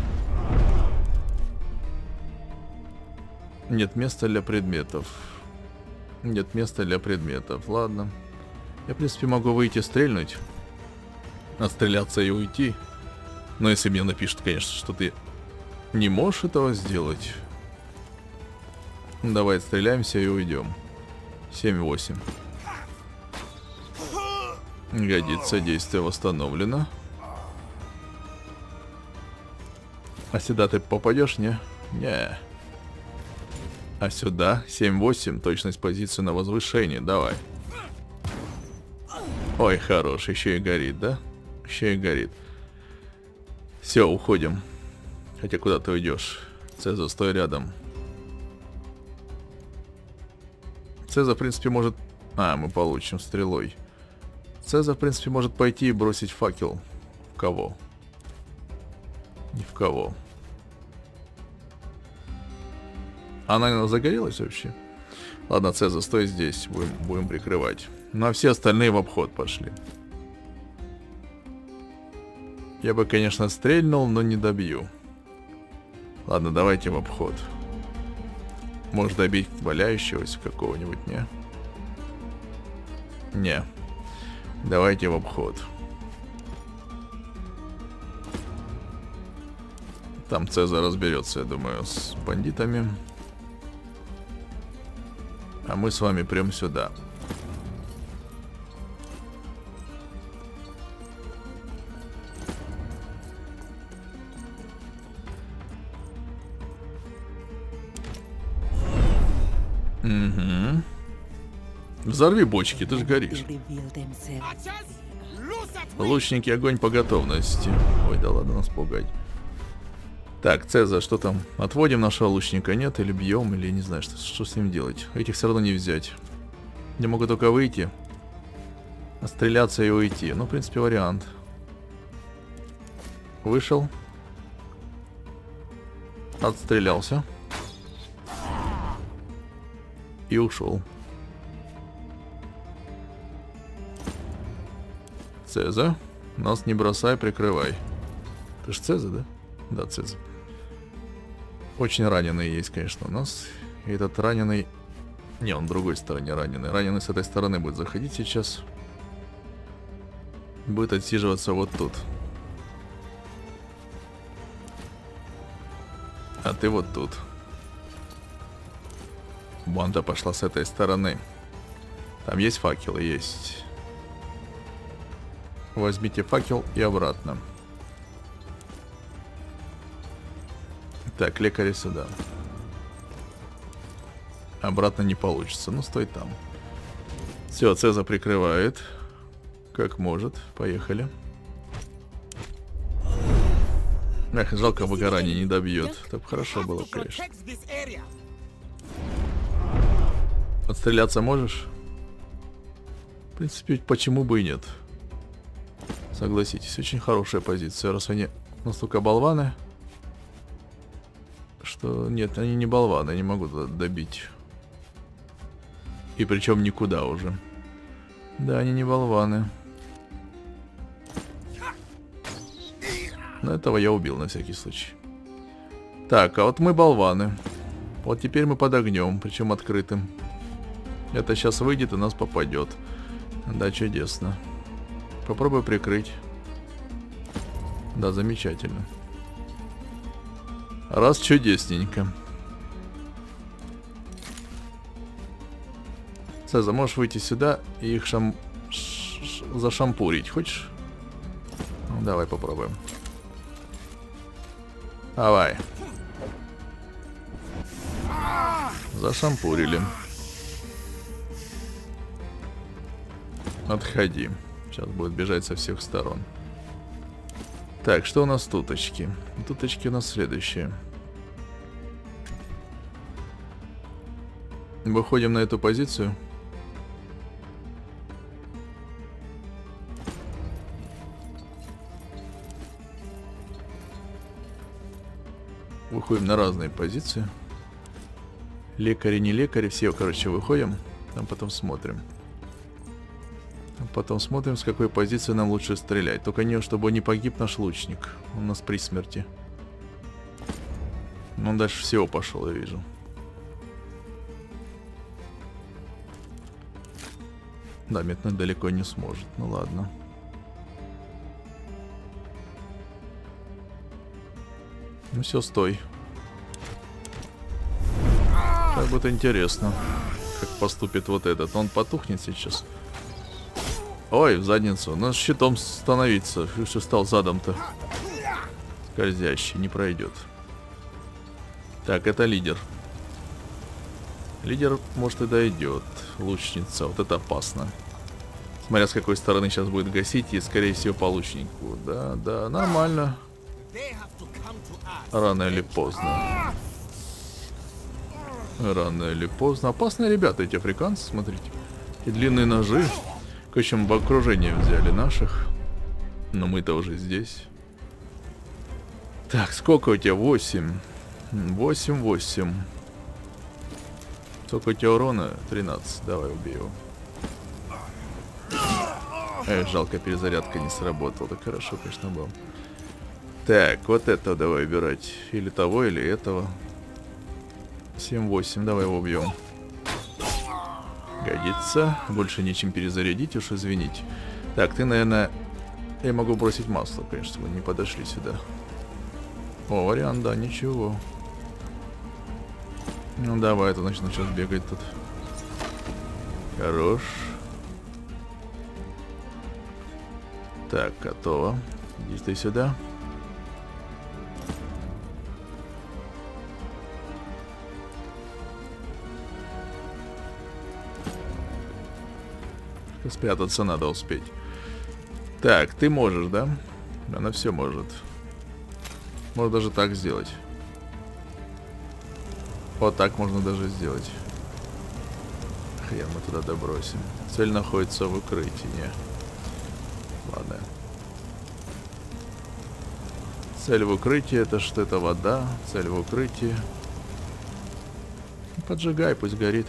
Нет места для предметов. Нет места для предметов. Ладно. Я, в принципе, могу выйти стрельнуть. Отстреляться и уйти. Но если мне напишут, конечно, что ты не можешь этого сделать. Давай отстреляемся и уйдем. 7-8. Годится, действие восстановлено. А сюда ты попадешь, не? Не. А сюда 7-8, точность позиции на возвышении, давай. Ой, хорош, еще и горит, да? Еще и горит. Все, уходим. Хотя куда ты уйдешь? Цеза, стой рядом. Цеза, в принципе, может... А, мы получим стрелой. Цеза, в принципе, может пойти и бросить факел. В кого? Ни в кого. Она, наверное, загорелась вообще? Ладно, Цеза, стой здесь. Будем прикрывать. Ну, а все остальные в обход пошли. Я бы, конечно, стрельнул, но не добью. Ладно, давайте в обход. Может добить валяющегося какого-нибудь, не? Не. Давайте в обход. Там Цезарь разберется, я думаю, с бандитами. А мы с вами прям сюда. Угу. Взорви бочки, ты же горишь. Лучники, огонь по готовности. Ой, да ладно нас пугать. Так, Цезарь, что там? Отводим нашего лучника, нет? Или бьем, или не знаю, что с ним делать. Этих все равно не взять. Я могу только выйти, отстреляться и уйти. Ну, в принципе, вариант. Вышел. Отстрелялся. И ушел. Цезарь, нас не бросай, прикрывай. Ты ж Цезарь, да? Да, Цезарь. Очень раненый есть, конечно, у нас. И этот раненый... Не, он в другой стороне раненый. Раненый с этой стороны будет заходить сейчас. Будет отсиживаться вот тут. А ты вот тут. Банда пошла с этой стороны. Там есть факелы? Есть. Возьмите факел и обратно. Так, лекари сюда. Обратно не получится. Ну, стой там. Все, Цезарь прикрывает. Как может. Поехали. Эх, жалко, выгорание не добьет. Так хорошо было, конечно. Отстреляться можешь? В принципе, почему бы и нет. Согласитесь, очень хорошая позиция. Раз они настолько болваны, что... Нет, они не болваны, не могут добить. И причем никуда уже. Да, они не болваны. Но этого я убил на всякий случай. Так, а вот мы болваны. Вот теперь мы под огнем, причем открытым. Это сейчас выйдет и нас попадет. Да, чудесно. Попробую прикрыть. Да, замечательно. Раз чудесненько. Цезарь, можешь выйти сюда и их зашампурить. Хочешь? Ну, давай попробуем. Давай. Зашампурили. Отходи. Сейчас будет бежать со всех сторон. Так, что у нас туточки? Туточки у нас следующие. Выходим на эту позицию. Выходим на разные позиции. Лекари, не лекари, все, короче, выходим. Там потом смотрим. Потом смотрим, с какой позиции нам лучше стрелять. Только не, чтобы не погиб наш лучник. Он у нас при смерти. Он дальше всего пошел, я вижу. Да, метнуть далеко не сможет. Ну ладно. Ну все, стой. Как будет интересно, как поступит вот этот. Он потухнет сейчас. Ой, в задницу. Надо щитом становиться. Что стал задом-то? Скользящий, не пройдет. Так, это лидер. Лидер, может, и дойдет. Лучница, вот это опасно. Смотря с какой стороны сейчас будет гасить, и, скорее всего, по лучнику. Да, да, нормально. Рано или поздно. Рано или поздно. Опасные ребята эти африканцы, смотрите. И длинные ножи. В общем, в окружение взяли наших. Но мы-то уже здесь. Так, сколько у тебя? 8. 8. Сколько у тебя урона? 13. Давай, убей его. Эх, жалко, перезарядка не сработала. Так хорошо, конечно, было. Так, вот это давай выбирать. Или того, или этого. 7-8, давай его убьем. Годится. Больше нечем перезарядить, уж извините. Так, ты, наверное... Я могу бросить масло, конечно, вы не подошли сюда. О, вариант, да, ничего. Ну, давай, это значит начнет бегать тут. Хорош. Так, готово. Иди ты сюда. Спрятаться надо успеть. Так, ты можешь, да? Она все может. Можно даже так сделать. Вот так можно даже сделать. Хрен мы туда добросим. Цель находится в укрытии. Ладно. Цель в укрытии, это что? Это вода. Цель в укрытии. Поджигай, пусть горит.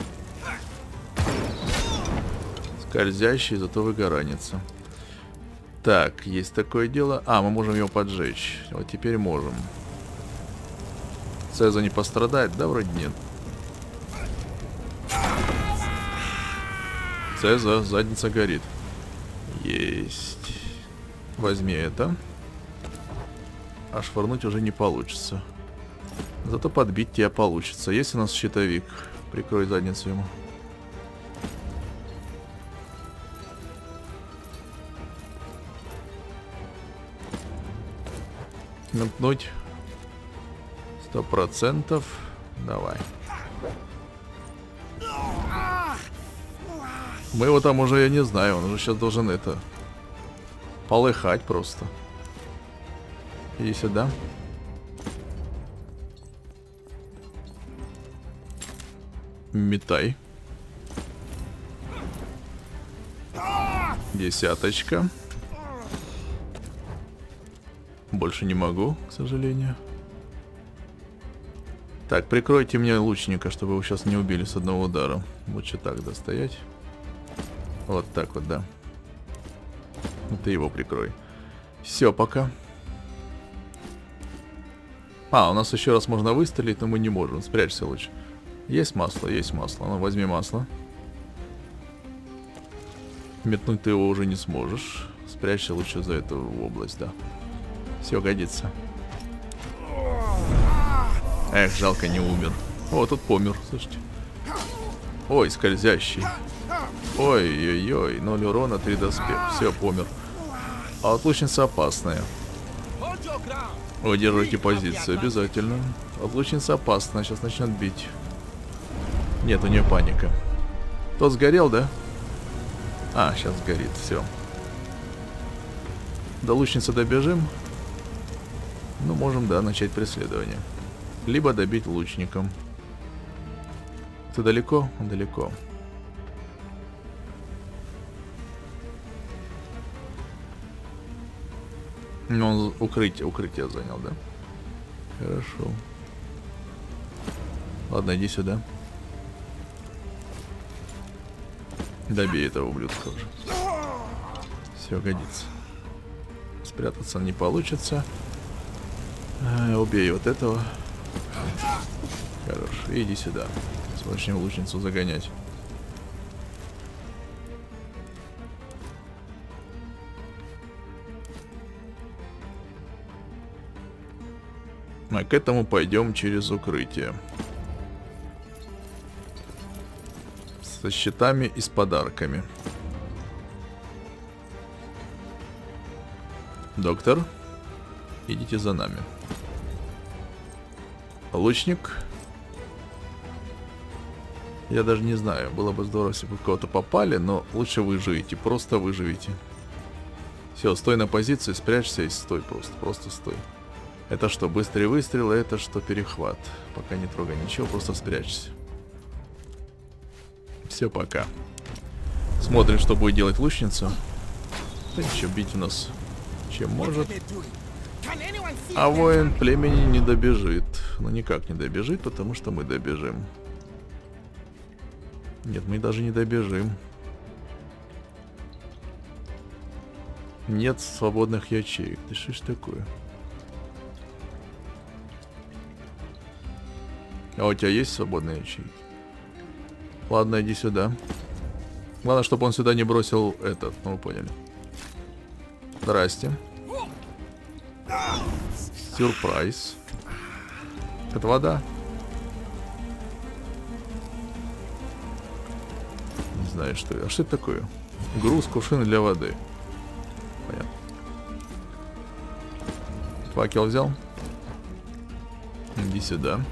Скользящий, зато выгоранится. Так, есть такое дело. А, мы можем его поджечь. Вот теперь можем. Цеза не пострадает? Да, вроде нет. Цеза, задница горит. Есть. Возьми это. А швырнуть уже не получится. Зато подбить тебя получится. Есть у нас щитовик. Прикрой задницу ему. Напнуть. 100%. Давай. Мы его там уже, я не знаю, он уже сейчас должен это... полыхать просто. Иди сюда. Метай. 10. Больше не могу, к сожалению. Так, прикройте мне лучника, чтобы его сейчас не убили с одного удара. Лучше так достоять. Вот так вот, да. Ты его прикрой. Все, пока. А, у нас еще раз можно выстрелить, но мы не можем. Спрячься лучше. Есть масло, есть масло. Ну, возьми масло. Метнуть ты его уже не сможешь. Спрячься лучше за эту область, да. Все, годится. Эх, жалко, не умер. О, тут помер, слушайте. Ой, скользящий. Ой-ой-ой, 0 урона, 3 доспех. Все, помер. А вот лучница опасная. Удержите позицию, обязательно. Вот лучница опасная, сейчас начнет бить. Нет, у нее паника. Тот сгорел, да? А, сейчас сгорит, все. До лучницы добежим. Ну, можем, да, начать преследование. Либо добить лучником. Ты далеко? Далеко. Ну, он укрытие занял, да? Хорошо. Ладно, иди сюда. Добей этого ублюдка уже. Все, годится. Спрятаться не получится. Убей вот этого. Хорош. Иди сюда. Начнем лучницу загонять. А к этому пойдем через укрытие. Со щитами и с подарками. Доктор, идите за нами. Лучник. Я даже не знаю, было бы здорово, если бы кого-то попали, но лучше выживите, просто выживите. Все, стой на позиции, спрячься и стой просто стой. Это что, быстрый выстрел, а это что, перехват. Пока не трогай ничего, просто спрячься. Все, пока. Смотрим, что будет делать лучница. Да ничего, бить у нас чем может. А воин племени не добежит. Ну, никак не добежит, потому что мы добежим. Нет, мы даже не добежим. Нет свободных ячеек. Да что ж такое? А у тебя есть свободные ячейки? Ладно, иди сюда. Главное, чтобы он сюда не бросил этот, ну вы поняли. Здрасте. Сюрприз. Это вода? Не знаю, что это. А что это такое? Груз, кувшин для воды. Понятно. Факел взял. Иди сюда.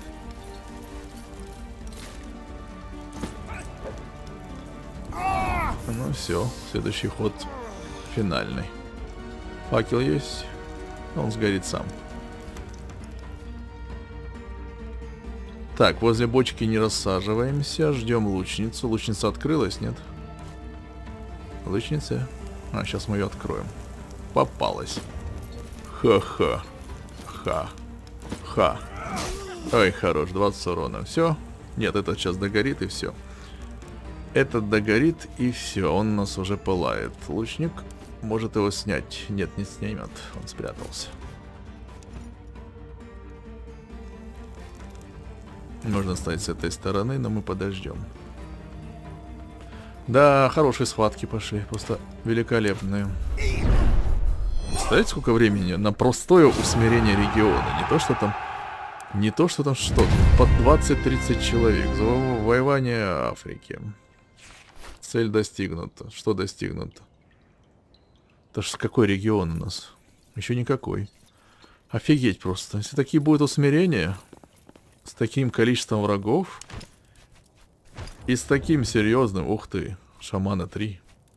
Ну все, следующий ход финальный. Факел есть. Он сгорит сам. Так, возле бочки не рассаживаемся. Ждем лучницу. Лучница открылась, нет? Лучница? А, сейчас мы ее откроем. Попалась. Ха-ха. Ха. Ой, хорош, 20 урона. Все? Нет, этот сейчас догорит и все. Этот догорит и все. Он у нас уже пылает. Лучник может его снять. Нет, не снимет. Он спрятался. Можно стать с этой стороны, но мы подождем. Да, хорошие схватки пошли. Просто великолепные. Представляете, сколько времени на простое усмирение региона? Не то, что там что-то. Под 20-30 человек. Завоевание Африки. Цель достигнута. Что достигнуто? Это ж какой регион у нас? Еще никакой. Офигеть просто. Если такие будут усмирения, с таким количеством врагов и с таким серьезным... Ух ты, шамана 3.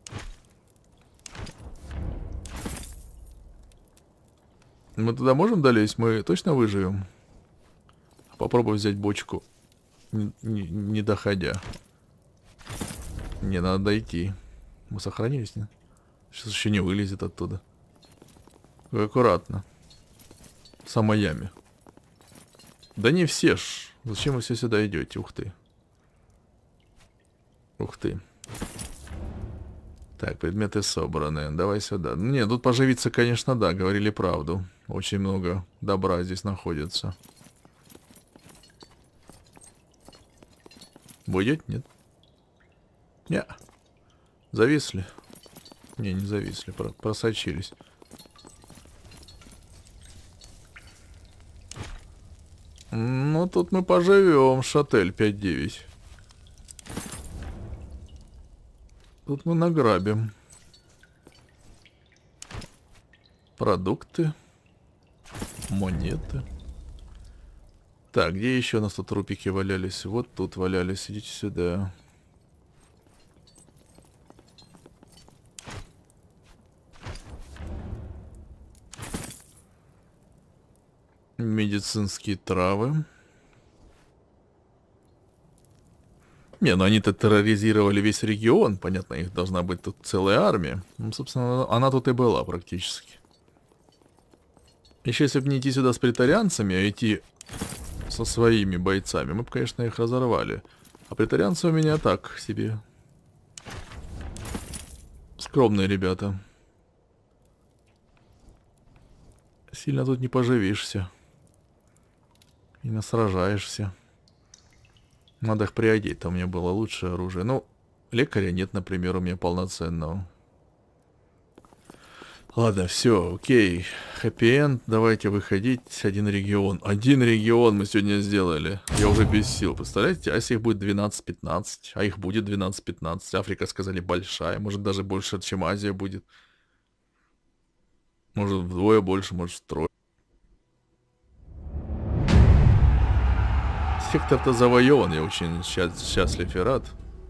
Мы туда можем долезть? Мы точно выживем? Попробуй взять бочку, не доходя. Не, надо дойти. Мы сохранились, нет? Сейчас еще не вылезет оттуда. Аккуратно. В самой яме. Да не все ж. Зачем вы все сюда идете? Ух ты. Ух ты. Так, предметы собраны. Давай сюда. Не, тут поживиться, конечно, да, говорили правду. Очень много добра здесь находится. Будет? Нет? Не. Зависли? Не, не зависли. Просочились. Ну, тут мы поживем. Шатель 5-9. Тут мы награбим. Продукты. Монеты. Так, где еще у нас тут трупики валялись? Вот тут валялись. Идите сюда. Медицинские травы. Не, ну они-то терроризировали весь регион. Понятно, их должна быть тут целая армия. Ну, собственно, она тут и была практически. Еще если бы не идти сюда с претарианцами, а идти со своими бойцами, мы бы, конечно, их разорвали. А претарианцы у меня так себе. Скромные ребята. Сильно тут не поживишься. И насражаешься. Надо их приодеть, там у меня было лучшее оружие. Ну, лекаря нет, например, у меня полноценного. Ладно, все, окей. Хэппи-энд, давайте выходить. Один регион. Один регион мы сегодня сделали. Я уже без сил, представляете? А если их будет 12-15? А их будет 12-15. Африка, сказали, большая. Может, даже больше, чем Азия будет. Может, вдвое больше, может, втрое. Сектор-то завоеван, я очень счастлив и рад.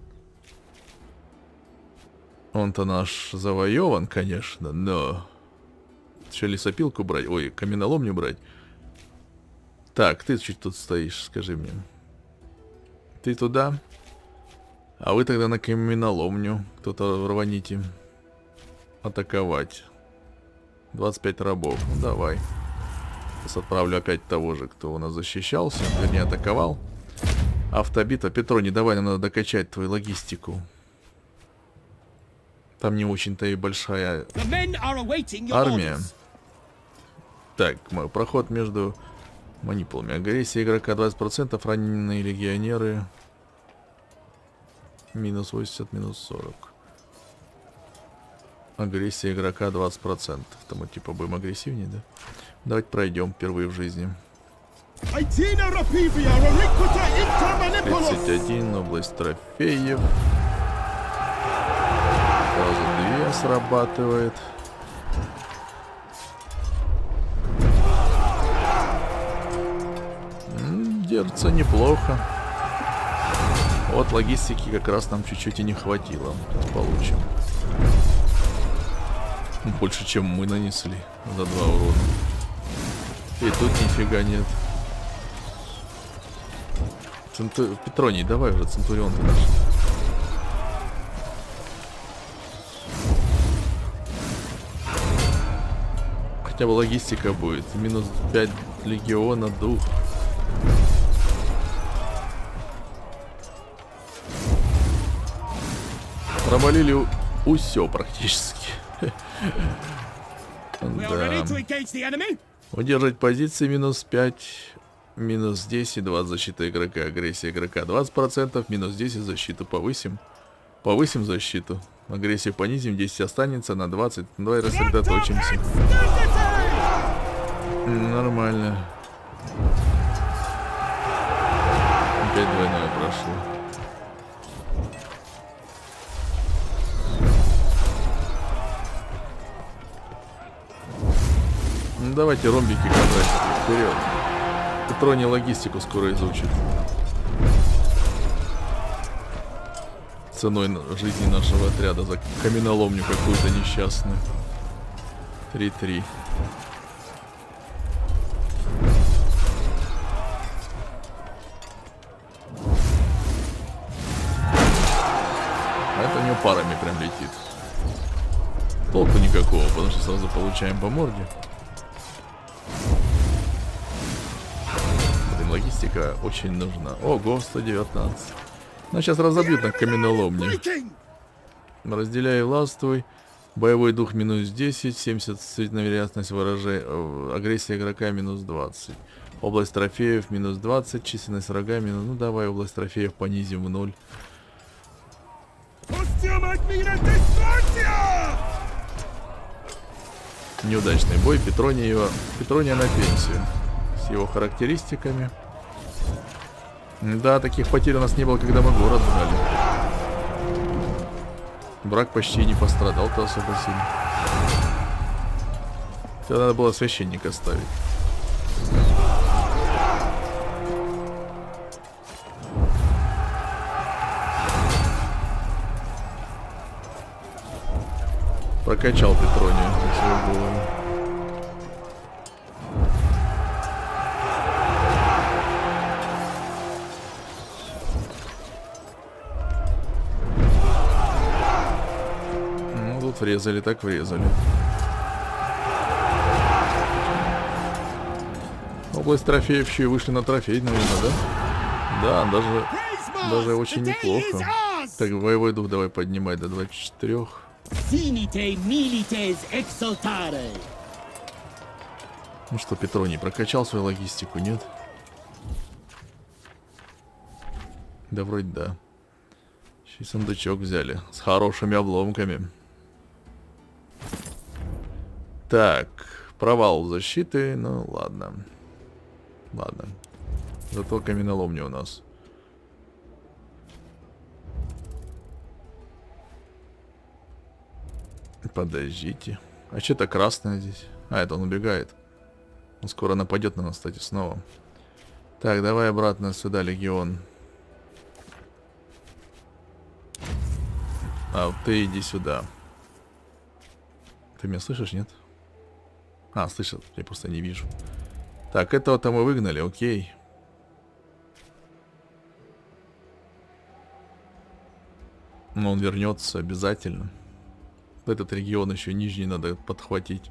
Он-то наш завоеван, конечно, но... Еще лесопилку брать? Ой, каменоломню брать? Так, ты чуть тут стоишь, скажи мне. Ты туда? А вы тогда на каменоломню. Кто-то рваните. Атаковать. 25 рабов, ну давай. Сейчас отправлю опять того же, кто у нас защищался, вернее атаковал. Автобита. Петроний, давай, нам надо докачать твою логистику. Там не очень-то и большая армия. Так, мой проход между Манипулами. Агрессия игрока 20%, раненые легионеры. Минус 80, минус 40. Агрессия игрока 20%. Там мы типа будем агрессивнее, да? Давайте пройдем впервые в жизни. 31, область трофеев. Сразу 2 срабатывает. Держится неплохо. Вот логистики как раз нам чуть-чуть и не хватило. Получим. Больше, чем мы нанесли за 2 урона. И тут нифига нет. Петроний, давай уже, Центурион ты наш. Хотя бы логистика будет. Минус 5 легиона, дух. Провалили усё практически. Да. Удержать позиции минус 5, минус 10, 20 защита игрока, агрессия игрока 20%, минус 10 защиту повысим. Повысим защиту. Агрессию понизим, 10 останется на 20. Давай рассредоточимся. Нормально. Опять двойное прошло. Ну, давайте ромбики катать вперед. Петроний логистику скоро изучит. Ценой жизни нашего отряда за каменоломню какую-то несчастную. 3-3. А это у него парами прям летит. Толку никакого, потому что сразу получаем по морде. Блин, логистика очень нужна. Ого, 119. Ну, сейчас разобьют на каменоломне. Разделяй и властвуй. Боевой дух минус 10. 70% вероятность выражения. Агрессия игрока минус 20. Область трофеев минус 20. Численность врага минус... Ну, давай область трофеев понизим в 0. Неудачный бой. Петрония на пенсию. С его характеристиками. Да, таких потерь у нас не было, когда мы город брали. Враг почти не пострадал-то особо сильно. Тогда надо было священника ставить. Прокачал Петронию на свою голову. Ну, тут врезали, так врезали. Область трофеев еще и вышли на трофей, наверное, да? Да, даже очень неплохо. Так, боевой дух давай поднимай до 24. Ну что, Петроний прокачал свою логистику, нет? Да вроде да. Еще и сундучок взяли с хорошими обломками. Так, провал защиты, ну ладно. Ладно. Зато каменоломня у нас. Подождите. А что-то красное здесь. А, это он убегает. Он скоро нападет на нас, кстати, снова. Так, давай обратно сюда, легион. А, ты иди сюда. Ты меня слышишь, нет? А, слышал, я просто не вижу. Так, этого-то мы выгнали, окей. Но он вернется обязательно. Этот регион еще нижний надо подхватить.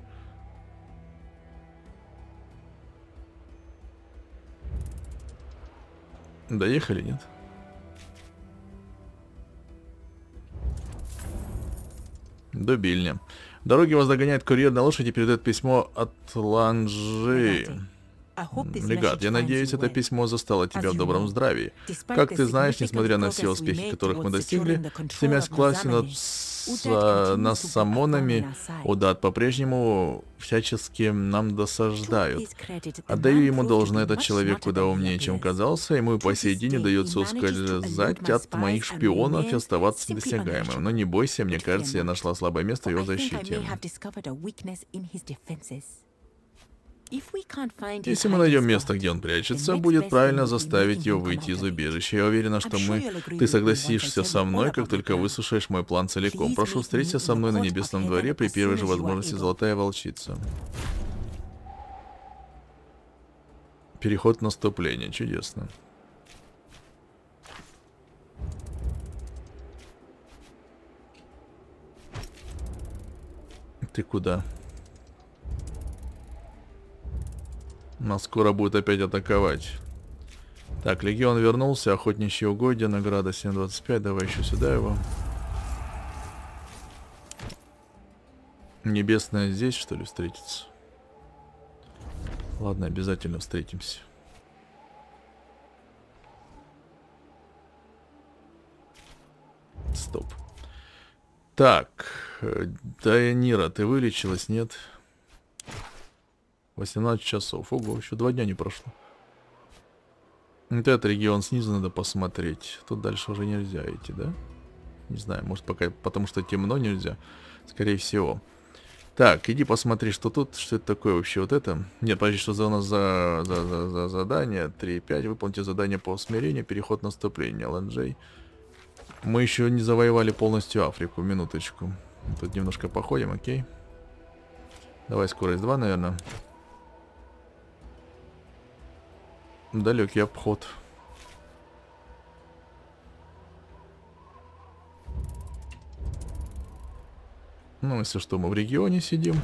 Доехали, нет? До Бильня. В дороге вас догоняет курьер на лошади и передает письмо от Ланжи. Легат, я надеюсь, это письмо застало тебя в добром здравии. Как ты знаешь, несмотря на все успехи, которых мы достигли, стремясь к власти над самонами, Удат по-прежнему всячески нам досаждают. Отдаю ему должное, этот человек куда умнее, чем казался, ему и по сей день удается ускользать от моих шпионов и оставаться недосягаемым. Но не бойся, мне кажется, я нашла слабое место в его защите. Если мы найдем место, где он прячется, будет правильно заставить его выйти из убежища. Я уверена, что ты согласишься со мной, как только выслушаешь мой план целиком. Прошу, встретиться со мной на Небесном дворе при первой же возможности, Золотая Волчица. Переход в наступление. Чудесно. Ты куда? Нас скоро будет опять атаковать. Так, легион вернулся, охотничьи угодья, награда 7.25, давай еще сюда его. Небесная здесь, что ли, встретится? Ладно, обязательно встретимся. Стоп. Так, Дайанира, ты вылечилась, нет? 18 часов. Ого, еще 2 дня не прошло. Вот этот регион снизу надо посмотреть. Тут дальше уже нельзя идти, да? Не знаю, может пока, потому что темно нельзя. Скорее всего. Так, иди посмотри, что тут, что это такое вообще вот это. Нет, подожди, что за у нас за задание? 3.5. Выполните задание по усмирению, переход наступления. Ланджей. Мы еще не завоевали полностью Африку, минуточку. Тут немножко походим, окей. Давай скорость 2, наверное. Далекий обход. Ну, если что, мы в регионе сидим.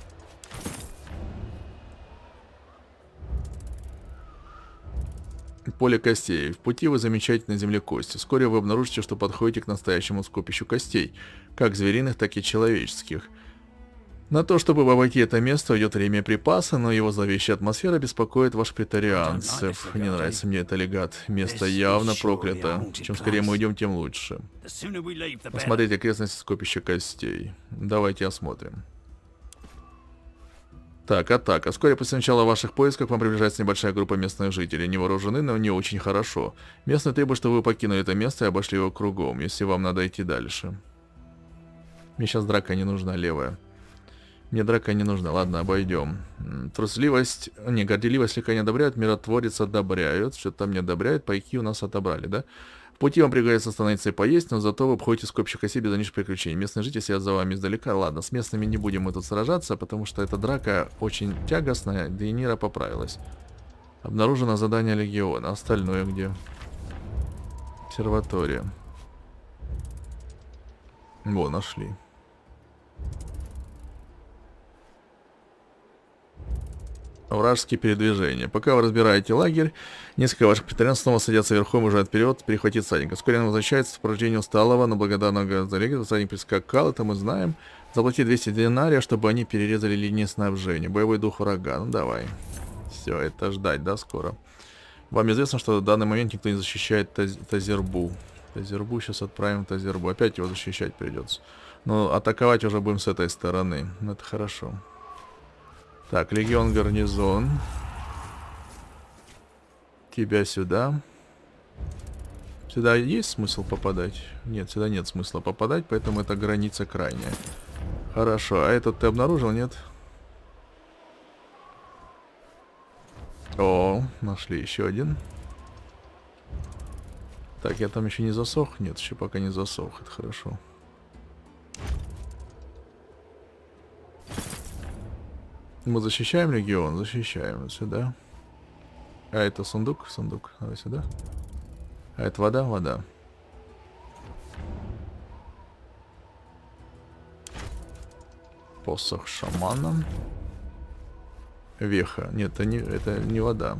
Поле костей. В пути вы замечаете на земле кости. Вскоре вы обнаружите, что подходите к настоящему скопищу костей, как звериных, так и человеческих. На то, чтобы обойти это место, уйдет время и припасы, но его зловещая атмосфера беспокоит ваших претарианцев. Не нравится мне это, легат. Место явно проклято. Чем скорее мы уйдем, тем лучше. Посмотрите окрестности скопища костей. Давайте осмотрим. Так, атака. Вскоре после начала ваших поисков к вам приближается небольшая группа местных жителей. Не вооружены, но не очень хорошо. Местные требуют, чтобы вы покинули это место и обошли его кругом, если вам надо идти дальше. Мне сейчас драка не нужна, левая. Мне драка не нужна. Ладно, обойдем. Трусливость... Не, горделивость слегка не одобряют, миротворец одобряют. Что-то там не одобряют. Пайки у нас отобрали, да? В пути вам пригодится остановиться и поесть, но зато вы обходите скопище костей без дальнейших приключений. Местные жители сидят за вами издалека. Ладно, с местными не будем мы тут сражаться, потому что эта драка очень тягостная. Дайанира поправилась. Обнаружено задание легиона. Остальное где? Обсерватория. Во, нашли. Вражеские передвижения. Пока вы разбираете лагерь, несколько ваших претарианцев снова садятся верхом и уезжают вперед, перехватить всадника. Вскоре он возвращается в сопровождении усталого, но благодарного за лагерь всадник прискакал, это мы знаем. Заплати 200 динария, чтобы они перерезали линии снабжения. Боевой дух врага. Ну давай. Все, это ждать, да, скоро. Вам известно, что в данный момент никто не защищает Тазербу. Тазербу сейчас отправим в Тазербу. Опять его защищать придется. Но атаковать уже будем с этой стороны. Ну, это хорошо. Так, легион гарнизон. Тебя сюда. Сюда есть смысл попадать? Нет, сюда нет смысла попадать, поэтому это граница крайняя. Хорошо, а этот ты обнаружил, нет? О, нашли еще один. Так, я там еще не засох? Нет, еще пока не засох, это хорошо. Мы защищаем легион? Защищаем. Сюда. А это сундук? Сундук. Давай сюда. А это вода? Вода. Посох шамана. Веха. Нет, это не вода.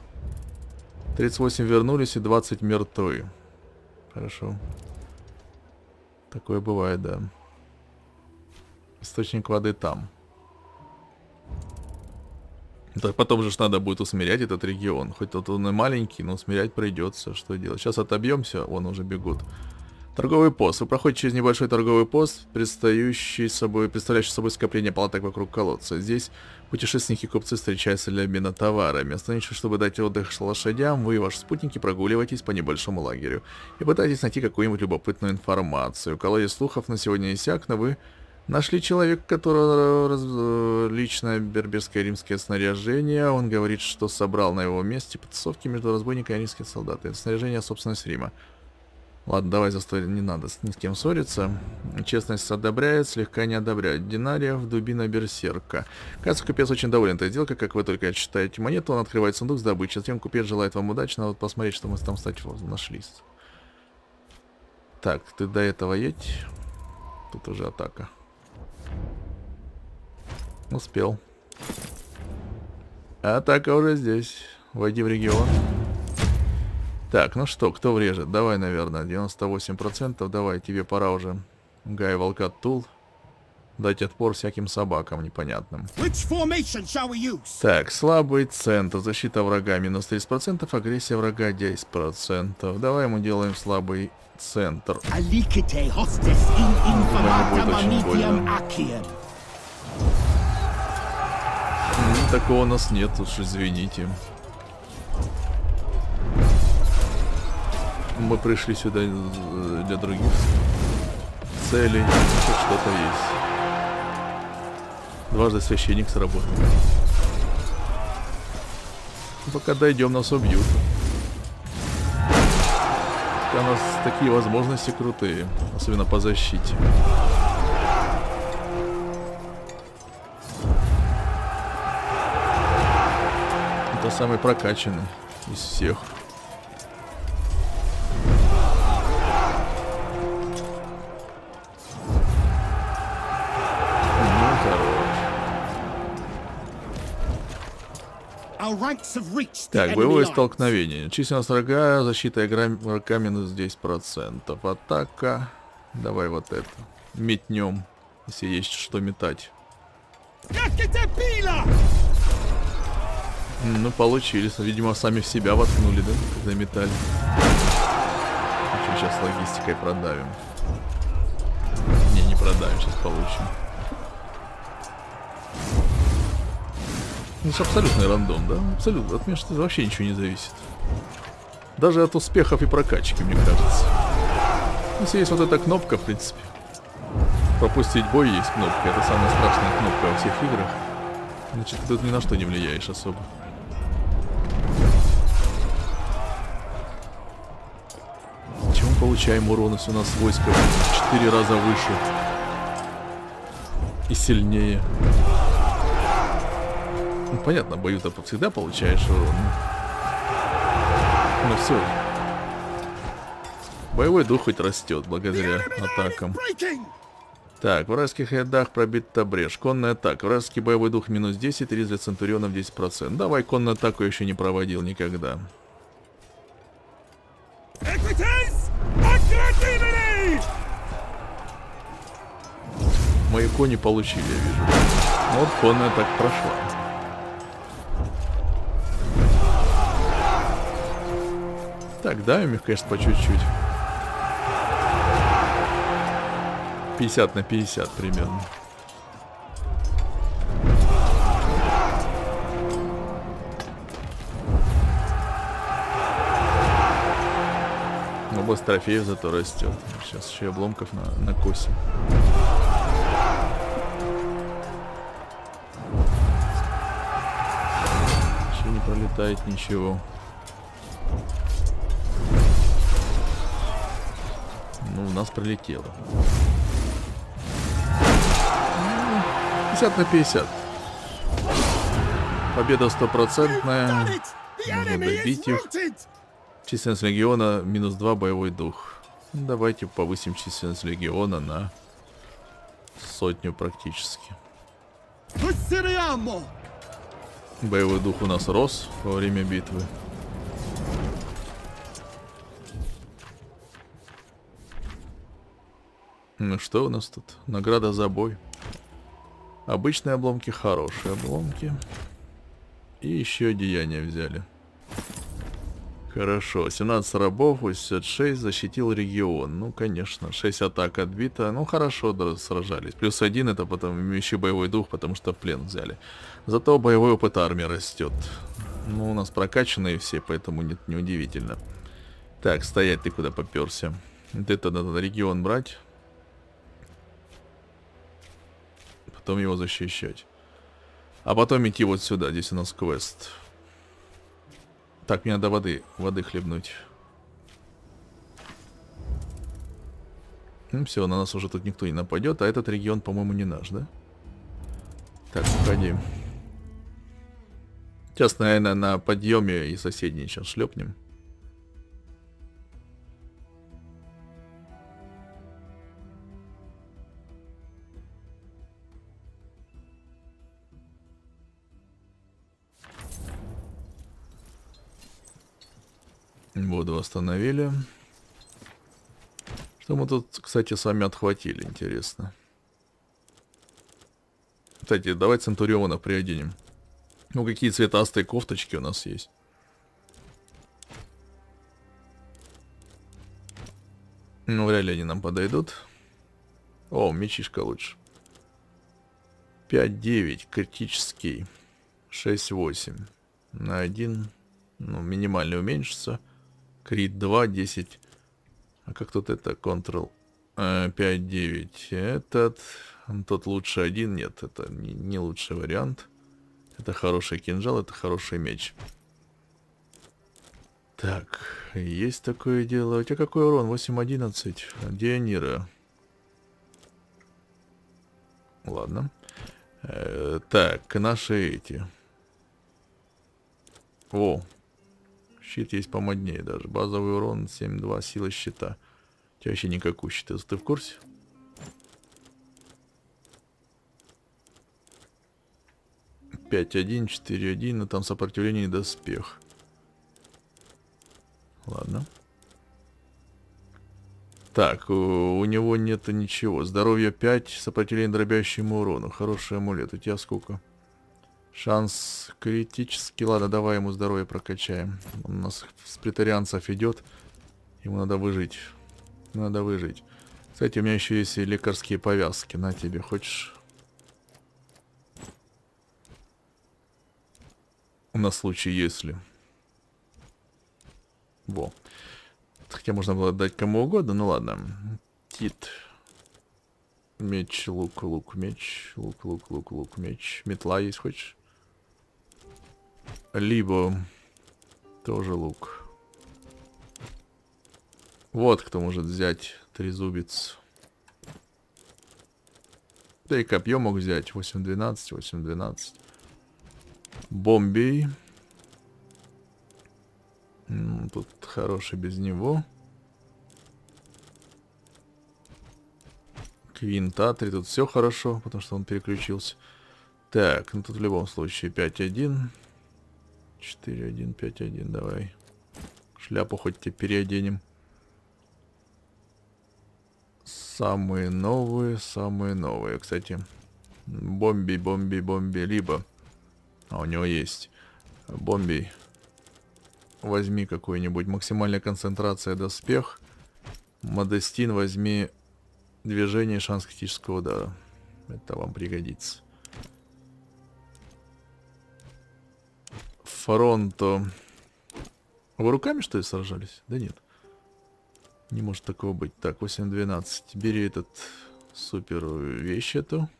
38 вернулись и 20 мертвы. Хорошо. Такое бывает, да. Источник воды там. Так потом же ж надо будет усмирять этот регион. Хоть тут он и маленький, но усмирять придется. Что делать? Сейчас отобьемся, вон уже бегут. Торговый пост. Вы проходите через небольшой торговый пост, представляющий собой скопление палаток вокруг колодца. Здесь путешественники и купцы встречаются для обмена товарами. Остановившись, чтобы дать отдых лошадям, вы и ваши спутники прогуливаетесь по небольшому лагерю и пытаетесь найти какую-нибудь любопытную информацию. Колодец слухов на сегодня иссяк, но вы нашли человека, которого личное берберское римское снаряжение. Он говорит, что собрал на его месте потасовки между разбойниками и римскими солдатами. Это снаряжение, собственность Рима. Ладно, давай заставим, не надо ни с кем ссориться. Честность одобряет, слегка не одобряет. Динариев, дубина берсерка. Кажется, купец очень доволен этой сделкой, как вы только отсчитаете монету, он открывает сундук с добычей. Затем купец желает вам удачи, надо посмотреть, что мы там, кстати, нашлись. Так, ты до этого едь. Тут уже атака. Успел. Атака уже здесь. Войди в регион. Так, ну что, кто врежет? Давай, наверное, 98%. Давай, тебе пора уже. Гай Волкат Тул. Дать отпор всяким собакам непонятным. Так, слабый центр. Защита врага минус 30%. Агрессия врага 10%. Давай ему делаем слабый центр. Думаю, будет очень больно. Такого у нас нет, уж извините. Мы пришли сюда для других целей. Тут что-то есть. Дважды священник сработал. Пока дойдем, нас убьют. У нас такие возможности крутые. Особенно по защите. Это самый прокачанный из всех. Так, боевое столкновение. Численность врага, защита врага минус 10%. Атака. Давай вот это. Метнем, если есть что метать. Ну, получились. Видимо, сами в себя воткнули, да? Когда метали. Сейчас логистикой продавим. Не продавим, сейчас получим. Ну, это абсолютный рандом, да? Абсолютно. От меня что вообще ничего не зависит. Даже от успехов и прокачки, мне кажется. Если есть вот эта кнопка, в принципе. Пропустить бой есть кнопка. Это самая страшная кнопка во всех играх. Значит, ты тут ни на что не влияешь особо. Чем мы получаем урон, если у нас войско в 4 раза выше и сильнее? Ну, понятно, в бою-то всегда получаешь урон. Ну все. Боевой дух хоть растет благодаря атакам. Так, в вражеских рядах пробита брешь. Конная атака. Вражеский боевой дух минус 10, риск для центурионов 10%. Давай, конную атаку я еще не проводил никогда. Мои кони получили, я вижу. Вот конная атака прошла. Так, давим их, конечно, по чуть-чуть. 50 на 50 примерно. Область трофеев зато растет. Сейчас еще и обломков накосим. Еще не пролетает ничего. Ну, у нас пролетело. 50 на 50. Победа 100%. Можно добить их. Численность легиона минус 2 боевой дух. Давайте повысим численность легиона на 100 практически. Боевой дух у нас рос во время битвы. Ну что у нас тут? Награда за бой. Обычные обломки, хорошие обломки. И еще одеяние взяли. Хорошо, 17 рабов, 86, защитил регион. Ну, конечно, 6 атак отбито. Ну, хорошо, да, сражались. Плюс 1 это потом имеющий боевой дух, потому что плен взяли. Зато боевой опыт армии растет. Ну, у нас прокачанные все, поэтому нет, неудивительно. Так, стоять, ты куда поперся? Вот это надо регион брать. Потом его защищать. А потом идти вот сюда, здесь у нас квест. Так, мне надо воды хлебнуть. Ну все, на нас уже тут никто не нападет, а этот регион, по-моему, не наш, да? Так, уходи. Сейчас, наверное, на подъеме и соседние сейчас шлепнем. Воду восстановили. Что мы тут, кстати, с вами отхватили, интересно. Кстати, давай Центуриона приоденем. Ну, какие цветастые кофточки у нас есть. Ну, вряд ли они нам подойдут. О, мечишка лучше. 5-9, критический. 6-8. На 1. Ну, минимально уменьшится. Крит 2, 10. А как тут это? Ctrl 5-9. Этот. Тот лучше 1. Нет, это не лучший вариант. Это хороший кинжал, это хороший меч. Так, есть такое дело. У тебя какой урон? 8-11. Дионира. Ладно. Так, наши эти. О, щит есть помоднее даже. Базовый урон 7-2, сила щита. У тебя вообще никакой щит. Ты в курсе? Пять 1, 4-1, но там сопротивление и доспех. Ладно. Так, у него нет ничего. Здоровье 5, сопротивление дробящему урону. Хороший амулет. У тебя сколько? Шанс критический. Ладно, давай ему здоровье прокачаем. Он у нас с претарианцев идет. Ему надо выжить. Надо выжить. Кстати, у меня еще есть и лекарские повязки. На тебе, хочешь? На случай, если. Во. Хотя можно было дать кому угодно, ну ладно. Тит. Меч, лук, лук, меч. Лук, лук, лук, лук, меч. Метла есть, хочешь? Либо тоже лук. Вот кто может взять трезубец. Да и копье мог взять. 8-12, 8-12. Бомбей. Тут хороший без него. Квинтатри, тут все хорошо, потому что он переключился. Так, ну тут в любом случае 5-1. 4-1, 5-1, давай. Шляпу хоть тебе переоденем. Самые новые, самые новые. Кстати, бомби, бомби, бомби, либо... А у него есть бомби. Возьми какой-нибудь. Максимальная концентрация, доспех. Модестин возьми движение, шанс критического удара. Это вам пригодится. Фронто. Вы руками, что ли, сражались? Да нет. Не может такого быть. Так, 8-12. Бери этот супер вещь эту.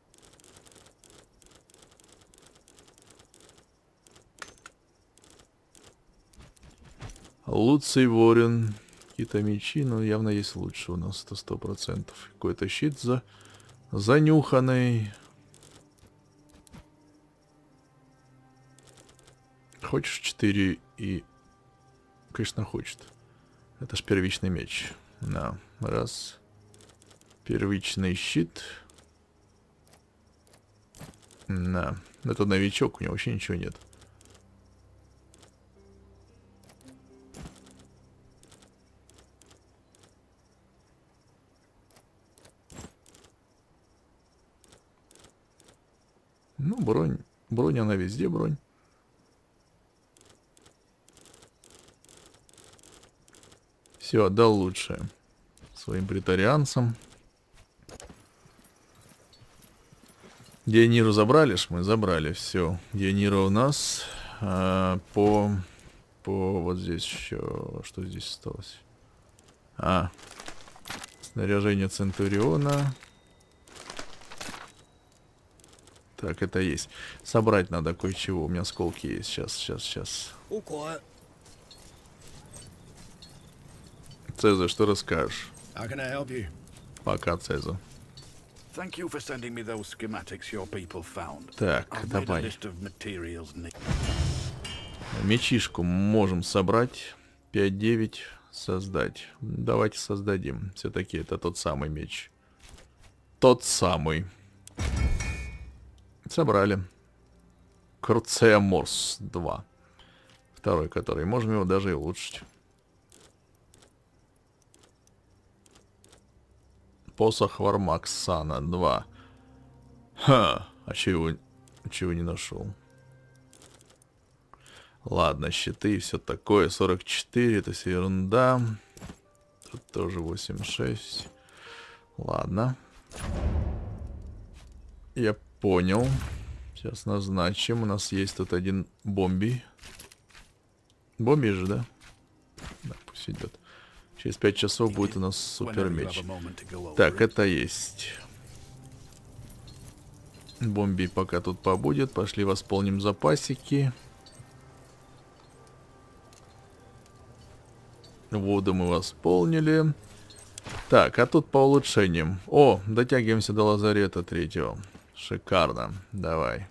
Луций Ворин. Какие-то мечи, но явно есть лучше у нас. 100%. Какой-то щит занюханный. Хочешь 4 и... Конечно, хочет. Это ж первичный меч. На, раз. Первичный щит. На. Это новичок, у него вообще ничего нет. Ну, бронь. Бронь, она везде бронь. Все, отдал лучшее своим претарианцам. Диониру забрали ж? Мы забрали, все. Дионира у нас. По вот здесь еще... Что здесь осталось? Снаряжение Центуриона. Так, это есть. Собрать надо кое-чего. У меня осколки есть. Сейчас. Цезарь, что расскажешь? Пока, Цезарь. Так, давай. Мечишку можем собрать. 5-9 создать. Давайте создадим. Все-таки это тот самый меч. Тот самый. Собрали. Круцея Морс 2. Второй, который. Можем его даже и улучшить. Посох Вармаксана 2. А чего не нашел? Ладно, щиты и все такое. 44, это все ерунда. Тут тоже 8-6. Ладно. Я понял. Сейчас назначим. У нас есть тут один бомби. Бомби же, да? Да, пусть идет. Через 5 часов будет у нас супер меч. Так, это есть. Бомби пока тут побудет. Пошли восполним запасики. Воду мы восполнили. Так, а тут по улучшениям. О, дотягиваемся до лазарета 3-го. Шикарно. Давай.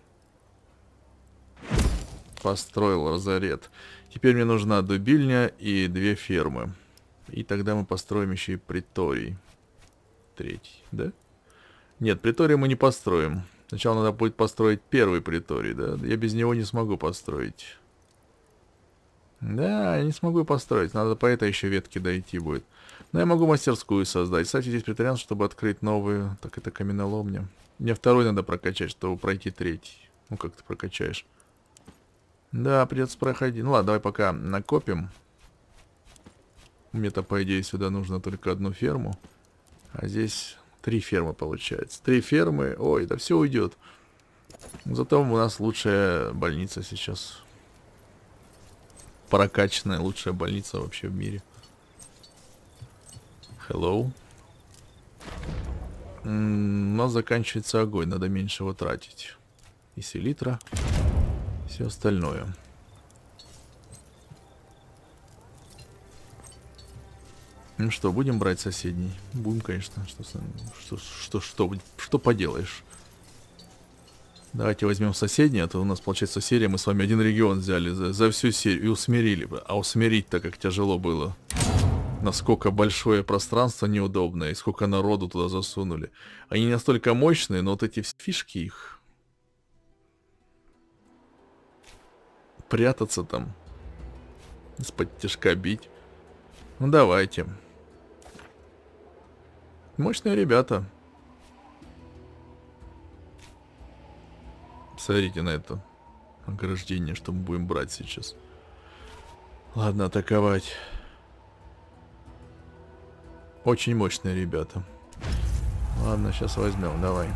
Построил лазарет. Теперь мне нужна дубильня и 2 фермы. И тогда мы построим еще и приторий. 3-й, да? Нет, приторий мы не построим. Сначала надо будет построить 1-й приторий, да? Я без него не смогу построить. Да, я не смогу построить. Надо по этой еще ветке дойти будет. Но я могу мастерскую создать. Кстати, здесь претарианцы, чтобы открыть новую. Так, это каменоломня. Мне 2-й надо прокачать, чтобы пройти 3-й. Ну, как ты прокачаешь? Да, придется проходить. Ну ладно, давай пока накопим. Мне-то, по идее, сюда нужно только 1 ферму. А здесь 3 фермы получается. 3 фермы. Ой, да все уйдет. Зато у нас лучшая больница сейчас. Прокачанная лучшая больница вообще в мире. Hello. У нас заканчивается огонь. Надо меньше его тратить. И селитра. Все остальное. Ну что, будем брать соседний? Будем, конечно. Что поделаешь? Давайте возьмем соседний, а то у нас получается серия. Мы с вами один регион взяли за всю серию и усмирили бы. А усмирить-то как тяжело было. Насколько большое пространство неудобное и сколько народу туда засунули. Они не настолько мощные, но вот эти фишки их. Прятаться там. Из-под тяжка бить. Ну давайте. Мощные ребята. Смотрите на это ограждение, что мы будем брать сейчас. Ладно, атаковать. Очень мощные ребята. Ладно, сейчас возьмем, давай.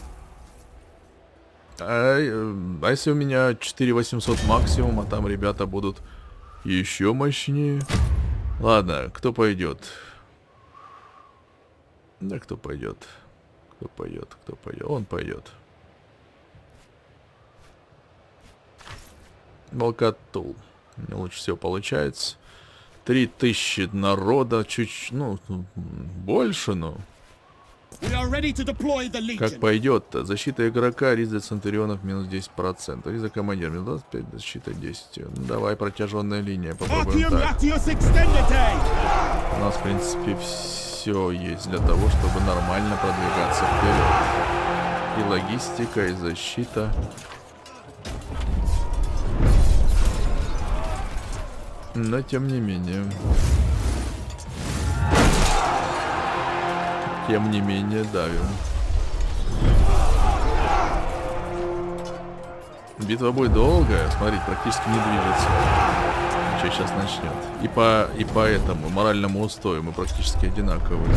А если у меня 4800 максимум, а там ребята будут еще мощнее? Ладно, кто пойдет? Да кто пойдет? Кто пойдет? Кто пойдет? Он пойдет. Волкотул. Мне лучше всего получается. 3000 народа. Чуть, ну, больше, но... Как пойдет-то? Защита игрока, риск для центурионов минус 10%. Риск за командира минус 25, защита 10. Ну, давай, протяженная линия. Попробуем так. У нас, в принципе, все есть для того, чтобы нормально продвигаться вперед. И логистика, и защита. Но тем не менее. Тем не менее давим. Битва будет долгая. Смотрите, практически не движется. что сейчас начнет. И по этому моральному устою мы практически одинаковые.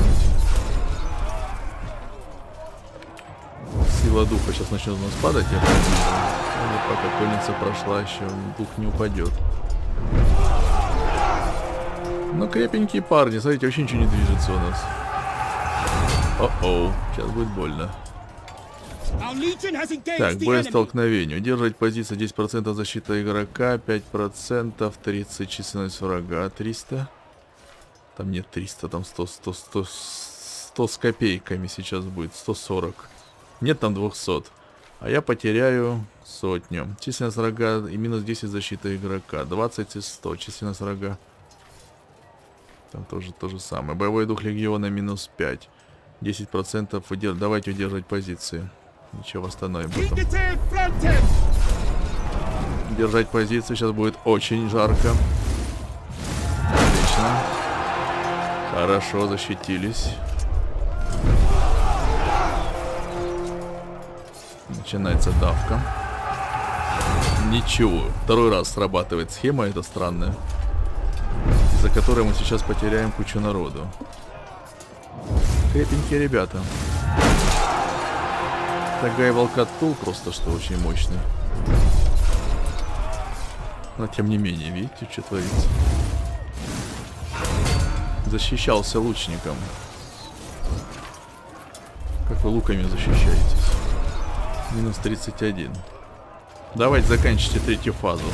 Сила духа сейчас начнет у нас падать, я понимаю. Но пока конница прошла, еще дух не упадет. Ну, крепенькие парни, смотрите, вообще ничего не движется у нас. О-оу, сейчас будет больно. Так, боестолкновение. Удерживать позицию 10% защита игрока, 5%, 30 численность врага, 300. Там нет 300, там 100 с копейками сейчас будет, 140. Нет там 200. А я потеряю сотню. Численность врага и минус 10 защита игрока, 20 из 100. Численность врага. Там тоже то же самое. Боевой дух легиона минус 5. 10% давайте удерживать позиции. Ничего, восстановим потом. Держать позицию. Сейчас будет очень жарко. Отлично. Хорошо, защитились. Начинается давка. Ничего. Второй раз срабатывает схема эта странная, из-за которой мы сейчас потеряем кучу народу. Крепенькие ребята. Такая волкотул просто что очень мощный. Но тем не менее, видите, что творится. Защищался лучником. Как вы луками защищаетесь? Минус 31. Давайте заканчивайте третью фазу.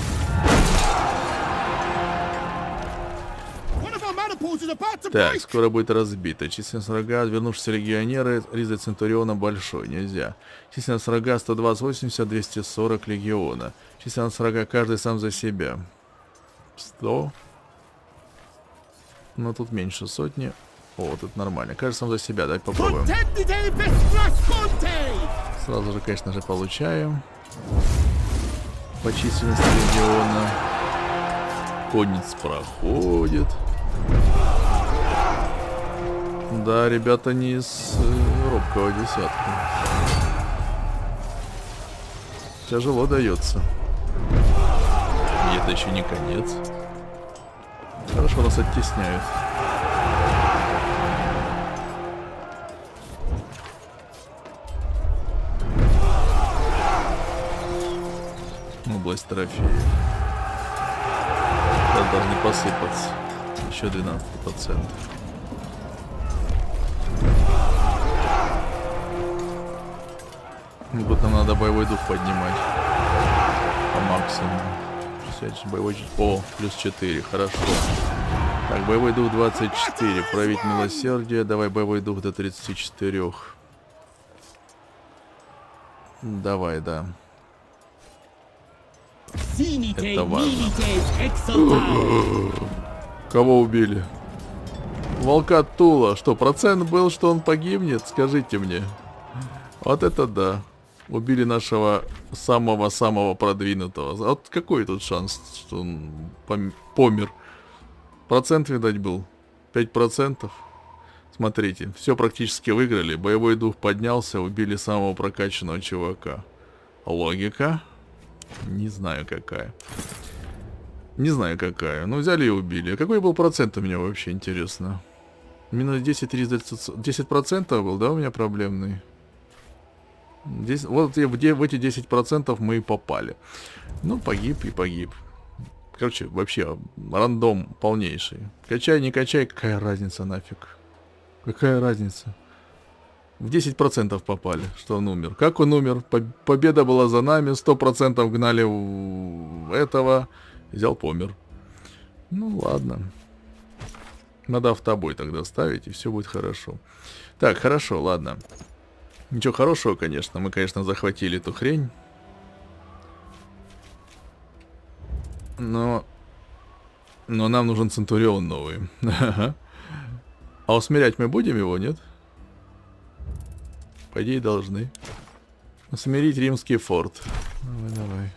Так, скоро будет разбито. Численность врага, вернувшиеся легионеры, риза Центуриона большой, нельзя. Численность врага 120, 240 легиона. Численность врага каждый сам за себя. 100. Но тут меньше сотни. О, тут нормально. Каждый сам за себя, давайте попробуем. Сразу же, конечно же, получаем. По численности легиона. Конниц проходит. Да, ребята не из робкого десятка. Тяжело дается. И это еще не конец. Хорошо нас оттесняют. Область трофеев. Сейчас должны посыпаться. Еще 12%. Вот нам надо боевой дух поднимать. По максимуму. 60 боевой... О, плюс 4, хорошо. Так, боевой дух 24. Проявить милосердие. Давай боевой дух до 34. Давай, да. Это важно. Кого убили? Волка Тула. Что, процент был, что он погибнет? Скажите мне. Вот это да. Убили нашего самого-самого продвинутого. Вот какой тут шанс, что он помер? Процент, видать, был. 5%. Смотрите, все практически выиграли. Боевой дух поднялся, убили самого прокачанного чувака. Логика? Не знаю какая. Не знаю какая. Ну, взяли и убили. А какой был процент у меня вообще, интересно? Минус 10, 10% был, да, у меня проблемный? Здесь, вот в эти 10% мы и попали. Ну, погиб и погиб. Короче, вообще, рандом полнейший. Качай, не качай, какая разница нафиг? Какая разница? В 10% попали, что он умер. Как он умер? Победа была за нами, 100% гнали этого. Взял, помер. Ну, ладно. Надо автобой тогда ставить, и все будет хорошо. Так, хорошо, ладно. Ничего хорошего, конечно. Мы, конечно, захватили эту хрень. Но нам нужен Центурион новый. А усмирять мы будем его, нет? По идее, должны. Усмирить римский форт. Давай.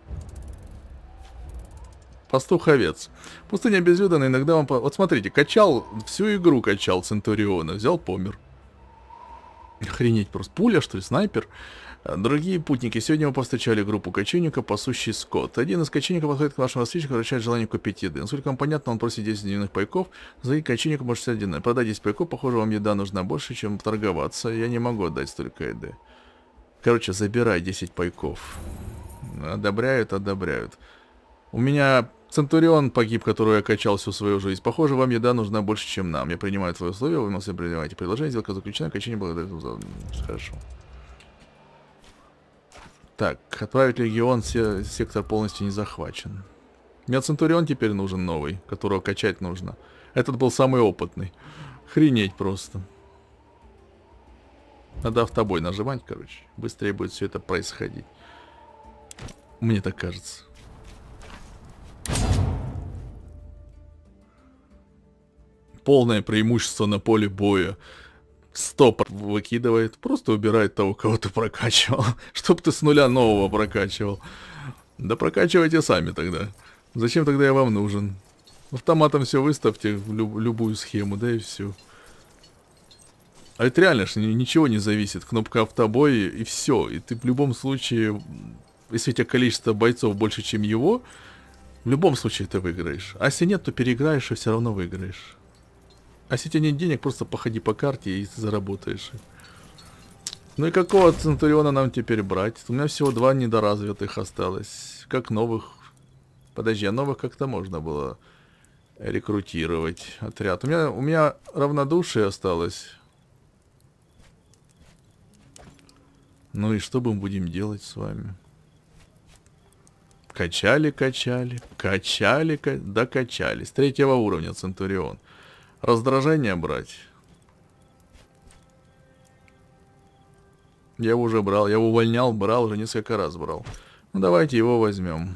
Пастух-овец. Пустыня безлюдна, иногда он... Вот смотрите, качал, всю игру качал Центуриона. Взял, помер. Охренеть просто. Пуля, что ли? Снайпер? Дорогие путники, сегодня мы повстречали группу кочевников, пасущий скот. Один из кочевников подходит к вашему встречнику и вручает желание купить еды. Насколько вам понятно, он просит 10 дневных пайков. За кочевника может 61 дневных. Продай 10 пайков, похоже, вам еда нужна больше, чем торговаться. Я не могу отдать столько еды. Короче, забирай 10 пайков. Одобряют, одобряют. У меня Центурион погиб, которого я качал всю свою жизнь. Похоже, вам еда нужна больше, чем нам. Я принимаю твои условия, вы все принимаете предложение. Сделка заключена, кочевник благодарит за... Хорошо. Так, отправить легион, сектор полностью не захвачен. Мне Центурион теперь нужен новый, которого качать нужно. Этот был самый опытный. Охренеть просто. Надо автобой нажимать, короче. Быстрее будет все это происходить. Мне так кажется. Полное преимущество на поле боя. Стоп выкидывает, просто убирает того, кого ты прокачивал. Чтоб ты с нуля нового прокачивал. Да прокачивайте сами тогда. Зачем тогда я вам нужен? Автоматом все выставьте в любую схему, да и все. А это реально ж ничего не зависит. Кнопка автобой и все. И ты в любом случае, если у тебя количество бойцов больше, чем его, в любом случае ты выиграешь. А если нет, то переиграешь и все равно выиграешь. А если у тебя нет денег, просто походи по карте и заработаешь. Ну и какого Центуриона нам теперь брать? У меня всего 2 недоразвитых осталось. Как новых? Подожди, а новых как-то можно было рекрутировать отряд. У меня равнодушие осталось. Ну и что мы будем делать с вами? Качали, качали, качали, докачались. 3-го уровня Центурион. Раздражение брать. Я его уже брал. Я его увольнял, брал, уже несколько раз брал. Ну, давайте его возьмем.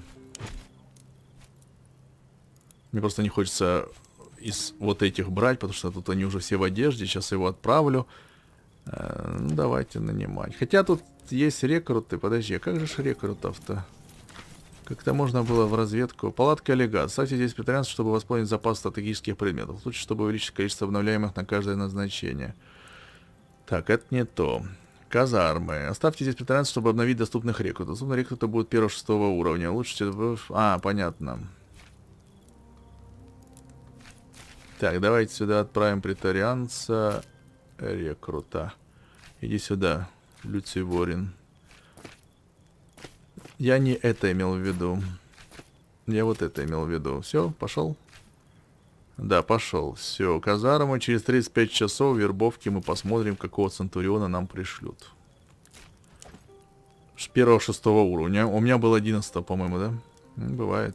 Мне просто не хочется из вот этих брать, потому что тут они уже все в одежде. Сейчас его отправлю. Ну, давайте нанимать. Хотя тут есть рекруты. Подожди, а как же ж рекрутов-то? Как-то можно было в разведку. Палатка легат. Ставьте здесь претарианство, чтобы восполнить запас стратегических предметов. Лучше, чтобы увеличить количество обновляемых на каждое назначение. Так, это не то. Казармы. Оставьте здесь претарианство, чтобы обновить доступных рекрутов. Доступные рекруты будут 1-6 уровня. Лучше... А, понятно. Так, давайте сюда отправим претарианца. Рекрута. Иди сюда, Люций Ворин. Я не это имел в виду. Я вот это имел в виду. Все, пошел? Да, пошел. Все, казарма. Через 35 часов вербовки мы посмотрим, какого Центуриона нам пришлют. С 1-6 уровня. У меня был 11, по-моему, да? Бывает.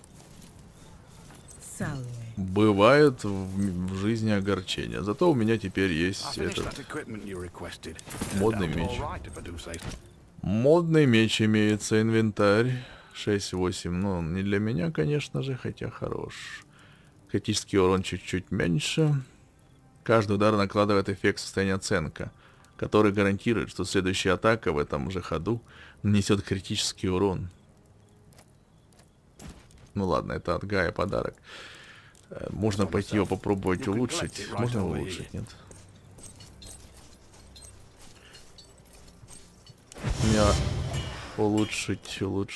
Бывает в жизни огорчения. Зато у меня теперь есть этот модный меч. Модный меч имеется, инвентарь 6-8. Ну, не для меня, конечно же, хотя хорош. Критический урон чуть-чуть меньше. Каждый удар накладывает эффект состояния оценка, который гарантирует, что следующая атака в этом же ходу нанесет критический урон. Ну ладно, это от Гая подарок. Можно пойти его попробовать улучшить. Можно его улучшить, нет? Меня улучшить.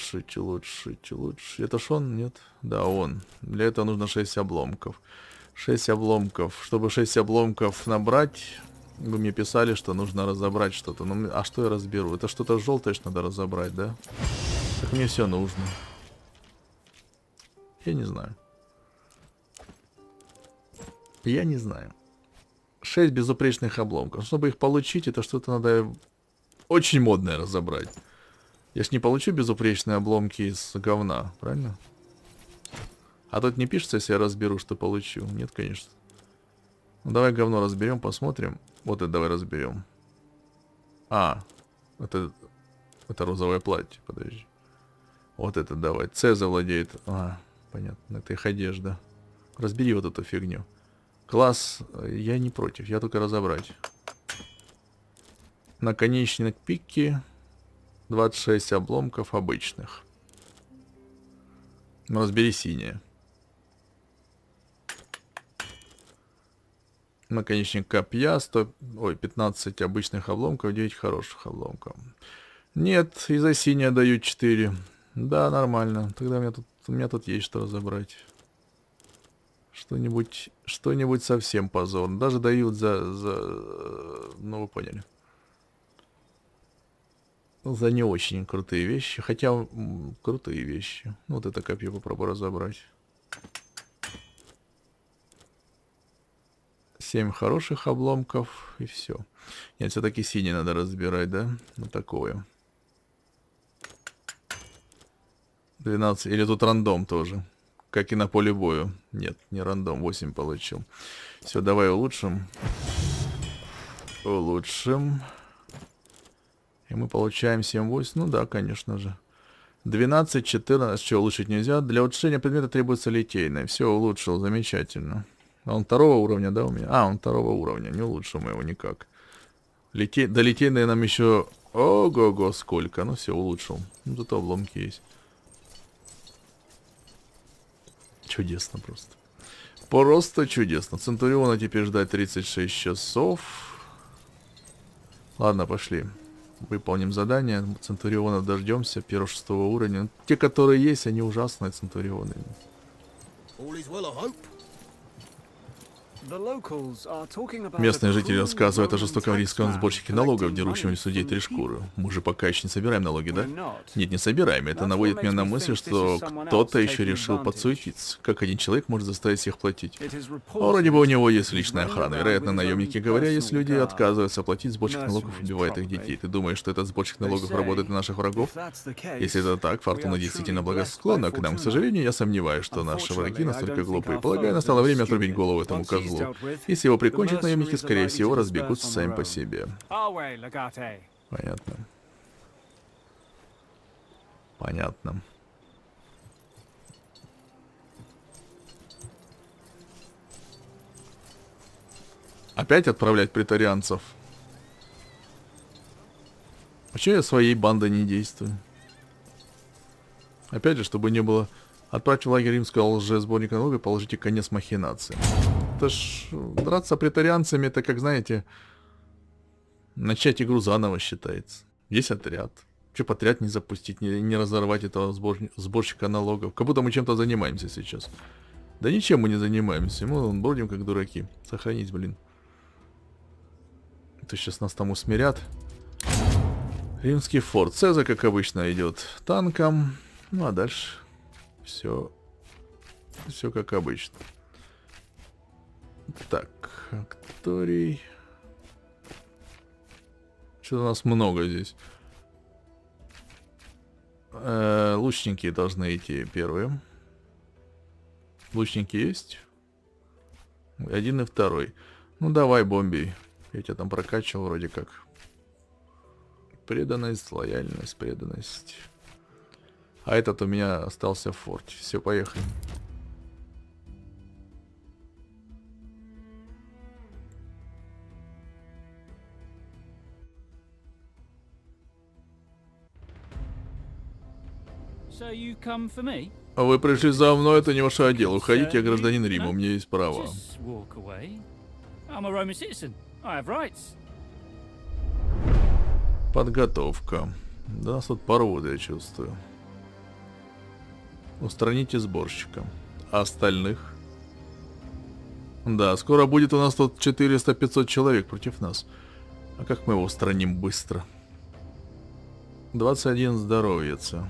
Это ж он? Нет? Да, он. Для этого нужно 6 обломков. 6 обломков. Чтобы 6 обломков набрать, вы мне писали, что нужно разобрать что-то. Ну, а что я разберу? Это что-то желтое, что надо разобрать, да? Так мне все нужно. Я не знаю. Я не знаю. 6 безупречных обломков. Чтобы их получить, это что-то надо очень модное разобрать. Я ж не получу безупречные обломки из говна, правильно? А тут не пишется, если я разберу, что получу. Нет, конечно. Ну, давай говно разберем, посмотрим. Вот это давай разберем. А, это розовое платье, подожди. Вот это давай. С завладеет. А, понятно, это их одежда. Разбери вот эту фигню. Класс, я не против, я только разобрать. Наконечник пики. 26 обломков обычных. Ну, разбери синее. Наконечник копья, 100... Ой, 15 обычных обломков, 9 хороших обломков. Нет, и за синий дают 4. Да, нормально. Тогда у меня тут есть что разобрать. Что-нибудь совсем позорно. Даже дают ну, вы поняли. За не очень крутые вещи. Хотя, крутые вещи. Вот это копье попробую разобрать. 7 хороших обломков, и все. Нет, все-таки синий надо разбирать, да? Вот такое. 12. Или тут рандом тоже. Как и на поле боя. Нет, не рандом. 8 получил. Все, давай улучшим. Улучшим. И мы получаем 7-8. Ну да, конечно же. 12, 14. Что, улучшить нельзя? Для улучшения предмета требуется литейное. Все, улучшил. Замечательно. Он второго уровня, да, у меня? А, он второго уровня. Не улучшил мы его никак. До литейной нам еще... Ого-го, сколько. Ну все, улучшил. Ну, зато обломки есть. Чудесно просто. Просто чудесно. Центуриона теперь ждать 36 часов. Ладно, пошли. Выполним задание. Центуриона дождемся. 1-6 уровня. Те, которые есть, они ужасные центурионы. Местные жители рассказывают о жестоком римском сборщике налогов, дерущем из судей 3 шкуры. Мы же пока еще не собираем налоги, да? Нет, не собираем. Это наводит меня на мысль, что кто-то еще решил подсуетиться. Как один человек может заставить всех платить? Вроде бы у него есть личная охрана. Вероятно, наемники говорят, если люди отказываются платить, сборщик налогов убивает их детей. Ты думаешь, что этот сборщик налогов работает на наших врагов? Если это так, Фортуна действительно благосклонна к нам. К сожалению, я сомневаюсь, что наши враги настолько глупые. Полагаю, настало время отрубить голову этому козлу. Если его прикончат, наемники, скорее всего, разбегутся сами по себе. Понятно. Понятно. Опять отправлять претарианцев? А чё я своей бандой не действую? Опять же, чтобы не было... Отправьте в лагерь римского лжесборника налога и положите конец махинации. Это ж... Драться претарианцами, это, как знаете... Начать игру заново считается. Есть отряд. Че отряд не запустить, не разорвать этого сборщика налогов? Как будто мы чем-то занимаемся сейчас. Да ничем мы не занимаемся. Мы бродим как дураки. Сохранить, блин. То сейчас нас там усмирят. Римский форт. Цезарь, как обычно, идет танком. Ну а дальше все как обычно. Так, Акторий. Что-то у нас много здесь. Лучники должны идти первые. Лучники есть? 1 и 2. Ну давай, бомби. Я тебя там прокачивал вроде как. Преданность, лояльность, преданность. А этот у меня остался в форте. Все, поехали. А вы пришли за мной, это не ваше дело. Уходите, я гражданин Рима, у меня есть право. Подготовка. Да нас тут порвут, я чувствую. Устраните сборщика. А остальных? Да, скоро будет у нас тут 400-500 человек против нас. А как мы его устраним быстро? 21 здоровьица.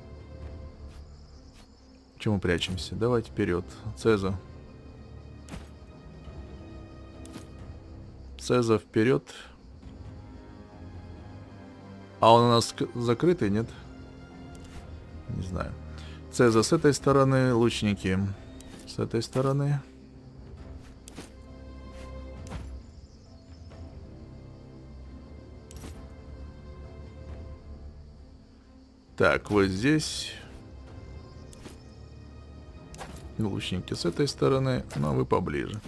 Чему прячемся? Давайте вперед. Цеза. Цеза вперед. А он у нас закрытый, нет? Не знаю. Цеза с этой стороны, лучники с этой стороны. Так, вот здесь. Лучники с этой стороны, ну а вы поближе.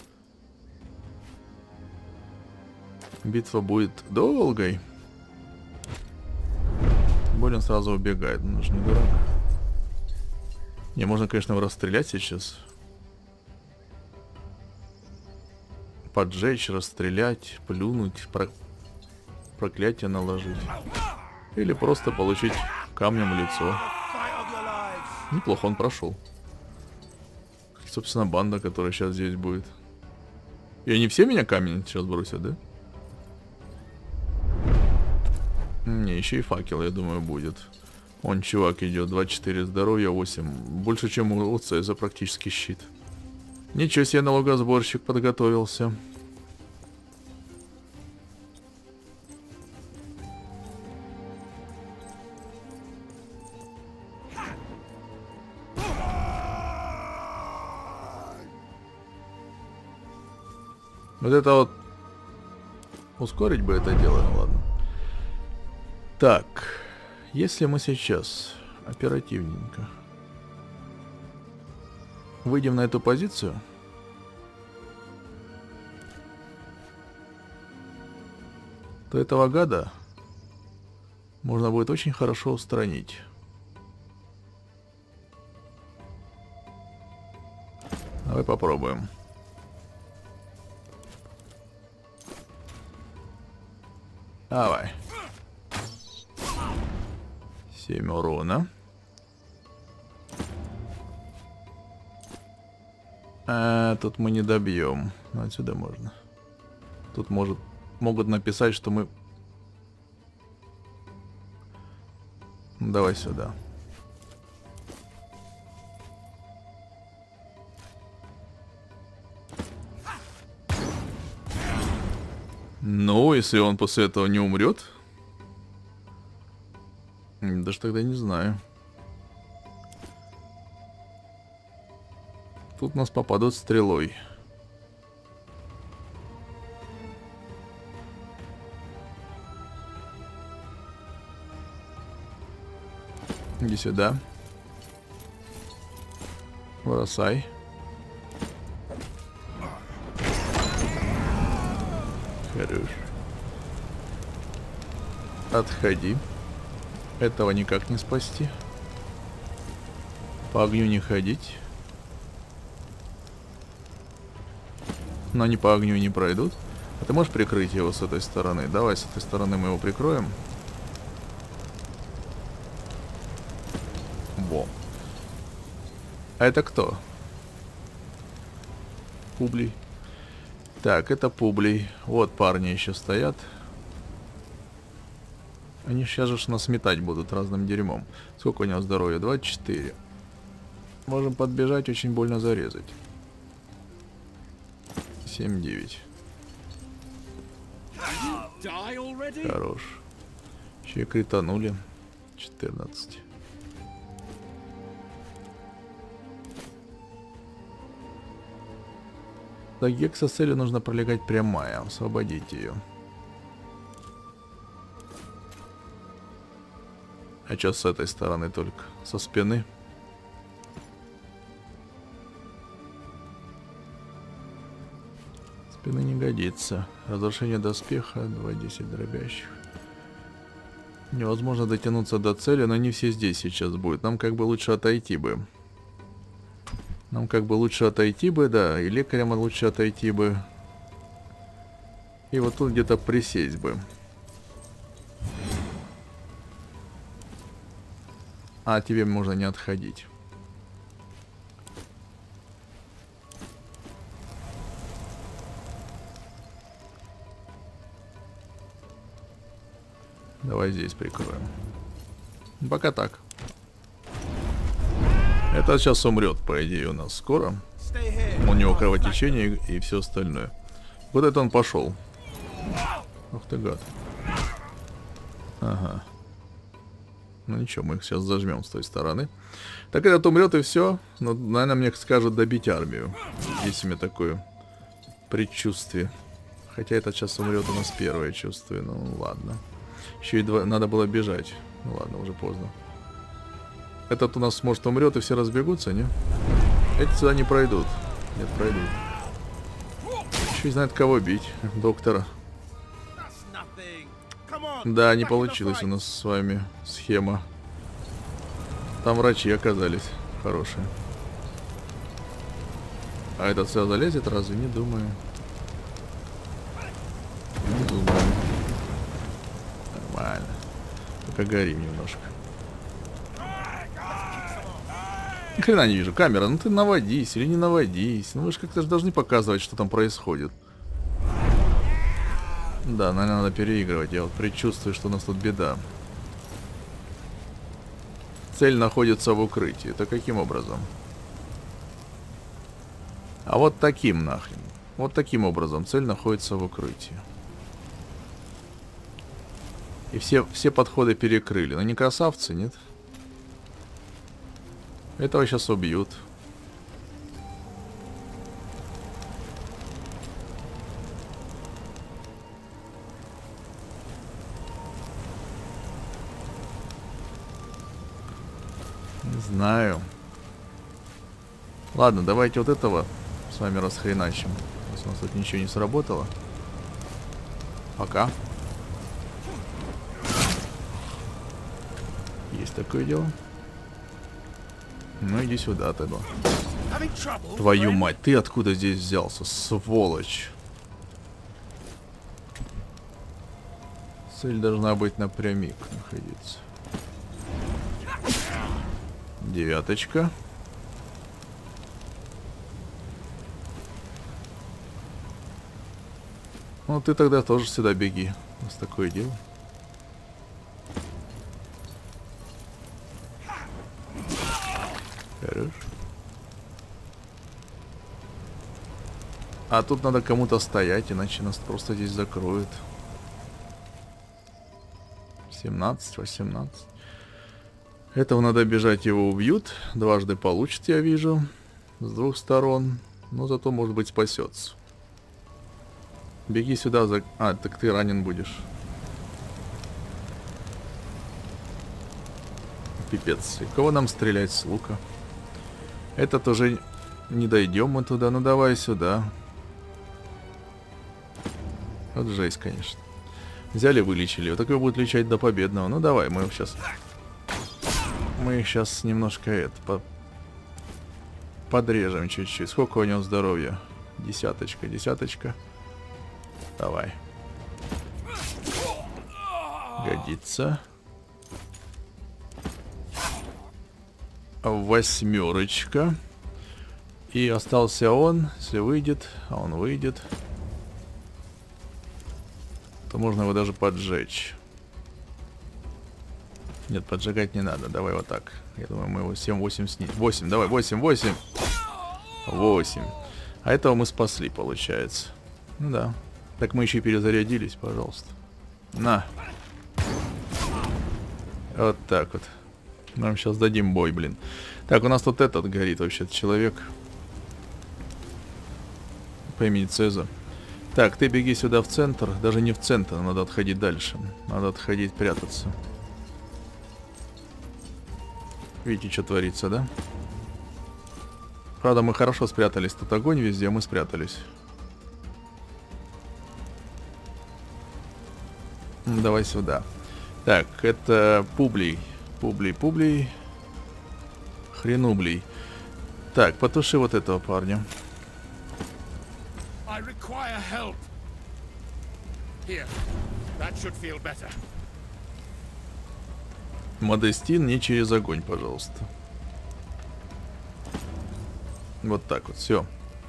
Битва будет долгой. Болин сразу убегает, он же не дурак. Не, можно, конечно, его расстрелять сейчас. поджечь, расстрелять, плюнуть, проклятие наложить. Или просто получить камнем в лицо. Неплохо он прошел. Собственно, банда, которая сейчас здесь будет. И они все меня камень сейчас бросят, да? Не, еще и факел, я думаю, будет. Он, чувак, идет. 24 здоровья, 8. Больше, чем у Цеза практически щит. Ничего себе, налогосборщик подготовился. Вот это вот... Ускорить бы это дело, ну ладно. Так, если мы сейчас оперативненько выйдем на эту позицию, то этого гада можно будет очень хорошо устранить. Давай попробуем. Давай. 7 урона. Тут мы не добьем. Но отсюда можно. Тут могут написать, что мы... Давай сюда. Ну, если он после этого не умрет, даже тогда не знаю. Тут нас попадут стрелой. Иди сюда. Бросай. Хорош. Отходи. Этого никак не спасти. По огню не ходить. Но они по огню не пройдут. А ты можешь прикрыть его с этой стороны? Давай с этой стороны мы его прикроем. Во. А это кто? Публий. Так, это Публий. Вот парни еще стоят. Они сейчас же нас метать будут разным дерьмом. Сколько у него здоровья? 24. Можем подбежать, очень больно зарезать. 7-9. Хорош. Еще и кританули. 14. До гексоцели нужно пролегать прямая. Освободить ее. А что с этой стороны только? Со спины? Спины не годится. Разрушение доспеха. 2-10 дробящих. Невозможно дотянуться до цели, но не все здесь сейчас будет. Нам как бы лучше отойти бы. Да. И лекарям лучше отойти бы. И вот тут где-то присесть бы. А тебе можно не отходить. Давай здесь прикроем. Пока так. Это сейчас умрет, по идее, у нас скоро. У него кровотечение и все остальное. Вот это он пошел. Ух ты, гад. Ага. Ну ничего, мы их сейчас зажмем с той стороны. Так этот умрет и все. Ну, наверное, мне скажут добить армию. Есть у меня такое предчувствие. Хотя этот сейчас умрет у нас первое чувствие. Ну ладно. Еще и надо было бежать. Ну ладно, уже поздно. Этот у нас, может, умрет и все разбегутся, не? Эти сюда не пройдут. Нет, пройдут. Еще не знает, кого бить. Доктора. Да, не получилось у нас с вами схема. Там врачи оказались хорошие. А этот сюда залезет, разве? Не думаю. Погорим немножко. Ни хрена не вижу. Камера, ну ты наводись или не наводись. Ну вы же как-то должны показывать, что там происходит. Да, наверное, надо переигрывать. Я вот предчувствую, что у нас тут беда. Цель находится в укрытии. Это каким образом? А вот таким нахрен. Вот таким образом цель находится в укрытии. И все подходы перекрыли. Но не красавцы, нет? Этого сейчас убьют. Не знаю. Ладно, давайте вот этого с вами расхреначим. Раз у нас тут ничего не сработало. Пока. Есть такое дело. Ну иди сюда тогда. Твою мать, ты откуда здесь взялся, сволочь? Цель должна быть напрямик находиться. Девяточка. Ну ты тогда тоже сюда беги. У нас такое дело. Хорош. А тут надо кому-то стоять, иначе нас просто здесь закроют. 17, 18. Этого надо бежать, его убьют. Дважды получит, я вижу. С двух сторон. Но зато, может быть, спасется. Беги сюда за... А, так ты ранен будешь. Пипец. И кого нам стрелять с лука? Этот уже не дойдем мы туда. Ну давай сюда. Вот жесть, конечно. Взяли, вылечили. Вот такой будет лечать до победного. Ну давай, мы сейчас... Мы сейчас немножко это... Подрежем чуть-чуть. Сколько у него здоровья? Десяточка, десяточка. Давай. Годится. Восьмерочка. И остался он. Если выйдет, а он выйдет, то можно его даже поджечь. Нет, поджигать не надо. Давай вот так. Я думаю, мы его 7-8 снизим. 8, давай, 8, 8. 8. А этого мы спасли, получается. Ну да. Так мы еще и перезарядились, пожалуйста. На. Вот так вот. Нам сейчас дадим бой, блин. Так, у нас тут этот горит вообще-то человек. По имени Цеза. Так, ты беги сюда в центр. Даже не в центр, надо отходить дальше. Надо отходить, прятаться. Видите, что творится, да? Правда, мы хорошо спрятались. Тут огонь везде, мы спрятались. Давай сюда. Так, это Публий. Публий. Хренублий. Так, потуши вот этого парня. Модестин не через огонь, пожалуйста. Вот так вот, все.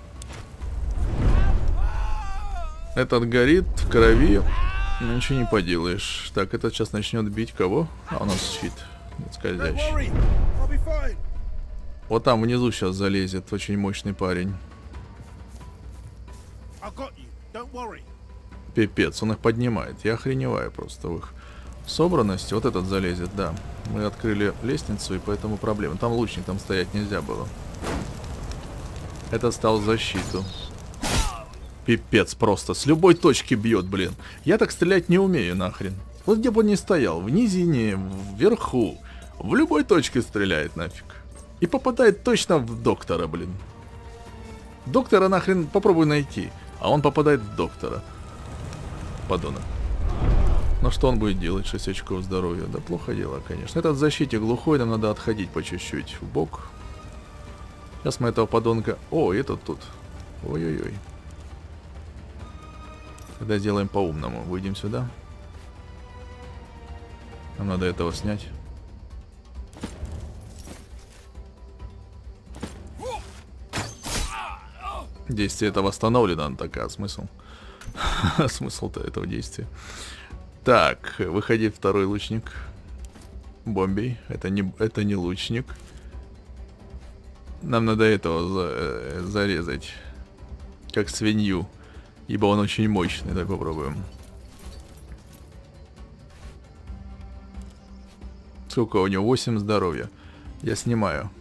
Этот горит в крови. Ну, ничего не поделаешь. Так, этот сейчас начнет бить кого? А у нас щит скользящий. Вот там внизу сейчас залезет очень мощный парень. Пипец, он их поднимает. Я охреневаю просто в их собранности. Вот этот залезет, да. Мы открыли лестницу, и поэтому проблема. Там лучник, там стоять нельзя было. Этот стал в защиту. Пипец просто. С любой точки бьет, блин. Я так стрелять не умею нахрен. Вот где бы он ни стоял. В низине, вверху. В любой точке стреляет нафиг. И попадает точно в доктора, блин. Доктора нахрен попробуй найти. А он попадает в доктора. Подонок. Ну что он будет делать? 6 очков здоровья. Да плохо дело, конечно. Этот в защите глухой, нам надо отходить по чуть-чуть в бок. Сейчас мы этого подонка... О, этот тут. Ой-ой-ой. Тогда сделаем по-умному. Выйдем сюда. Нам надо этого снять. Действие это восстановлено, такая смысл. Смысл-то этого действия. Так, выходит второй лучник. Бомбей. Это не лучник. Нам надо этого зарезать. Как свинью. Ибо он очень мощный. Так попробуем. Сколько у него? 8 здоровья. Я снимаю.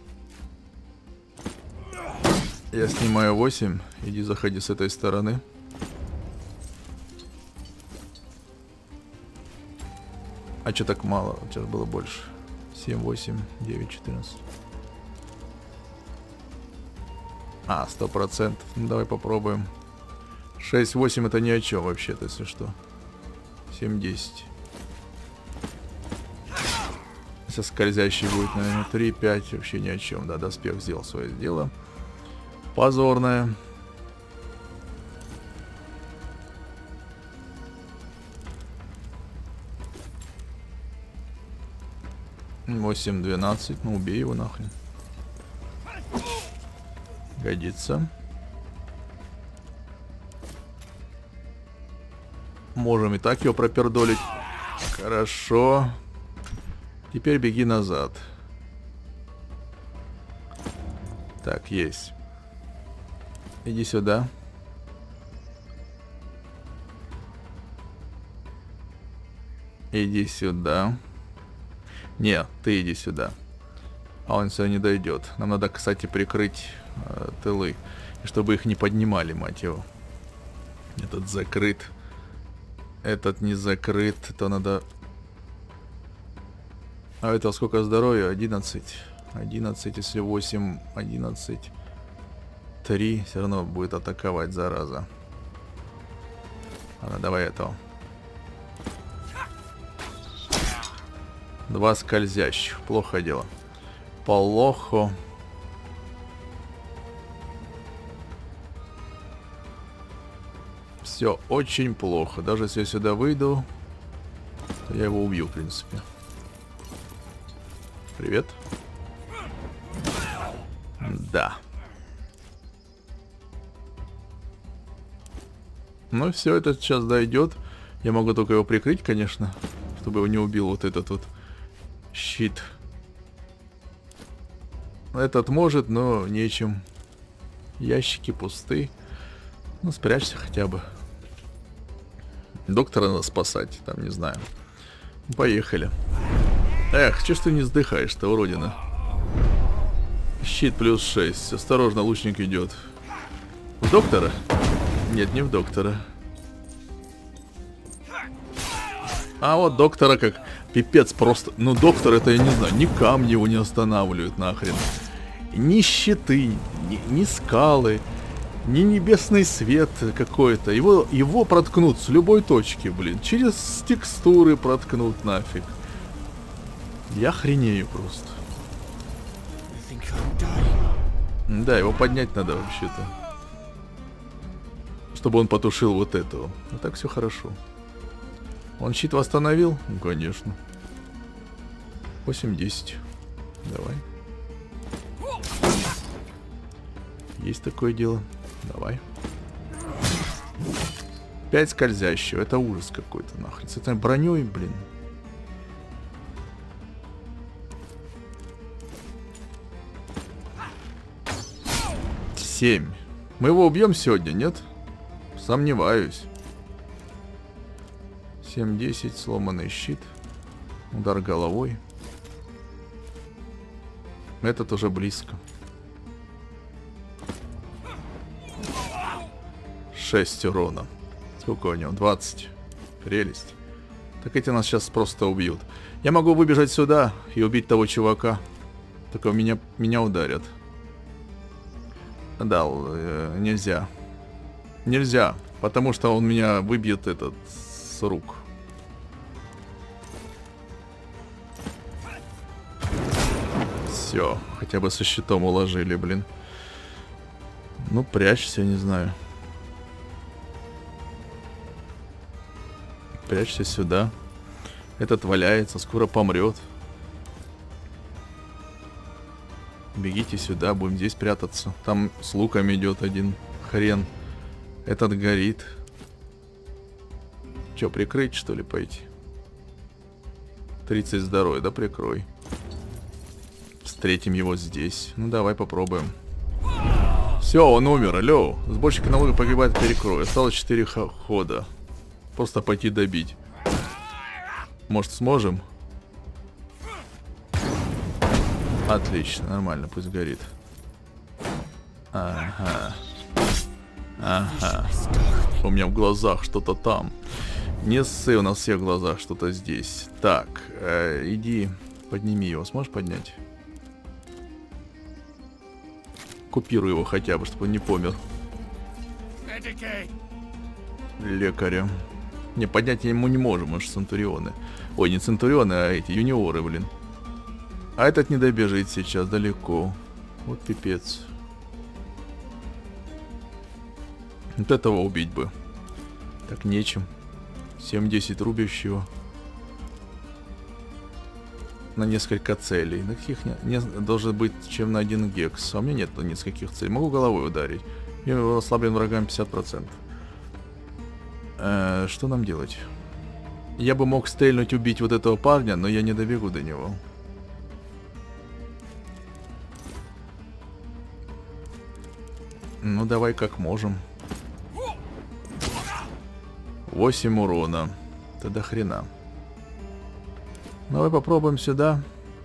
Я снимаю 8. Иди, заходи с этой стороны. А что так мало? Сейчас было больше. 7, 8, 9, 14. А, 100%. Ну, давай попробуем. 6, 8 это ни о чем вообще-то, если что. 7, 10. Сейчас скользящий будет, наверное, 3, 5. Вообще ни о чем. Да, доспех сделал свое дело. Позорное. Восемь, 12. Ну, убей его нахрен. Годится. Можем и так его пропердолить. Хорошо. Теперь беги назад. Так, есть. Иди сюда. Иди сюда. Не, ты иди сюда. А он сюда не дойдет. Нам надо, кстати, прикрыть тылы. И чтобы их не поднимали, мать его. Этот закрыт. Этот не закрыт. То надо... А это сколько здоровья? 11. 11, если 8, 11. 3. Все равно будет атаковать, зараза. Ладно, давай этого. 2 скользящих. Плохо дело. Плохо. Все очень плохо. Даже если я сюда выйду, то я его убью, в принципе. Привет. Да. Ну все, это сейчас дойдет. Я могу только его прикрыть, конечно, чтобы его не убил вот этот вот щит. Этот может, но нечем. Ящики пусты. Ну, спрячься хотя бы. Доктора надо спасать, там, не знаю. Поехали. Эх, че ж ты не сдыхаешь-то, уродина? Щит плюс 6. Осторожно, лучник идет. В доктора? Нет, не в доктора. А вот доктора как пипец просто. Ну, доктор это, я не знаю, ни камни его не останавливают нахрен. Ни щиты, ни скалы, ни небесный свет какой-то. Его проткнут с любой точки, блин. Через текстуры проткнут нафиг. Я охренею просто. Да, его поднять надо вообще-то. Чтобы он потушил вот этого. А так все хорошо. Он щит восстановил? Ну, конечно. 8-10. Давай. Есть такое дело. Давай. 5 скользящего. Это ужас какой-то нахрен. С этой броней, блин. 7. Мы его убьем сегодня, нет? Сомневаюсь. 7-10. Сломанный щит. Удар головой. Этот уже близко. 6 урона. Сколько у него? 20. Прелесть. Так эти нас сейчас просто убьют. Я могу выбежать сюда и убить того чувака. Только меня ударят. Да, нельзя. Нельзя, потому что он меня выбьет этот с рук. Все, хотя бы со щитом уложили, блин. Ну, прячься, не знаю. Прячься сюда. Этот валяется, скоро помрет. Бегите сюда, будем здесь прятаться. Там с луком идет один хрен. Этот горит. Че, прикрыть, что ли, пойти? 30 здоровья, да прикрой. Встретим его здесь. Ну, давай попробуем. Все, он умер, алло. Сборщик налога погибает, перекрой. Осталось 4 хода. Просто пойти добить. Может, сможем? Отлично, нормально, пусть горит. Ага. Ага. У меня в глазах что-то там. Не ссы, у нас все в глазах что-то здесь. Так, иди, подними его. Сможешь поднять? Купируй его хотя бы, чтобы он не помер. Лекаря. Не, поднять ему не можем, мы же центурионы. Ой, не центурионы, а эти юниоры, блин. А этот не добежит сейчас далеко. Вот пипец. Вот этого убить бы. Так нечем. 7-10 рубящего. На несколько целей. На каких не должен быть чем на один гекс. А у меня нет нескольких целей. Могу головой ударить. Я ослаблен врагам 50%. Что нам делать? Я бы мог стрельнуть, убить вот этого парня, но я не добегу до него. Ну давай как можем. 8 урона. Это до хрена. Давай попробуем сюда.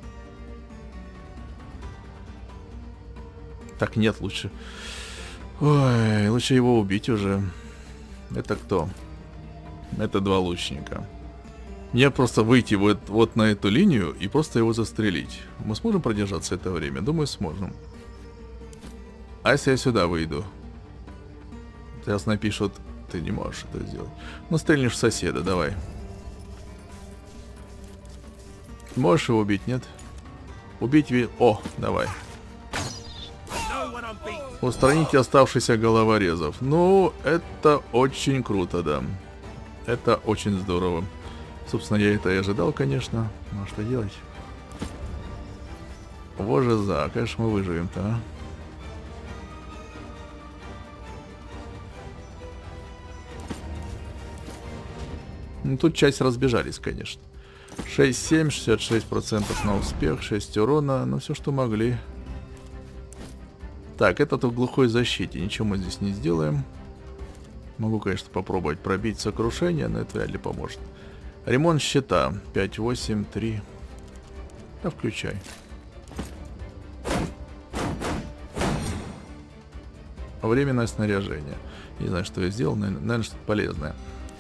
Так, нет, лучше. Ой, лучше его убить уже. Это кто? Это 2 лучника. Мне просто выйти вот на эту линию и просто его застрелить. Мы сможем продержаться это время? Думаю, сможем. А если я сюда выйду? Сейчас напишут, ты не можешь это сделать. Ну, стрельнешь в соседа, давай. Можешь его убить, нет? Убить... О, давай. Устраните оставшихся головорезов. Ну, это очень круто, да. Это очень здорово. Собственно, я это и ожидал, конечно. Ну, а что делать? Боже, за, конечно, мы выживем-то, а. Ну, тут часть разбежались, конечно. 6-7, 66% на успех, 6 урона. Ну, все, что могли. Так, этот в глухой защите. Ничего мы здесь не сделаем. Могу, конечно, попробовать пробить сокрушение, но это вряд ли поможет. Ремонт щита. 5, 8, 3. Да, включай. Временное снаряжение. Не знаю, что я сделал. Наверное, что-то полезное.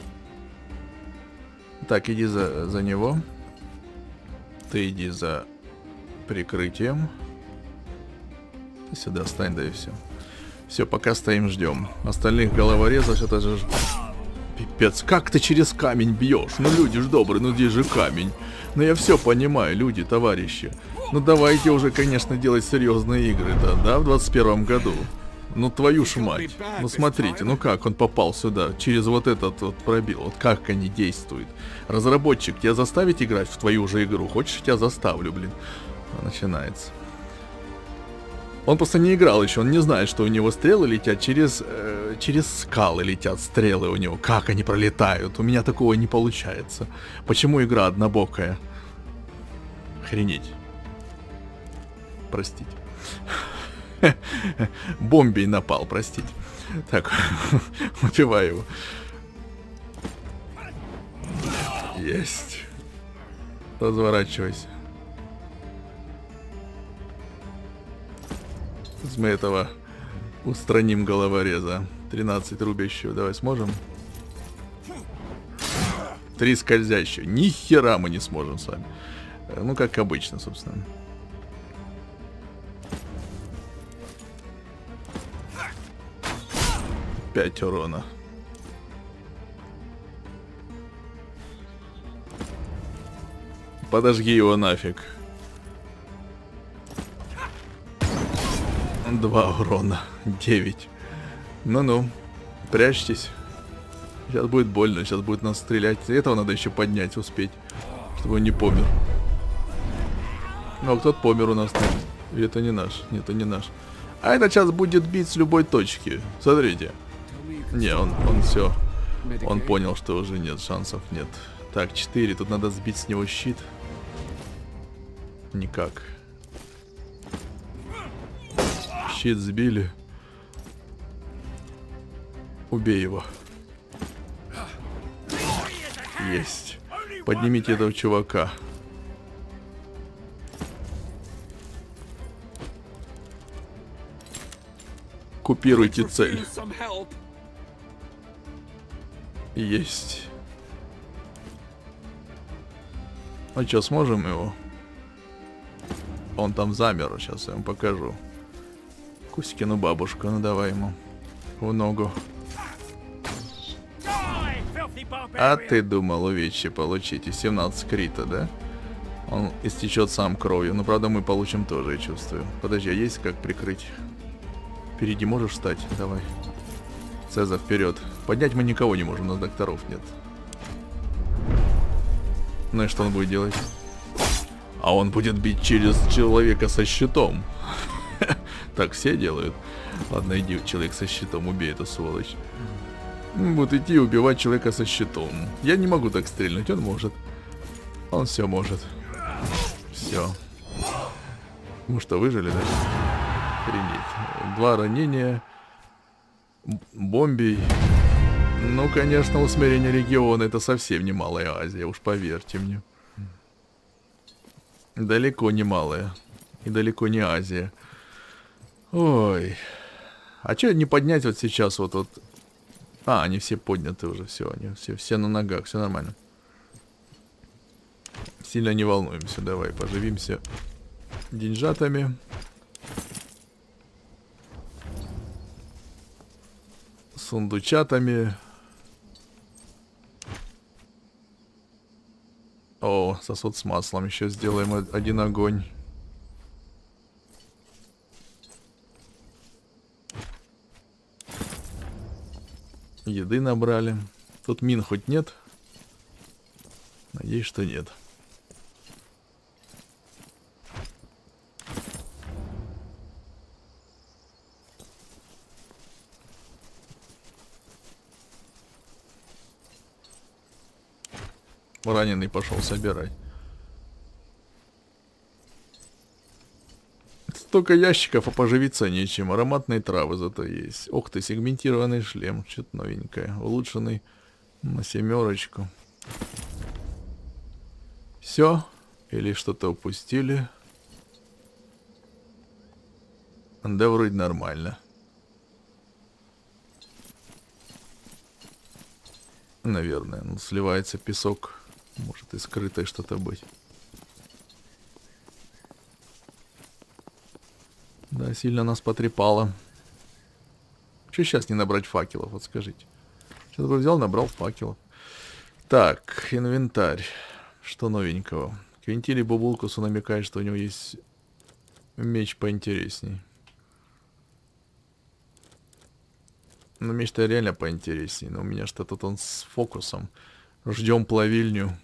Так, иди за него. Ты иди за прикрытием. Ты сюда встань, да и все. Все, пока стоим, ждем. Остальных головорезов, это же... Пипец, как ты через камень бьешь? Ну, люди ж добрые, ну здесь же камень. Ну, я все понимаю, люди, товарищи. Ну, давайте уже, конечно, делать серьезные игры-то, да, в 21 году. Ну, твою ж мать. Ну, смотрите, ну как он попал сюда? Через вот этот вот пробил. Вот как они действуют. Разработчик, тебя заставить играть в твою же игру? Хочешь, я тебя заставлю, блин. Начинается. Он просто не играл еще, он не знает, что у него стрелы летят через скалы летят стрелы у него. Как они пролетают? У меня такого не получается. Почему игра однобокая? Охренеть. Простите. Бомбей напал, простите. Так, убивай его. Есть. Разворачивайся. Мы этого устраним головореза. 13 рубящего. Давай сможем? 3 скользящего. Ни хера мы не сможем с вами. Ну, как обычно, собственно. Пять урона. Подожги его нафиг. 2 урона. 9. Ну-ну. Прячьтесь. Сейчас будет больно. Сейчас будет нас стрелять. Этого надо еще поднять, успеть. Чтобы он не помер. Ну, а кто-то помер у нас там. И это не наш. Нет, это не наш. А это сейчас будет бить с любой точки. Смотрите. Не, он все. Он понял, что уже нет шансов. Нет. Так, 4. Тут надо сбить с него щит. Никак. Щит сбили. Убей его. Есть. Поднимите этого чувака. Купируйте цель. Есть. А что, сможем его? Он там замер, сейчас я вам покажу. Кузькину бабушку, ну давай ему в ногу. А ты думал увечье получите? 17 крита, да? Он истечет сам кровью. Но правда мы получим тоже, я чувствую. Подожди, а есть как прикрыть? Впереди можешь встать? Давай. Цезарь, вперед. Поднять мы никого не можем, у нас докторов нет. Ну и что он будет делать? А он будет бить через человека со щитом. Так все делают. Ладно, иди, человек со щитом, убей эту сволочь. Будут идти убивать человека со щитом. Я не могу так стрельнуть, он может. Он все может. Все. Ну что, выжили, да? Охренеть. 2 ранения. Бомбей. Ну, конечно, усмирение региона — это совсем не Малая Азия, уж поверьте мне. Далеко не Малая. И далеко не Азия. Ой. А что не поднять вот сейчас вот... А, они все подняты уже, все, они все на ногах, все нормально. Сильно не волнуемся, давай поживимся деньжатами. Сундучатами. О, сосуд с маслом, еще сделаем один огонь. Еды набрали. Тут мин хоть нет? Надеюсь, что нет. Раненый пошел собирать. Столько ящиков, а поживиться нечем. Ароматные травы зато есть. Ох ты, сегментированный шлем. Что-то новенькое. Улучшенный на 7. Все? Или что-то упустили? Да вроде нормально. Наверное. Ну, сливается песок. Может и скрытое что-то быть. Да, сильно нас потрепало. Че сейчас не набрать факелов, вот скажите. Сейчас бы взял, набрал факелов. Так, инвентарь. Что новенького? Квинтили Бубулкусу намекает, что у него есть меч поинтересней. Ну, меч-то реально поинтересней. Но у меня что-то тут он с фокусом. Ждем плавильню.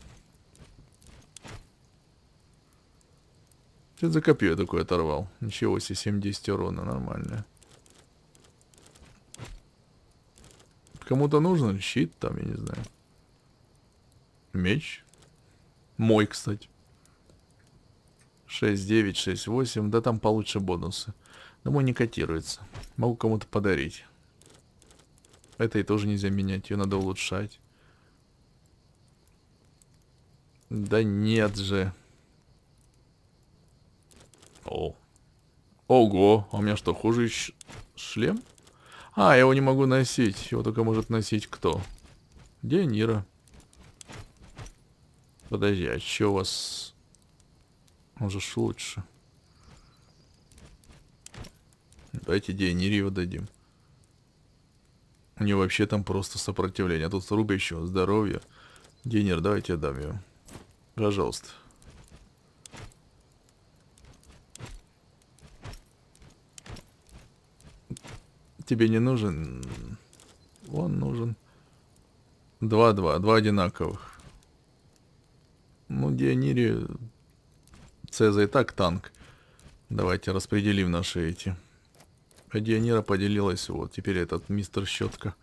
Что это за копье такое оторвал? Ничего себе, 70 урона, нормально. Кому-то нужен щит там, я не знаю. Меч. Мой, кстати. 6-9, 6-8. Да там получше бонусы. Но мой не котируется. Могу кому-то подарить. Этой тоже нельзя менять, ее надо улучшать. Да нет же. О. Ого, а у меня что, хуже шлем? А, я его не могу носить. Его только может носить кто? Дионира. Подожди, а что у вас? Он же ж лучше. Давайте Дионире его дадим. У него вообще там просто сопротивление. А тут руба еще, здоровье. Дионир, давайте я дам его. Пожалуйста. Тебе не нужен? Он нужен. 2-2, 2 одинаковых. Дионире Цеза и так танк. Давайте распределим наши эти. А Дионира поделилась. Вот, теперь этот мистер Щетка.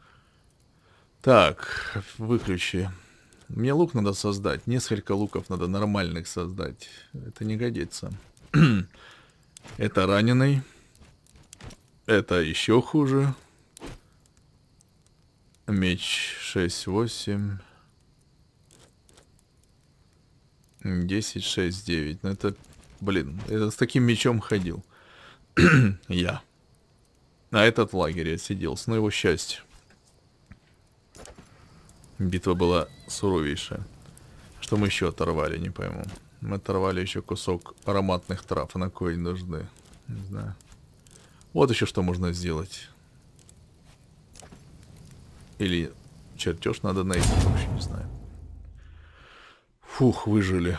Так, выключи. Мне лук надо создать. Несколько луков надо нормальных создать. Это не годится. Это раненый. Это еще хуже. Меч 6-8. 10-6-9. Ну это, блин, это с таким мечом ходил. Я. А этот в лагере отсидел. С его счастья. Битва была суровейшая. Что мы еще оторвали, не пойму. Мы оторвали еще кусок ароматных трав. А на кой нужны? Не знаю. Вот еще что можно сделать. Или чертеж надо найти, вообще не знаю. Фух, выжили.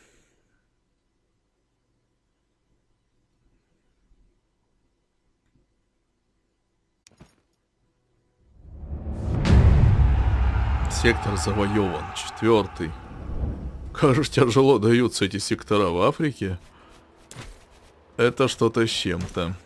Сектор завоеван. 4-й. Как же тяжело даются эти сектора в Африке. Это что-то с чем-то.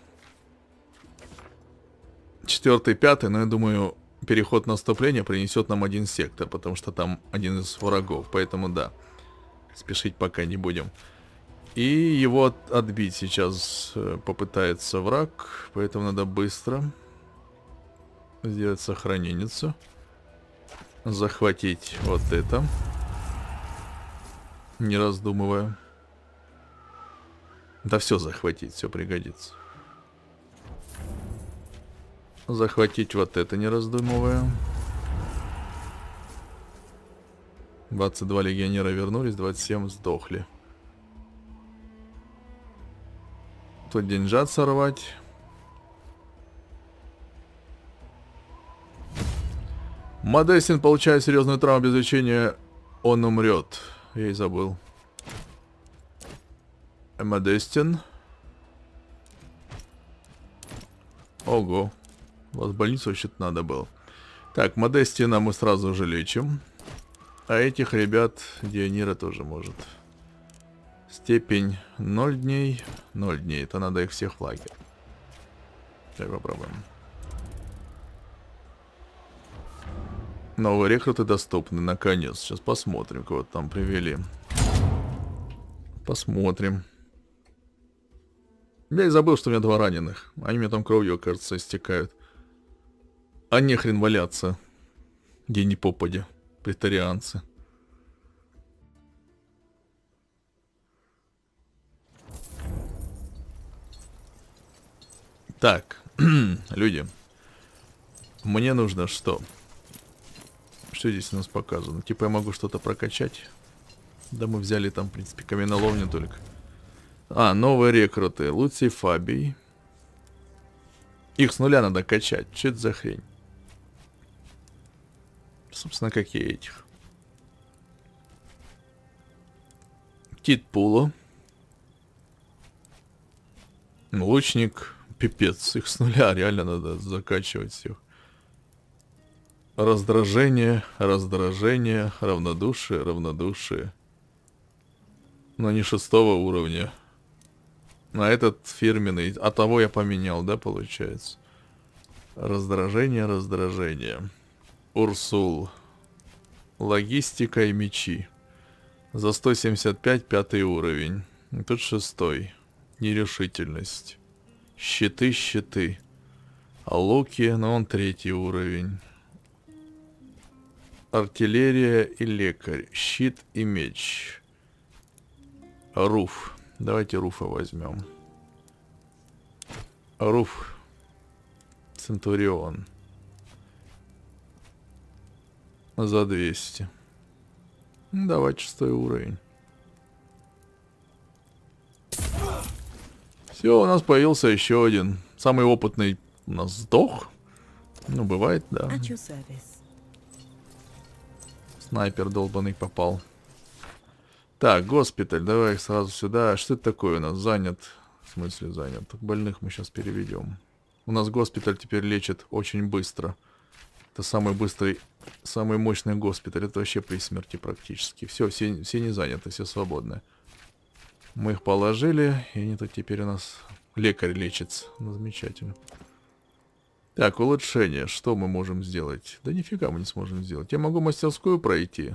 4-й, 5-й, но я думаю, переход наступления принесет нам один сектор, потому что там один из врагов. Поэтому да, спешить пока не будем. И его отбить сейчас попытается враг, поэтому надо быстро сделать сохраненницу. Захватить вот это. Не раздумывая. Да все захватить, все пригодится. Захватить вот это, не раздумывая. 22 легионера вернулись, 27 сдохли. Тут деньжат сорвать. Модестин получает серьезную травму без лечения. Он умрет. Я и забыл. Модестин. Ого. Вас в больницу вообще-то надо было. Так, Модестина мы сразу же лечим. А этих ребят Дионира тоже может. Степень 0 дней. 0 дней. Это надо их всех в лагерь. Давай попробуем. Новые рекруты доступны, наконец. Сейчас посмотрим, кого там привели. Посмотрим. Я и забыл, что у меня 2 раненых. Они мне там кровью, кажется, истекают. А нехрен валяться. Где ни попадя. Претарианцы. Так. Люди. Мне нужно что? Что здесь у нас показано? Типа я могу что-то прокачать. Да мы взяли там, в принципе, каменоломню только. А, новые рекруты. Луций, Фабий. Их с нуля надо качать. Что это за хрень? Собственно, какие этих? Тит Пуло. Лучник. Пипец. Их с нуля реально надо закачивать всех. Раздражение, раздражение, равнодушие, равнодушие. Но не 6-го уровня. А этот фирменный. А того я поменял, да, получается? Раздражение, раздражение. Урсул. Логистика и мечи. За 175 5-й уровень. Тут 6-й. Нерешительность. Щиты, щиты. А луки, но он 3-й уровень. Артиллерия и лекарь. Щит и меч. Руф. Давайте Руфа возьмем. Руф. Центурион. За 200. Давайте 6-й уровень. Все, у нас появился еще один. Самый опытный у нас сдох. Ну, бывает, да. Снайпер долбанный попал. Так, госпиталь, давай их сразу сюда. Что это такое у нас? Занят. В смысле занят? Так больных мы сейчас переведем. У нас госпиталь теперь лечит очень быстро. Это самый быстрый Самый мощный госпиталь. Это вообще при смерти практически. Все не заняты, все свободны. Мы их положили, и они тут теперь у нас... Лекарь лечится. Ну, замечательно. Так, улучшение. Что мы можем сделать? Да нифига мы не сможем сделать. Я могу мастерскую пройти.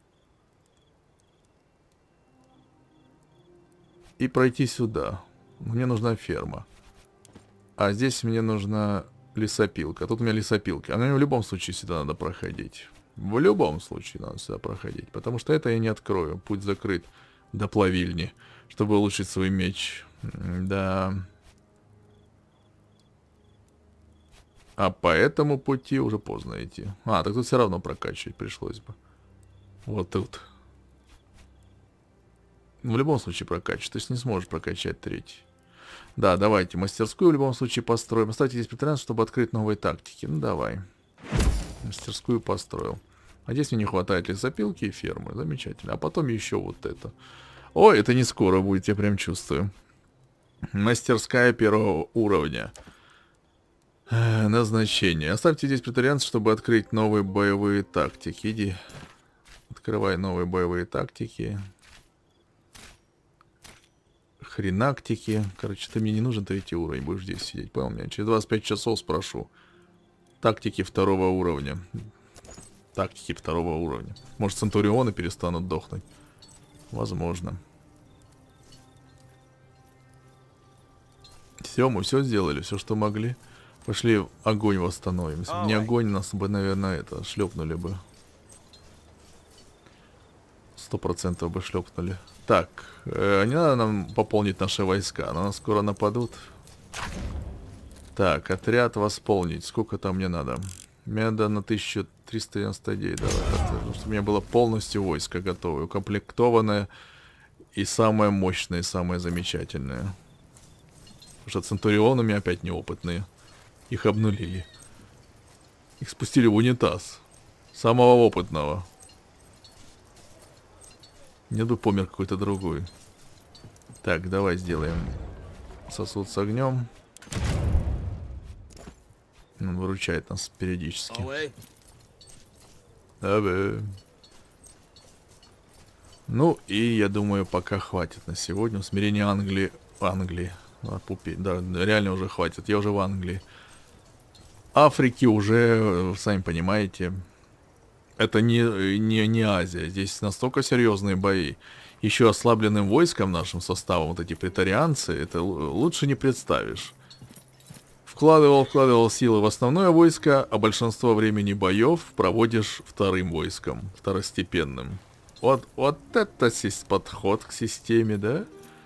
И пройти сюда. Мне нужна ферма. А здесь мне нужна лесопилка. Тут у меня лесопилки. А мне в любом случае сюда надо проходить. В любом случае надо сюда проходить. Потому что это я не открою. Путь закрыт до плавильни. Чтобы улучшить свой меч. Да. А по этому пути уже поздно идти. А, так тут все равно прокачивать пришлось бы. Вот тут. В любом случае прокачивать. То есть не сможешь прокачать третий. Да, давайте мастерскую в любом случае построим. Оставьте здесь преферанс, чтобы открыть новые тактики. Ну, давай. Мастерскую построил. А здесь мне не хватает лесопилки и фермы. Замечательно. А потом еще вот это. Ой, это не скоро будет, я прям чувствую. Мастерская первого уровня. Назначение. Оставьте здесь претарианс, чтобы открыть новые боевые тактики. Иди. Открывай новые боевые тактики. Хренактики. Короче, ты мне не нужен третий уровень. Будешь здесь сидеть. Понял меня? Через 25 часов спрошу. Тактики второго уровня. Тактики второго уровня. Может, центурионы перестанут дохнуть? Возможно. Все, мы все сделали. Все, что могли. Пошли огонь восстановим. Если бы не огонь, нас бы, наверное, это шлепнули бы. 100% бы шлепнули. Так, не надо нам пополнить наши войска. На нас скоро нападут. Так, отряд восполнить. Сколько там мне надо? Мне надо на 1399. Давай, чтобы у меня было полностью войско готовое, укомплектованное. И самое мощное, и самое замечательное. Потому что центурионами опять неопытные. Их обнулили. Их спустили в унитаз. Самого опытного. Нет бы помер какой-то другой. Так, давай сделаем сосуд с огнем. Он выручает нас периодически. Давай. Ну и я думаю, пока хватит на сегодня. Усмирение Англии. Да, реально уже хватит. Я уже в Англии. Африки уже, сами понимаете, это не Азия. Здесь настолько серьезные бои. Еще ослабленным войском нашим составом, вот эти претарианцы, это лучше не представишь. Вкладывал силы в основное войско, а большинство времени боев проводишь вторым войском, второстепенным. Вот это подход к системе, да?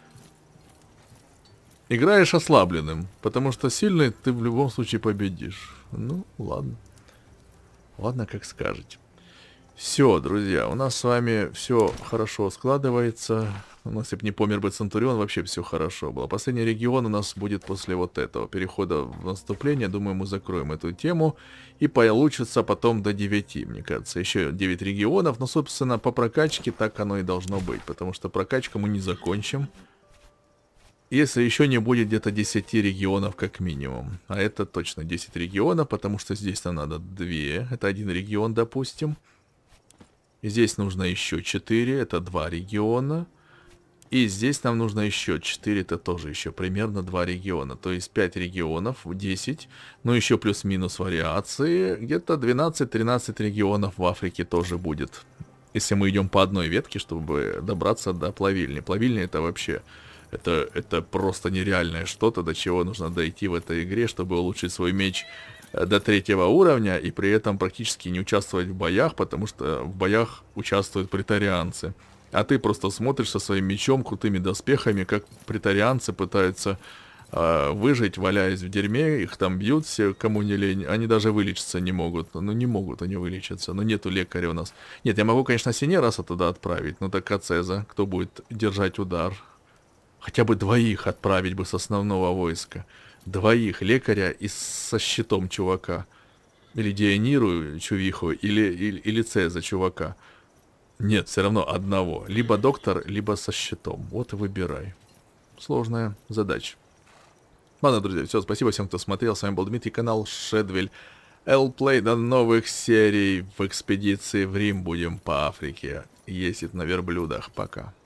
Играешь ослабленным, потому что сильный ты в любом случае победишь. Ну, ладно. Ладно, как скажете. Все, друзья, у нас с вами все хорошо складывается. У нас, если бы не помер бы Центурион, вообще все хорошо было. Последний регион у нас будет после вот этого перехода в наступление. Думаю, мы закроем эту тему. И получится потом до 9, мне кажется. Еще 9 регионов. Но, собственно, по прокачке так оно и должно быть. Потому что прокачку мы не закончим. Если еще не будет где-то 10 регионов как минимум. А это точно 10 регионов, потому что здесь нам надо 2. Это один регион, допустим. И здесь нужно еще 4, это 2 региона. И здесь нам нужно еще 4, это тоже еще примерно 2 региона. То есть 5 регионов, 10. Ну еще плюс-минус вариации. Где-то 12-13 регионов в Африке тоже будет. Если мы идем по одной ветке, чтобы добраться до плавильни. Плавильня это вообще... Это просто нереальное что-то, до чего нужно дойти в этой игре, чтобы улучшить свой меч до 3-го уровня и при этом практически не участвовать в боях, потому что в боях участвуют претарианцы. А ты просто смотришь со своим мечом, крутыми доспехами, как претарианцы пытаются выжить, валяясь в дерьме, их там бьют все, кому не лень, они даже вылечиться не могут. Ну не могут они вылечиться, но нету лекаря у нас. Нет, я могу, конечно, Синераса туда отправить, но так Ацеза, кто будет держать удар. Хотя бы 2 отправить бы с основного войска. 2 лекаря и со щитом чувака. Или Диониру чувиху, или Цеза чувака. Нет, все равно одного. Либо доктор, либо со щитом. Вот и выбирай. Сложная задача. Ладно, друзья, все, спасибо всем, кто смотрел. С вами был Дмитрий, канал Шедвель. L-Play до новых серий в экспедиции в Рим. Будем по Африке ездить на верблюдах. Пока.